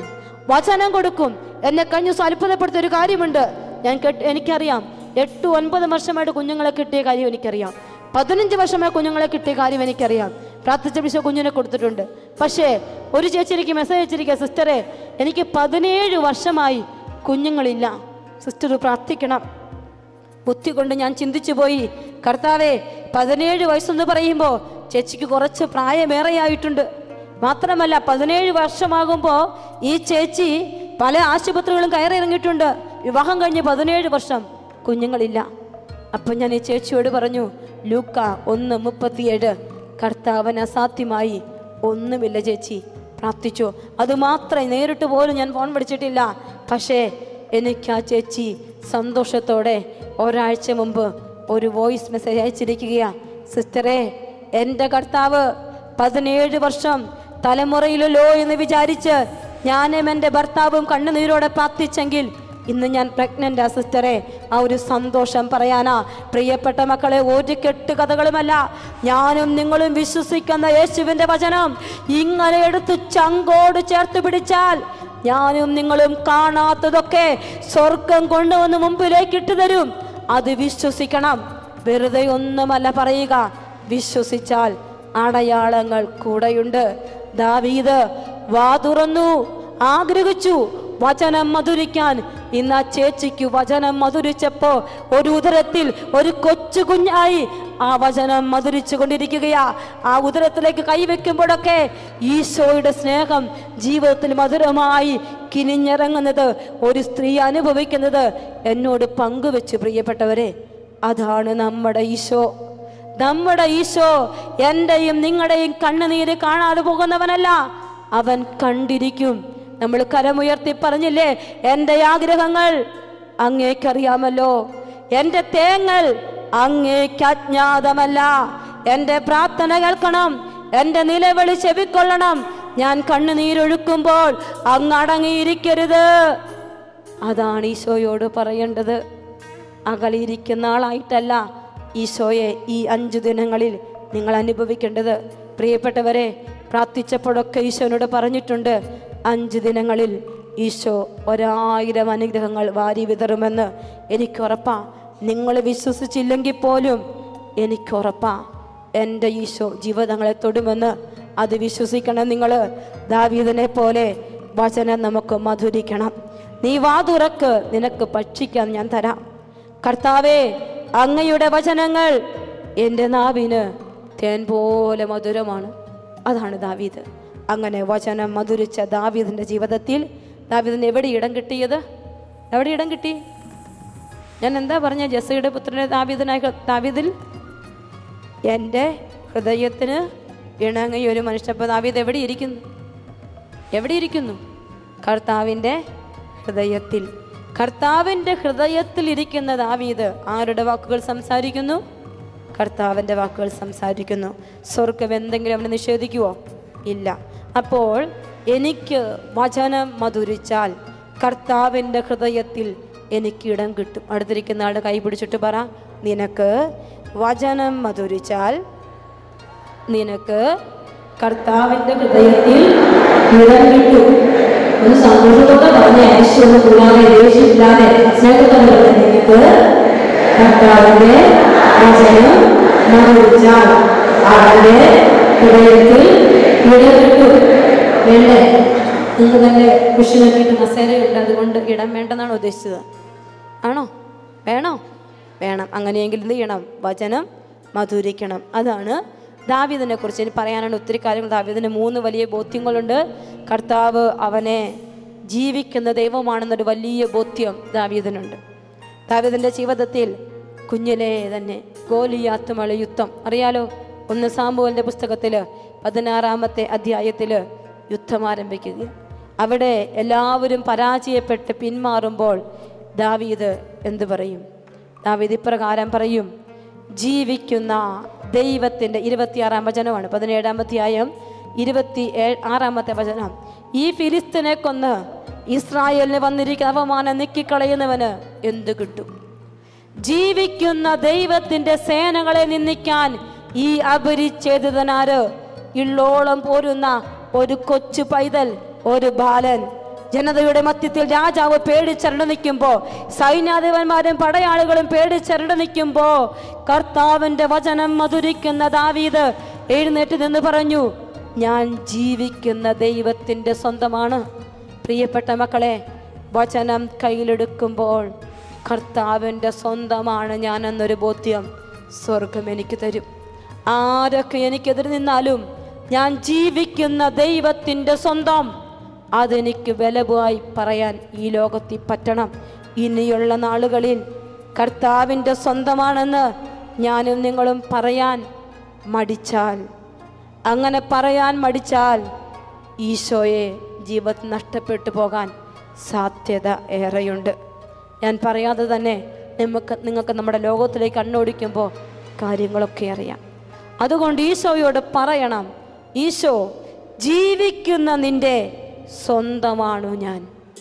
വചനം കൊടുക്കും. എന്നെ കഴിഞ്ഞ ദിവസം അത്ഭുതപ്പെടുത്തിയ ഒരു കാര്യമുണ്ട്. എനിക്കറിയാം, 8-9 വർഷമായിട്ട് കുഞ്ഞുങ്ങളെ കിട്ടിയ കാര്യം എനിക്കറിയാം. 15 വർഷമായി കുഞ്ഞുങ്ങളെ കിട്ടിയ കാര്യം എനിക്കറിയാം. പ്രാർത്ഥിച്ച വിശ്വ കുഞ്ഞിനെ കൊടുത്തിട്ടുണ്ട്. പക്ഷേ ഒരു ചേച്ചി എനിക്ക് മെസ്സേജ് അയച്ചിരിക്കുക, സിസ്റ്ററെ എനിക്ക് 17 വർഷമായി കുഞ്ഞുങ്ങളില്ല, സിസ്റ്റർ പ്രാർത്ഥിക്കണം. ബുദ്ധി കൊണ്ട് ഞാൻ ചിന്തിച്ചു പോയി, കർത്താവേ 17 വയസ്സെന്ന് പറയുമ്പോൾ ചേച്ചിക്ക് കുറച്ച് പ്രായമേറെയായിട്ടുണ്ട്. മാത്രമല്ല 17 വർഷമാകുമ്പോൾ ഈ ചേച്ചി പല ആശുപത്രികളും കയറിയിറങ്ങിയിട്ടുണ്ട്. വിവാഹം കഴിഞ്ഞ് 17 വർഷം കുഞ്ഞുങ്ങളില്ല. അപ്പം ഞാൻ ഈ ചേച്ചിയോട് പറഞ്ഞു, ലൂക്ക 1:37, കർത്താവിന് അസാധ്യമായി ഒന്നുമില്ല ചേച്ചി, പ്രാർത്ഥിച്ചു. അതുമാത്രം നേരിട്ട് പോലും ഞാൻ ഫോൺ വിളിച്ചിട്ടില്ല. പക്ഷേ എനിക്ക് ആ ചേച്ചി സന്തോഷത്തോടെ ഒരാഴ്ച മുമ്പ് ഒരു വോയിസ് മെസ്സേജ് അയച്ചിരിക്കുകയാണ്, സിസ്റ്ററെ എൻ്റെ കർത്താവ് 17 വർഷം തലമുറയിലല്ലോ എന്ന് വിചാരിച്ച് ഞാനും എൻ്റെ ഭർത്താവും കണ്ണുനീരോടെ പ്രാർത്ഥിച്ചെങ്കിൽ ഇന്ന് ഞാൻ പ്രഗ്നൻ്റാ സിസ്റ്ററെ. ആ ഒരു സന്തോഷം പറയാനാ. പ്രിയപ്പെട്ട മക്കളെ, ഒരു കെട്ടുകഥകളുമല്ല, ഞാനും നിങ്ങളും വിശ്വസിക്കുന്ന യേശുവിൻ്റെ വചനം ഇങ്ങനെ എടുത്ത് ചങ്കോട് ചേർത്ത് പിടിച്ചാൽ ഞാനും നിങ്ങളും കാണാത്തതൊക്കെ സ്വർഗം കൊണ്ടുവന്ന് മുമ്പിലേക്ക് ഇട്ടുതരും. അത് വിശ്വസിക്കണം. വെറുതെ ഒന്നുമല്ല പറയുക, വിശ്വസിച്ചാൽ അടയാളങ്ങൾ കൂടെയുണ്ട്. ദാവീദ് വാ തുറന്നു, ആഗ്രഹിച്ചു വചനം മധുരിക്കാൻ. ഇന്ന് ആ ചേച്ചിക്ക് വചനം മധുരിച്ചപ്പോ ഒരു ഉദരത്തിൽ ഒരു കൊച്ചു കുഞ്ഞായി ആ വചനം മധുരിച്ചു കൊണ്ടിരിക്കുകയാ. ആ ഉദരത്തിലേക്ക് കൈവെക്കുമ്പോഴൊക്കെ ഈശോയുടെ സ്നേഹം ജീവിതത്തിൽ മധുരമായി കിനിഞ്ഞിറങ്ങുന്നത് ഒരു സ്ത്രീ അനുഭവിക്കുന്നത് എന്നോട് പങ്കുവെച്ചു. പ്രിയപ്പെട്ടവരെ, അതാണ് നമ്മുടെ ഈശോ. നമ്മുടെ ഈശോ എൻ്റെയും നിങ്ങളുടെയും കണ്ണുനീര് കാണാതെ പോകുന്നവനല്ല, അവൻ കണ്ടിരിക്കും. നമ്മൾ കരമുയർത്തി പറഞ്ഞില്ലേ, എൻ്റെ ആഗ്രഹങ്ങൾ അങ്ങേക്കറിയാമല്ലോ, എൻ്റെ തേങ്ങൾ അങ്ങേക്ക് അജ്ഞാതമല്ല. എൻ്റെ പ്രാർത്ഥന കേൾക്കണം, എൻ്റെ നിലവിളി ചെവിക്കൊള്ളണം. ഞാൻ കണ്ണുനീരൊഴുക്കുമ്പോൾ അങ്ങ് അടങ്ങിയിരിക്കരുത്. അതാണ് ഈശോയോട് പറയേണ്ടത്. അകലിയിരിക്കുന്ന ആളായിട്ടല്ല ഈശോയെ ഈ 5 ദിനങ്ങളിൽ നിങ്ങൾ അനുഭവിക്കേണ്ടത്. പ്രിയപ്പെട്ടവരെ, പ്രാർത്ഥിച്ചപ്പോഴൊക്കെ ഈശോനോട് പറഞ്ഞിട്ടുണ്ട്, 5 ദിനങ്ങളിൽ ഈശോ 1000 അനുഗ്രഹങ്ങൾ വാരി വിതറുമെന്ന് എനിക്കുറപ്പാ. നിങ്ങൾ വിശ്വസിച്ചില്ലെങ്കിൽ പോലും എനിക്കുറപ്പാ, എൻ്റെ ഈശോ ജീവിതങ്ങളെ തൊടുമെന്ന്. അത് വിശ്വസിക്കണം നിങ്ങൾ. ദാവീദിനെ പോലെ വചനം നമുക്ക് മധുരിക്കണം. നീ വാ തുറക്ക്, നിനക്ക് ഭക്ഷിക്കാൻ ഞാൻ തരാം. കർത്താവേ അങ്ങയുടെ വചനങ്ങൾ എൻ്റെ നാവിന് തേൻ പോലെ മധുരമാണ്. അതാണ് ദാവീദ്. അങ്ങനെ വചനം മധുരിച്ച ദാവീദിൻ്റെ ജീവിതത്തിൽ ദാവീദിന് എവിടെ ഇടം കിട്ടിയത്? എവിടെ ഇടം കിട്ടി? ഞാൻ എന്താ പറഞ്ഞ? ജെസ്സയുടെ പുത്രനെ ദാവീദിൽ എൻ്റെ ഹൃദയത്തിന് ഇണങ്ങിയ ഒരു മനുഷ്യൻ. അപ്പോൾ ദാവീദ് എവിടെ ഇരിക്കുന്നു? എവിടെ ഇരിക്കുന്നു? കർത്താവിൻ്റെ ഹൃദയത്തിൽ. കർത്താവിൻ്റെ ഹൃദയത്തിൽ ഇരിക്കുന്ന ദാവീദ് ആരുടെ വാക്കുകൾ സംസാരിക്കുന്നു? കർത്താവിൻ്റെ വാക്കുകൾ സംസാരിക്കുന്നു. സ്വർഗ്ഗം എന്തെങ്കിലും അവനെ നിഷേധിക്കുവോ? ഇല്ല. അപ്പോൾ എനിക്ക് വചനം മധുരിച്ചാൽ കർത്താവിൻ്റെ ഹൃദയത്തിൽ എനിക്ക് ഇടം കിട്ടും. അടുത്തിരിക്കുന്ന ആളുടെ കൈ പിടിച്ചിട്ട് പറ, നിനക്ക് വചനം മധുരിച്ചാൽ നിനക്ക് കർത്താവിൻ്റെ ഹൃദയത്തിൽ ഇടം കിട്ടും. ഒരു സന്തോഷത്തോടെ പറഞ്ഞ ആവശ്യമൊന്നും കൂടാതെ ദേഷ്യമില്ലാതെ സ്നേഹത്തോടെ നിനക്ക് കർത്താവിൻ്റെ വചനം മധുരിച്ചാൽ അവന്റെ ഹൃദയത്തിൽ ഇടം കിട്ടും. വേണ്ടേ? നിങ്ങൾക്ക് തന്നെ കൃഷി നോക്കിയിട്ട് മസേരയുണ്ട്, അതുകൊണ്ട് ഇടം വേണ്ടെന്നാണ് ഉദ്ദേശിച്ചത്. ആണോ? വേണോ? വേണം. അങ്ങനെയെങ്കിൽ എന്ത് ചെയ്യണം? വചനം മധുരിക്കണം. അതാണ് ദാവീദിനെ കുറിച്ച് ഇനി പറയാനാണ് ഒത്തിരി കാര്യങ്ങൾ. ദാവീദിന് 3 വലിയ ബോധ്യങ്ങളുണ്ട്. കർത്താവ് അവനെ ജീവിക്കുന്ന ദൈവമാണെന്നൊരു വലിയ ബോധ്യം ദാവീദിനുണ്ട്. ദാവീദിൻ്റെ ജീവിതത്തിൽ കുഞ്ഞിലെ തന്നെ ഗോലിയാത്തുമല യുദ്ധം അറിയാലോ. 1 സാമുവേലിൻ്റെ പുസ്തകത്തിൽ 16-ാമത്തെ അധ്യായത്തിൽ യുദ്ധം ആരംഭിക്കുക. അവിടെ എല്ലാവരും പരാജയപ്പെട്ട് പിന്മാറുമ്പോൾ ദാവീദ് എന്തു പറയും? ദാവീദ് ഇപ്രകാരം പറയും, ജീവിക്കുന്ന ദൈവത്തിൻ്റെ 26-ാം വചനമാണ്, 17-ാം അധ്യായം 26-ാമത്തെ വചനം. ഈ ഫിലിസ്തീനെ കൊന്ന് ഇസ്രായേലിന് വന്നിരിക്കുന്ന അവമാനം നീക്കിക്കളയുന്നവന് എന്ത് കിട്ടും? ജീവിക്കുന്ന ദൈവത്തിൻ്റെ സേനകളെ നിന്ദിക്കാൻ ഈ അപരിച്ഛേദിതനാര്? ഇള്ളോളം പോരുന്ന ഒരു കൊച്ചു പൈതൽ, ഒരു ബാലൻ. ജനതയുടെ മധ്യത്തിൽ രാജാവ് പേടിച്ചരണ്ട് നിൽക്കുമ്പോൾ, സൈന്യാധിപന്മാരും പടയാളികളും പേടിച്ചരണ്ട് നിൽക്കുമ്പോൾ, കർത്താവിൻ്റെ വചനം മധുരിക്കുന്ന ദാവീദ് എഴുന്നേറ്റ് നിന്ന് പറഞ്ഞു, ഞാൻ ജീവിക്കുന്ന ദൈവത്തിൻ്റെ സ്വന്തമാണ്. പ്രിയപ്പെട്ട മക്കളെ, വചനം കയ്യിലെടുക്കുമ്പോൾ കർത്താവിൻ്റെ സ്വന്തമാണ് ഞാനെന്നൊരു ബോധ്യം സ്വർഗം എനിക്ക് തരും. ആരൊക്കെ എനിക്കെതിരെ നിന്നാലും ഞാൻ ജീവിക്കുന്ന ദൈവത്തിൻ്റെ സ്വന്തം, അതെനിക്ക് വിലവായി പറയാൻ ഈ ലോകത്തിൽ പറ്റണം. ഇനിയുള്ള നാളുകളിൽ കർത്താവിൻ്റെ സ്വന്തമാണെന്ന് ഞാനും നിങ്ങളും പറയാൻ മടിച്ചാൽ, അങ്ങനെ പറയാൻ മടിച്ചാൽ ഈശോയെ ജീവിതത്തിൽ നഷ്ടപ്പെട്ടു പോകാൻ സാധ്യത ഏറെയുണ്ട്. ഞാൻ പറയാതെ തന്നെ നിങ്ങൾക്ക് നമ്മുടെ ലോകത്തിലേക്ക് കണ്ണോടിക്കുമ്പോൾ കാര്യങ്ങളൊക്കെ അറിയാം. അതുകൊണ്ട് ഈശോയോട് പറയണം, ഈശോ, ജീവിക്കുന്ന നിൻ്റെ സ്വന്തമാണു ഞാൻ.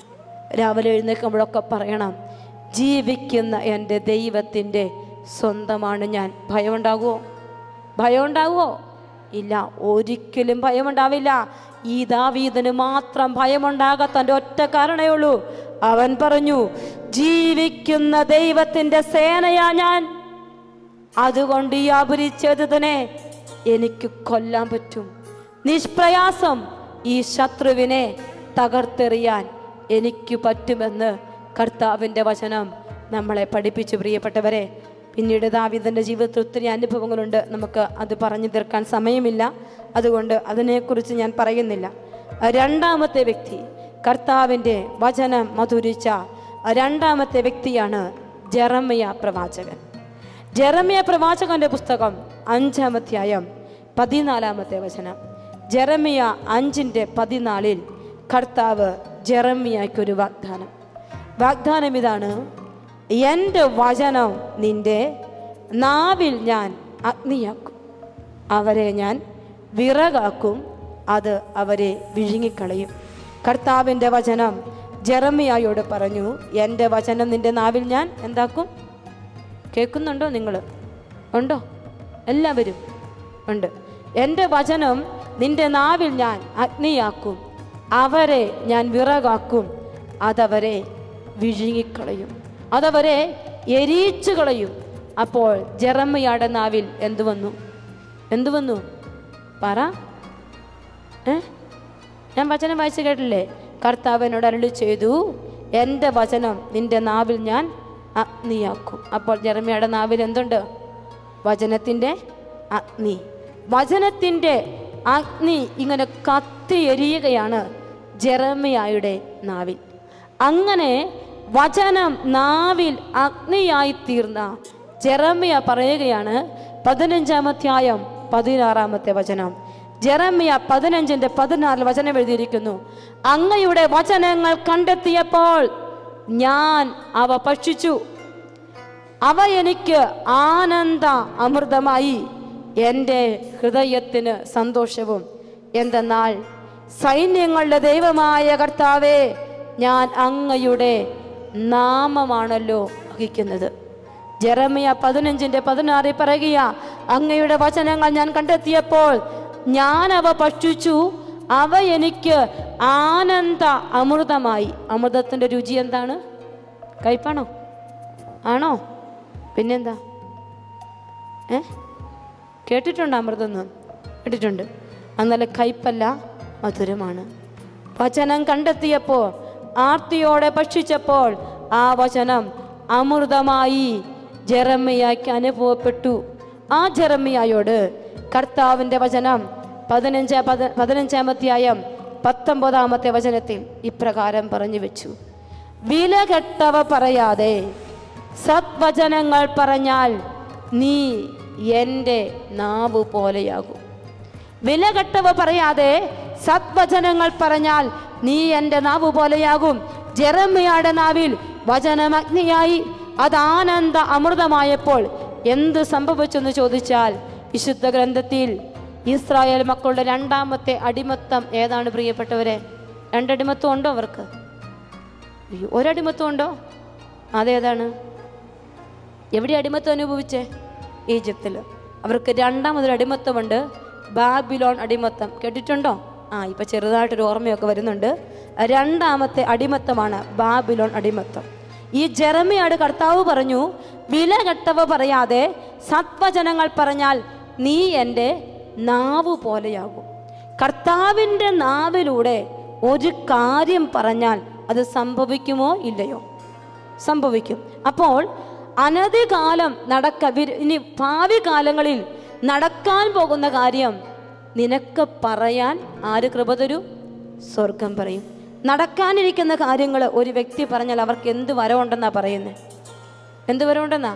രാവിലെ എഴുന്നേൽക്കുമ്പോഴൊക്കെ പറയണം, ജീവിക്കുന്ന എൻ്റെ ദൈവത്തിൻ്റെ സ്വന്തമാണ് ഞാൻ. ഭയമുണ്ടാകുമോ? ഭയമുണ്ടാകുമോ? ഇല്ല, ഒരിക്കലും ഭയമുണ്ടാവില്ല. ഈ ദാവീദിന് മാത്രം ഭയമുണ്ടാകാത്തതിൻ്റെ ഒറ്റ കാരണമേ ഉള്ളൂ. അവൻ പറഞ്ഞു, ജീവിക്കുന്ന ദൈവത്തിൻ്റെ സേനയാ ഞാൻ. അതുകൊണ്ട് ഈ അപരിച്ഛേദിതനെ എനിക്ക് കൊല്ലാൻ പറ്റും. നിഷ്പ്രയാസം ഈ ശത്രുവിനെ തകർത്തെറിയാൻ എനിക്ക് പറ്റുമെന്ന് കർത്താവിൻ്റെ വചനം നമ്മളെ പഠിപ്പിച്ചു. പ്രിയപ്പെട്ടവരെ, പിന്നീട് ദാവീദിൻ്റെ ജീവിതത്തിൽ ഒത്തിരി അനുഭവങ്ങളുണ്ട്. നമുക്ക് അത് പറഞ്ഞു തീർക്കാൻ സമയമില്ല, അതുകൊണ്ട് അതിനെക്കുറിച്ച് ഞാൻ പറയുന്നില്ല. 2-ാമത്തെ വ്യക്തി, കർത്താവിൻ്റെ വചനം മധുരിച്ച 2-ാമത്തെ വ്യക്തിയാണ് ജെറമ്യ പ്രവാചകൻ. ജെറമ്യ പ്രവാചകന്റെ പുസ്തകം 5-ാം അധ്യായം 14-ാമത്തെ വചനം. ജെറമ്യ 5:14 കർത്താവ് ജെറമ്യയ്ക്കൊരു വാഗ്ദാനം ഇതാണ്, എൻ്റെ വചനം നിൻ്റെ നാവിൽ ഞാൻ അഗ്നിയാക്കും, അവരെ ഞാൻ വിറകാക്കും, അത് അവരെ വിഴുങ്ങിക്കളയും. കർത്താവിൻ്റെ വചനം ജെറമ്യയോട് പറഞ്ഞു, എൻ്റെ വചനം നിൻ്റെ നാവിൽ ഞാൻ എന്താക്കും? കേൾക്കുന്നുണ്ടോ? നിങ്ങൾ ഉണ്ടോ? എല്ലാവരും ഉണ്ട്. എൻ്റെ വചനം നിൻ്റെ നാവിൽ ഞാൻ അഗ്നിയാക്കും, അവരെ ഞാൻ വിറകാക്കും, അതവരെ വിഴുങ്ങിക്കളയും, അതവരെ എരിച്ചു കളയും. അപ്പോൾ ജെറമ്യയുടെ നാവിൽ എന്തു വന്നു? പറ. ഞാൻ വചനം വായിച്ച് കേട്ടില്ലേ? കർത്താവിനോട് അരുളി ചെയ്തു, എൻ്റെ വചനം നിൻ്റെ നാവിൽ ഞാൻ അഗ്നിയാക്കും. അപ്പോൾ ജെറമ്യയുടെ നാവിൽ എന്തുണ്ട്? വചനത്തിൻ്റെ അഗ്നി. വചനത്തിൻ്റെ അഗ്നി ഇങ്ങനെ കത്തിയെരിയുകയാണ് ജെറമ്യായുടെ നാവിൽ. അങ്ങനെ വചനം നാവിൽ അഗ്നിയായി തീർന്ന ജെറമ്യ പറയുകയാണ് 15-ാം അധ്യായം 16-ാമത്തെ വചനം. ജെറമ്യ 15:14 വചനം എഴുതിയിരിക്കുന്നു, അങ്ങയുടെ വചനങ്ങൾ കണ്ടെത്തിയപ്പോൾ ഞാൻ അവ ഭക്ഷിച്ചു, അവ എനിക്ക് ആനന്ദ അമൃതമായി, എൻ്റെ ഹൃദയത്തിന് സന്തോഷവും. എന്തെന്നാൽ സൈന്യങ്ങളുടെ ദൈവമായ കർത്താവേ, ഞാൻ അങ്ങയുടെ നാമമാണല്ലോ വഹിക്കുന്നത്. ജെറമ്യ 15:16 പറയുക, അങ്ങയുടെ വചനങ്ങൾ ഞാൻ കണ്ടെത്തിയപ്പോൾ ഞാൻ അവ ഭക്ഷിച്ചു, അവ എനിക്ക് ആനന്ദ അമൃതമായി. അമൃതത്തിൻ്റെ രുചി എന്താണ്? കയ്പാണോ? ആണോ? പിന്നെന്താ? കേട്ടിട്ടുണ്ടോ അമൃതെന്ന്? കേട്ടിട്ടുണ്ട്. എന്നാലും കയ്പല്ല, മധുരമാണ്. വചനം കണ്ടെത്തിയപ്പോൾ, ആർത്തിയോടെ ഭക്ഷിച്ചപ്പോൾ ആ വചനം അമൃതമായി ജെറമ്യായ്ക്ക് അനുഭവപ്പെട്ടു. ആ ജെറമ്യായോട് കർത്താവിൻ്റെ വചനം 15-ാം അധ്യായം 19-ാമത്തെ വചനത്തിൽ ഇപ്രകാരം പറഞ്ഞു വെച്ചു, വിലകെട്ടവ പറയാതെ സദ്വചനങ്ങൾ പറഞ്ഞാൽ നീ എൻ്റെ നാവ് പോലെയാകും. വിലകെട്ടവ പറയാതെ സദ്വചനങ്ങൾ പറഞ്ഞാൽ നീ എൻ്റെ നാവ് പോലെയാകും. ജെറമ്യയുടെ നാവിൽ വചനം അഗ്നിയായി, അത് ആനന്ദ അമൃതമായപ്പോൾ എന്ത് സംഭവിച്ചെന്ന് ചോദിച്ചാൽ, വിശുദ്ധ ഗ്രന്ഥത്തിൽ ഇസ്രായേൽ മക്കളുടെ 2ാമത്തെ അടിമത്തം ഏതാണ് പ്രിയപ്പെട്ടവരെ? 2 അടിമത്തം ഉണ്ടോ അവർക്ക്? ഒരടിമത്തം ഉണ്ടോ? അതേതാണ്? എവിടെ അടിമത്തം അനുഭവിച്ചേ? ഈജിപ്തിൽ. അവർക്ക് 2ാമതൊരു അടിമത്തമുണ്ട്, ബാബിലോൺ അടിമത്തം. കേട്ടിട്ടുണ്ടോ? ഇപ്പം ചെറുതായിട്ടൊരു ഓർമ്മയൊക്കെ വരുന്നുണ്ട്. 2ാമത്തെ അടിമത്തമാണ് ബാബിലോൺ അടിമത്തം. ഈ ജെറമ്യയോട് കർത്താവ് പറഞ്ഞു, വിലകെട്ടവ പറയാതെ സത്വചനങ്ങൾ പറഞ്ഞാൽ നീ എൻ്റെ നാവ് പോലെയാകും. കർത്താവിൻ്റെ നാവിലൂടെ ഒരു കാര്യം പറഞ്ഞാൽ അത് സംഭവിക്കുമോ ഇല്ലയോ? സംഭവിക്കും. അപ്പോൾ അനധികാലം ഇനി ഭാവി കാലങ്ങളിൽ നടക്കാൻ പോകുന്ന കാര്യം നിനക്ക് പറയാൻ ആര് കൃപ തരും? സ്വർഗം പറയും. നടക്കാനിരിക്കുന്ന കാര്യങ്ങൾ ഒരു വ്യക്തി പറഞ്ഞാൽ അവർക്ക് എന്ത് വരവുണ്ടെന്നാ പറയുന്നത്? എന്ത് വരവുണ്ടെന്നാ?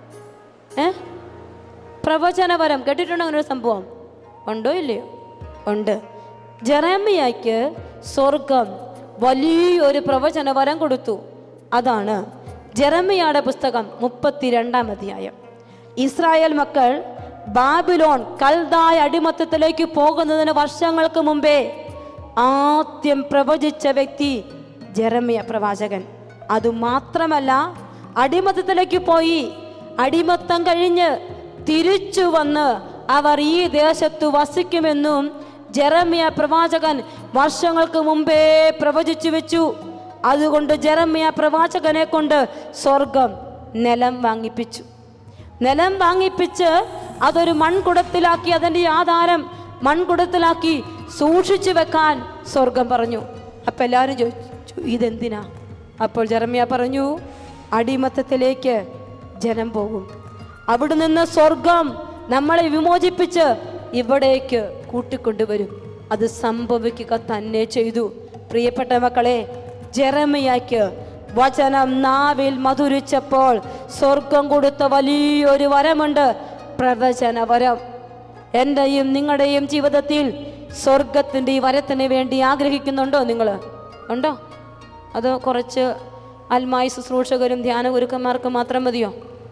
പ്രവചനവരം. കേട്ടിട്ടുണ്ടോ അങ്ങനെ ഒരു സംഭവം? ഉണ്ടോ ഇല്ലയോ? ഉണ്ട്. ജെറമ്യായ്ക്ക് സ്വർഗം വലിയൊരു പ്രവചനവരം കൊടുത്തു. അതാണ് ജെറമ്യയുടെ പുസ്തകം 32-ാം അധ്യായം. ഇസ്രായേൽ മക്കൾ ബാബിലോൺ കൽദായ അടിമത്തത്തിലേക്ക് പോകുന്നതിന് വർഷങ്ങൾക്ക് മുമ്പേ ആദ്യം പ്രവചിച്ച വ്യക്തി ജെറമ്യ പ്രവാചകൻ. അതുമാത്രമല്ല, അടിമത്തത്തിലേക്ക് പോയി അടിമത്തം കഴിഞ്ഞ് തിരിച്ചു വന്ന് അവർ ഈ ദേശത്ത് വസിക്കുമെന്നും ജെറമ്യ പ്രവാചകൻ വർഷങ്ങൾക്ക് മുമ്പേ പ്രവചിച്ചു വെച്ചു. അതുകൊണ്ട് ജെറമ്യ പ്രവാചകനെ കൊണ്ട് സ്വർഗം നിലം വാങ്ങിപ്പിച്ചു. നിലം വാങ്ങിപ്പിച്ച് അതൊരു മൺകുടത്തിലാക്കി, അതിൻ്റെ ആധാരം മൺകുടത്തിലാക്കി സൂക്ഷിച്ചു വെക്കാൻ സ്വർഗം പറഞ്ഞു. അപ്പം എല്ലാവരും ചോദിച്ചു, ഇതെന്തിനാ? അപ്പോൾ ജെറമ്യ പറഞ്ഞു, അടിമത്തത്തിലേക്ക് ജനം പോകും, അവിടെ നിന്ന് സ്വർഗം നമ്മളെ വിമോചിപ്പിച്ച് ഇവിടേക്ക് കൂട്ടിക്കൊണ്ടുവരും. അത് സംഭവിക്കുക തന്നെ ചെയ്തു. പ്രിയപ്പെട്ട മക്കളെ, ജെറമ്യായ്ക്ക് വചനം നാവിൽ മധുരിച്ചപ്പോൾ സ്വർഗം കൊടുത്ത വലിയൊരു വരമുണ്ട്, പ്രവചന വരം. എൻ്റെയും നിങ്ങളുടെയും ജീവിതത്തിൽ സ്വർഗത്തിൻ്റെ ഈ വരത്തിന് വേണ്ടി ആഗ്രഹിക്കുന്നുണ്ടോ? നിങ്ങൾ ഉണ്ടോ? അതോ കുറച്ച് അൽമായി ശുശ്രൂഷകരും ധ്യാന ഗുരുക്കന്മാർക്ക് മാത്രം മതിയോ?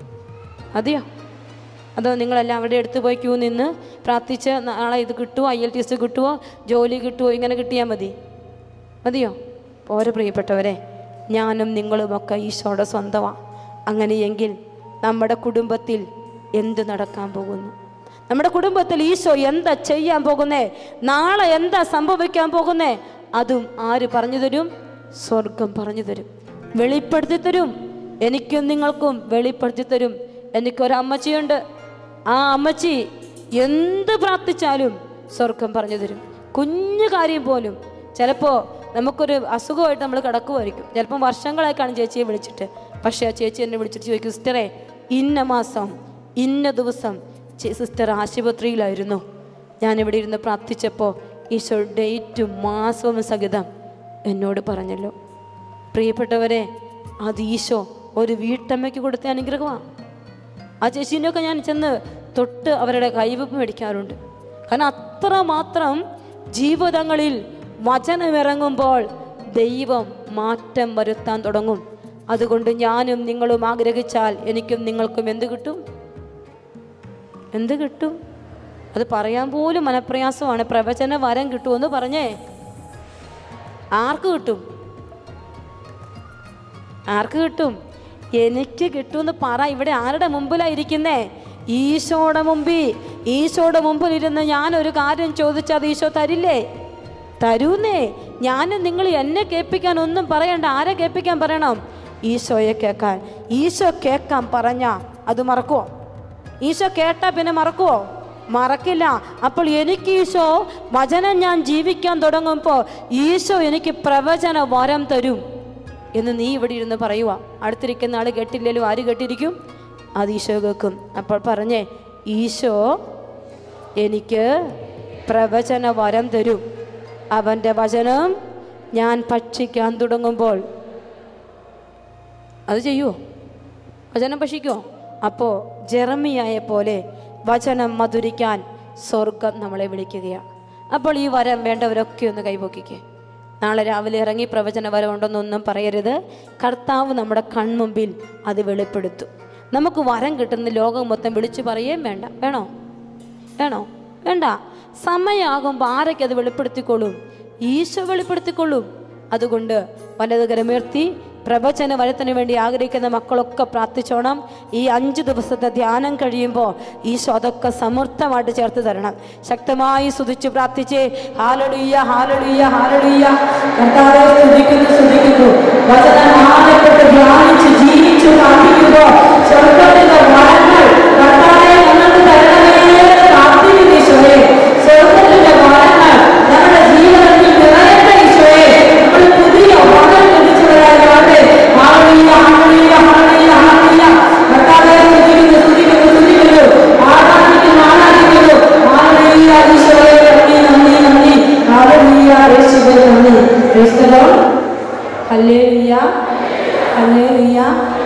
അതോ നിങ്ങളെല്ലാം അവിടെ എടുത്തു പോയി ക്യൂ നിന്ന് പ്രാർത്ഥിച്ച് നാളെ ഇത് കിട്ടുമോ, IELTS കിട്ടുമോ, ജോലി കിട്ടുമോ, ഇങ്ങനെ കിട്ടിയാൽ മതിയോ? പോരെ പ്രിയപ്പെട്ടവരെ, ഞാനും നിങ്ങളുമൊക്കെ ഈശോയുടെ സ്വന്തമാണ്. അങ്ങനെയെങ്കിൽ നമ്മുടെ കുടുംബത്തിൽ എന്ത് നടക്കാൻ പോകുന്നു? നമ്മുടെ കുടുംബത്തിൽ ഈശോ എന്താ ചെയ്യാൻ പോകുന്നേ? നാളെ എന്താ സംഭവിക്കാൻ പോകുന്നേ? അതും ആര് പറഞ്ഞു തരും? സ്വർഗം പറഞ്ഞു തരും, വെളിപ്പെടുത്തി തരും. എനിക്കും നിങ്ങൾക്കും വെളിപ്പെടുത്തി തരും. എനിക്കൊരമ്മച്ചിയുണ്ട്. ആ അമ്മച്ചി എന്ത് പ്രാർത്ഥിച്ചാലും സ്വർഗം പറഞ്ഞു തരും. കുഞ്ഞു കാര്യം പോലും. ചിലപ്പോൾ നമുക്കൊരു അസുഖമായിട്ട് നമ്മൾ കിടക്കുമായിരിക്കും. ചിലപ്പം വർഷങ്ങളായി കാണും ചേച്ചിയെ വിളിച്ചിട്ട്, പക്ഷേ ആ ചേച്ചി എന്നെ വിളിച്ചിട്ട് ചോദിക്കും, സിസ്റ്ററെ ഇന്ന മാസം ഇന്ന ദിവസം സിസ്റ്റർ ആശുപത്രിയിലായിരുന്നു. ഞാനിവിടെ ഇരുന്ന് പ്രാർത്ഥിച്ചപ്പോൾ ഈശോ ഡേറ്റും മാസവും സഹിതം എന്നോട് പറഞ്ഞല്ലോ. പ്രിയപ്പെട്ടവരെ, അത് ഈശോ ഒരു വീട്ടമ്മയ്ക്ക് കൊടുത്ത അനുഗ്രഹമാണ്. ആ ചേച്ചീനൊക്കെ ഞാൻ ചെന്ന് തൊട്ട് അവരുടെ കൈവപ്പ് മേടിക്കാറുണ്ട്. കാരണം അത്രമാത്രം ജീവിതങ്ങളിൽ വചനമിറങ്ങുമ്പോൾ ദൈവം മാറ്റം വരുത്താൻ തുടങ്ങും. അതുകൊണ്ട് ഞാനും നിങ്ങളും ആഗ്രഹിച്ചാൽ എനിക്കും നിങ്ങൾക്കും എന്ത് കിട്ടും? എന്ത് കിട്ടും? അത് പറയാൻ പോലും മനപ്രയാസമാണ്. പ്രവചന വരം കിട്ടുമെന്ന് പറഞ്ഞേ. ആർക്ക് കിട്ടും? ആർക്ക് കിട്ടും? എനിക്ക് കിട്ടുമെന്ന് പറ. ഇവിടെ ആരുടെ മുമ്പിലായിരിക്കുന്നേ? ഈശോയുടെ മുമ്പിൽ. ഈശോയുടെ മുമ്പിലിരുന്ന് ഞാനൊരു കാര്യം ചോദിച്ചാൽ അത് ഈശോ തരില്ലേ? തരൂന്നേ. ഞാനും നിങ്ങൾ എന്നെ കേൾപ്പിക്കാൻ ഒന്നും പറയണ്ട. ആരെ കേൾപ്പിക്കാൻ പറയണം? ഈശോയെ കേൾക്കാൻ. ഈശോ കേൾക്കാൻ പറഞ്ഞ അത് മറക്കുമോ? ഈശോ കേട്ടാ പിന്നെ മറക്കുമോ? മറക്കില്ല. അപ്പോൾ എനിക്ക് ഈശോ വചനം ഞാൻ ജീവിക്കാൻ തുടങ്ങുമ്പോൾ ഈശോ എനിക്ക് പ്രവചന വരം തരും എന്ന് നീ ഇവിടെ ഇരുന്ന് പറയുക. അടുത്തിരിക്കുന്ന ആൾ കേട്ടില്ലല്ലോ. ആര് കേട്ടിരിക്കും? അത് ഈശോ കേൾക്കും. അപ്പോൾ പറഞ്ഞേ, ഈശോ എനിക്ക് പ്രവചന വരം തരും. അവൻ്റെ വചനം ഞാൻ ഭക്ഷിക്കാൻ തുടങ്ങുമ്പോൾ അത് ചെയ്യുമോ? വചനം ഭക്ഷിക്കുമോ? അപ്പോൾ ജെറമിയായെ പോലെ വചനം മധുരിക്കാൻ സ്വർഗം നമ്മളെ വിളിക്കുകയാണ്. അപ്പോൾ ഈ വരം വേണ്ടവരൊക്കെ ഒന്ന് കൈപൊക്കിക്കേ. നാളെ രാവിലെ ഇറങ്ങി പ്രവചന വരം ഉണ്ടെന്നൊന്നും പറയരുത്. കർത്താവ് നമ്മുടെ കൺമുമ്പിൽ അത് വെളിപ്പെടുത്തും. നമുക്ക് വരം കിട്ടുന്ന ലോകം മൊത്തം വിളിച്ചു പറയുകയും വേണ്ട. വേണോ? വേണോ? വേണ്ട. സമയമാകുമ്പോൾ ആരൊക്കെ അത് വെളിപ്പെടുത്തിക്കൊള്ളും? ഈശോ വെളിപ്പെടുത്തിക്കൊള്ളും. അതുകൊണ്ട് വലത് കരമുയർത്തി പ്രവചന വരത്തിന് വേണ്ടി ആഗ്രഹിക്കുന്ന മക്കളൊക്കെ പ്രാർത്ഥിച്ചോണം. ഈ 5 ദിവസത്തെ ധ്യാനം കഴിയുമ്പോൾ ഈശോ അതൊക്കെ സമൃദ്ധമായിട്ട് ചേർത്ത് തരണം. ശക്തമായി സ്തുതിച്ച് പ്രാർത്ഥിച്ചേ. Hallelujah, hallelujah, hallelujah. കർത്താവേ സ്തുതിക്കുന്നു, സ്തുതിക്കുന്നു. വചനമാലപ്പെട്ട് ധ്യാനിച്ച് ജീവിച്ച് പ്രാർത്ഥിക്കുമ്പോൾ സ്വർഗ്ഗത്തിന്റെ വരങ്ങൾ കർത്താവേ ഞങ്ങൾക്ക് തരണമേ പ്രാർത്ഥിക്കുന്നു. ഈശോയെ, സ്വർഗ്ഗത്തിന്റെ വരങ്ങൾ നമ്മുടെ ജീവിതത്തിൽ നിറയട്ടെ. ഈശോയെ, നമ്മൾ പുതിയ വചനം ലഭിച്ചവരായി മാറട്ടെ. Hallelujah, hallelujah, hallelujah, hallelujah. കർത്താവേ സ്തുതിക്കുന്നു, സ്തുതിക്കുന്നു, സ്തുതിക്കുന്നു. ആരാധിക്കുന്നു, ആരാധിക്കുന്നു. ഹല്ലേലൂയ. ഈശോയെ നന്ദി, നന്ദി, നന്ദി. ഹല്ലേലൂയ. യേശുവേ നന്ദി. Praise the Lord. Hallelujah, hallelujah.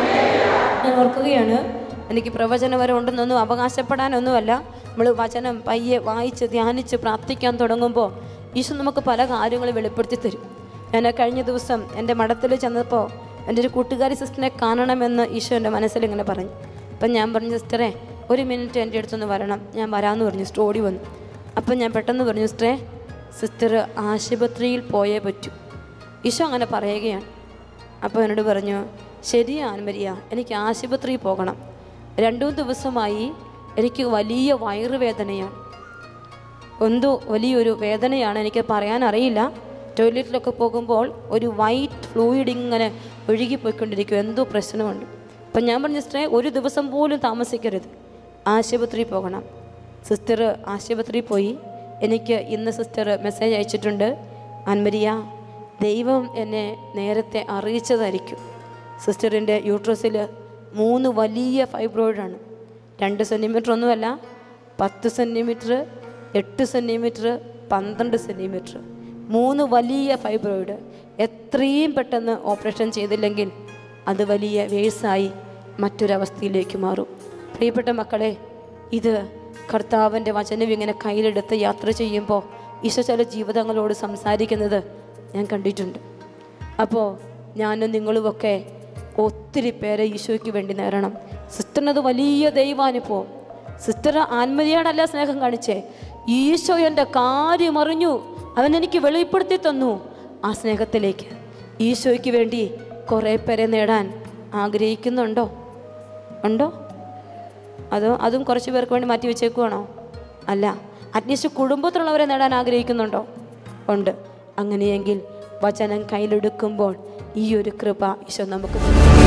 ഞാൻ ഓർക്കുകയാണ്, എനിക്ക് പ്രവചനവരം ഉണ്ടെന്നൊന്നും അവകാശപ്പെടാനൊന്നുമല്ല. നമ്മൾ വചനം പയ്യെ വായിച്ച് ധ്യാനിച്ച് പ്രാർത്ഥിക്കാൻ തുടങ്ങുമ്പോൾ ഈശോ നമുക്ക് പല കാര്യങ്ങളും വെളിപ്പെടുത്തി തരും. ഞാൻ കഴിഞ്ഞ ദിവസം എൻ്റെ മഠത്തിൽ ചെന്നപ്പോൾ എൻ്റെ ഒരു കൂട്ടുകാരി സിസ്റ്ററിനെ കാണണമെന്ന് ഈശോ എൻ്റെ മനസ്സിൽ ഇങ്ങനെ പറഞ്ഞു. അപ്പം ഞാൻ പറഞ്ഞു, സിസ്റ്ററെ 1 മിനിറ്റ് എൻ്റെ അടുത്തൊന്ന് വരണം. ഞാൻ വരാമെന്ന് പറഞ്ഞു. സിസ്റ്റർ ഓടി വന്നു. അപ്പം ഞാൻ പെട്ടെന്ന് പറഞ്ഞു, സിസ്റ്ററെ സിസ്റ്റർ ആശുപത്രിയിൽ പോയേ പറ്റൂ. ഈശോ അങ്ങനെ പറയുകയാണ്. അപ്പോൾ എന്നോട് പറഞ്ഞു, ശരിയാണ് മരിയ, എനിക്ക് ആശുപത്രിയിൽ പോകണം. 2 ദിവസമായി എനിക്ക് വലിയ വയറുവേദനയാണ്. എന്തോ വലിയൊരു വേദനയാണ്, എനിക്ക് പറയാൻ അറിയില്ല. ടോയ്ലറ്റിലൊക്കെ പോകുമ്പോൾ ഒരു വൈറ്റ് ഫ്ലൂയിഡ് ഇങ്ങനെ ഒഴുകിപ്പോയിക്കൊണ്ടിരിക്കും. എന്തോ പ്രശ്നമുണ്ട്. അപ്പം ഞാൻ പറഞ്ഞു, സിസ്റ്ററെ 1 ദിവസം പോലും താമസിക്കരുത്, ആശുപത്രിയിൽ പോകണം. സിസ്റ്റർ ആശുപത്രിയിൽ പോയി. എനിക്ക് ഇന്ന് സിസ്റ്റർ മെസ്സേജ് അയച്ചിട്ടുണ്ട്, അൻമരിയ ദൈവം എന്നെ നേരത്തെ അറിയിച്ചതായിരിക്കും. സിസ്റ്ററിൻ്റെ യൂട്രസിൽ 3 വലിയ ഫൈബ്രോയിഡാണ്. 2 സെൻറ്റിമീറ്റർ ഒന്നുമല്ല, 10 സെൻറ്റിമീറ്റർ, 8 സെൻറ്റിമീറ്റർ, 12 സെൻറ്റിമീറ്റർ, 3 വലിയ ഫൈബ്രോയിഡ്. എത്രയും പെട്ടെന്ന് ഓപ്പറേഷൻ ചെയ്തില്ലെങ്കിൽ അത് വലിയ വേഴ്സായി മറ്റൊരവസ്ഥയിലേക്ക് മാറും. പ്രിയപ്പെട്ട മക്കളെ, ഇത് കർത്താവിൻ്റെ വചനം ഇങ്ങനെ കയ്യിലെടുത്ത് യാത്ര ചെയ്യുമ്പോൾ ഈശോ ചില ജീവിതങ്ങളോട് സംസാരിക്കുന്നത് ഞാൻ കണ്ടിട്ടുണ്ട്. അപ്പോൾ ഞാനും നിങ്ങളുമൊക്കെ ഒത്തിരി പേരെ ഈശോയ്ക്ക് വേണ്ടി നേരണം. സിസ്റ്ററിനത് വലിയ ദൈവാനുഭവം. സിസ്റ്റർ ആൻമരിയോടല്ല സ്നേഹം കാണിച്ചേ, ഈശോ എൻ്റെ കാര്യം അറിഞ്ഞു, അവൻ എനിക്ക് വെളിപ്പെടുത്തി തന്നു. ആ സ്നേഹത്തിലേക്ക് ഈശോയ്ക്ക് വേണ്ടി കുറേ പേരെ നേടാൻ ആഗ്രഹിക്കുന്നുണ്ടോ? ഉണ്ടോ? അതും കുറച്ച് പേർക്ക് വേണ്ടി മാറ്റി വെച്ചേക്കുവാണോ? അല്ല, അറ്റ്ലീസ്റ്റ് കുടുംബത്തിലുള്ളവരെ നേടാൻ ആഗ്രഹിക്കുന്നുണ്ടോ? ഉണ്ട്. അങ്ങനെയെങ്കിൽ വചനം കയ്യിലെടുക്കുമ്പോൾ ഈ ഒരു കൃപ ഈശോ നമുക്ക്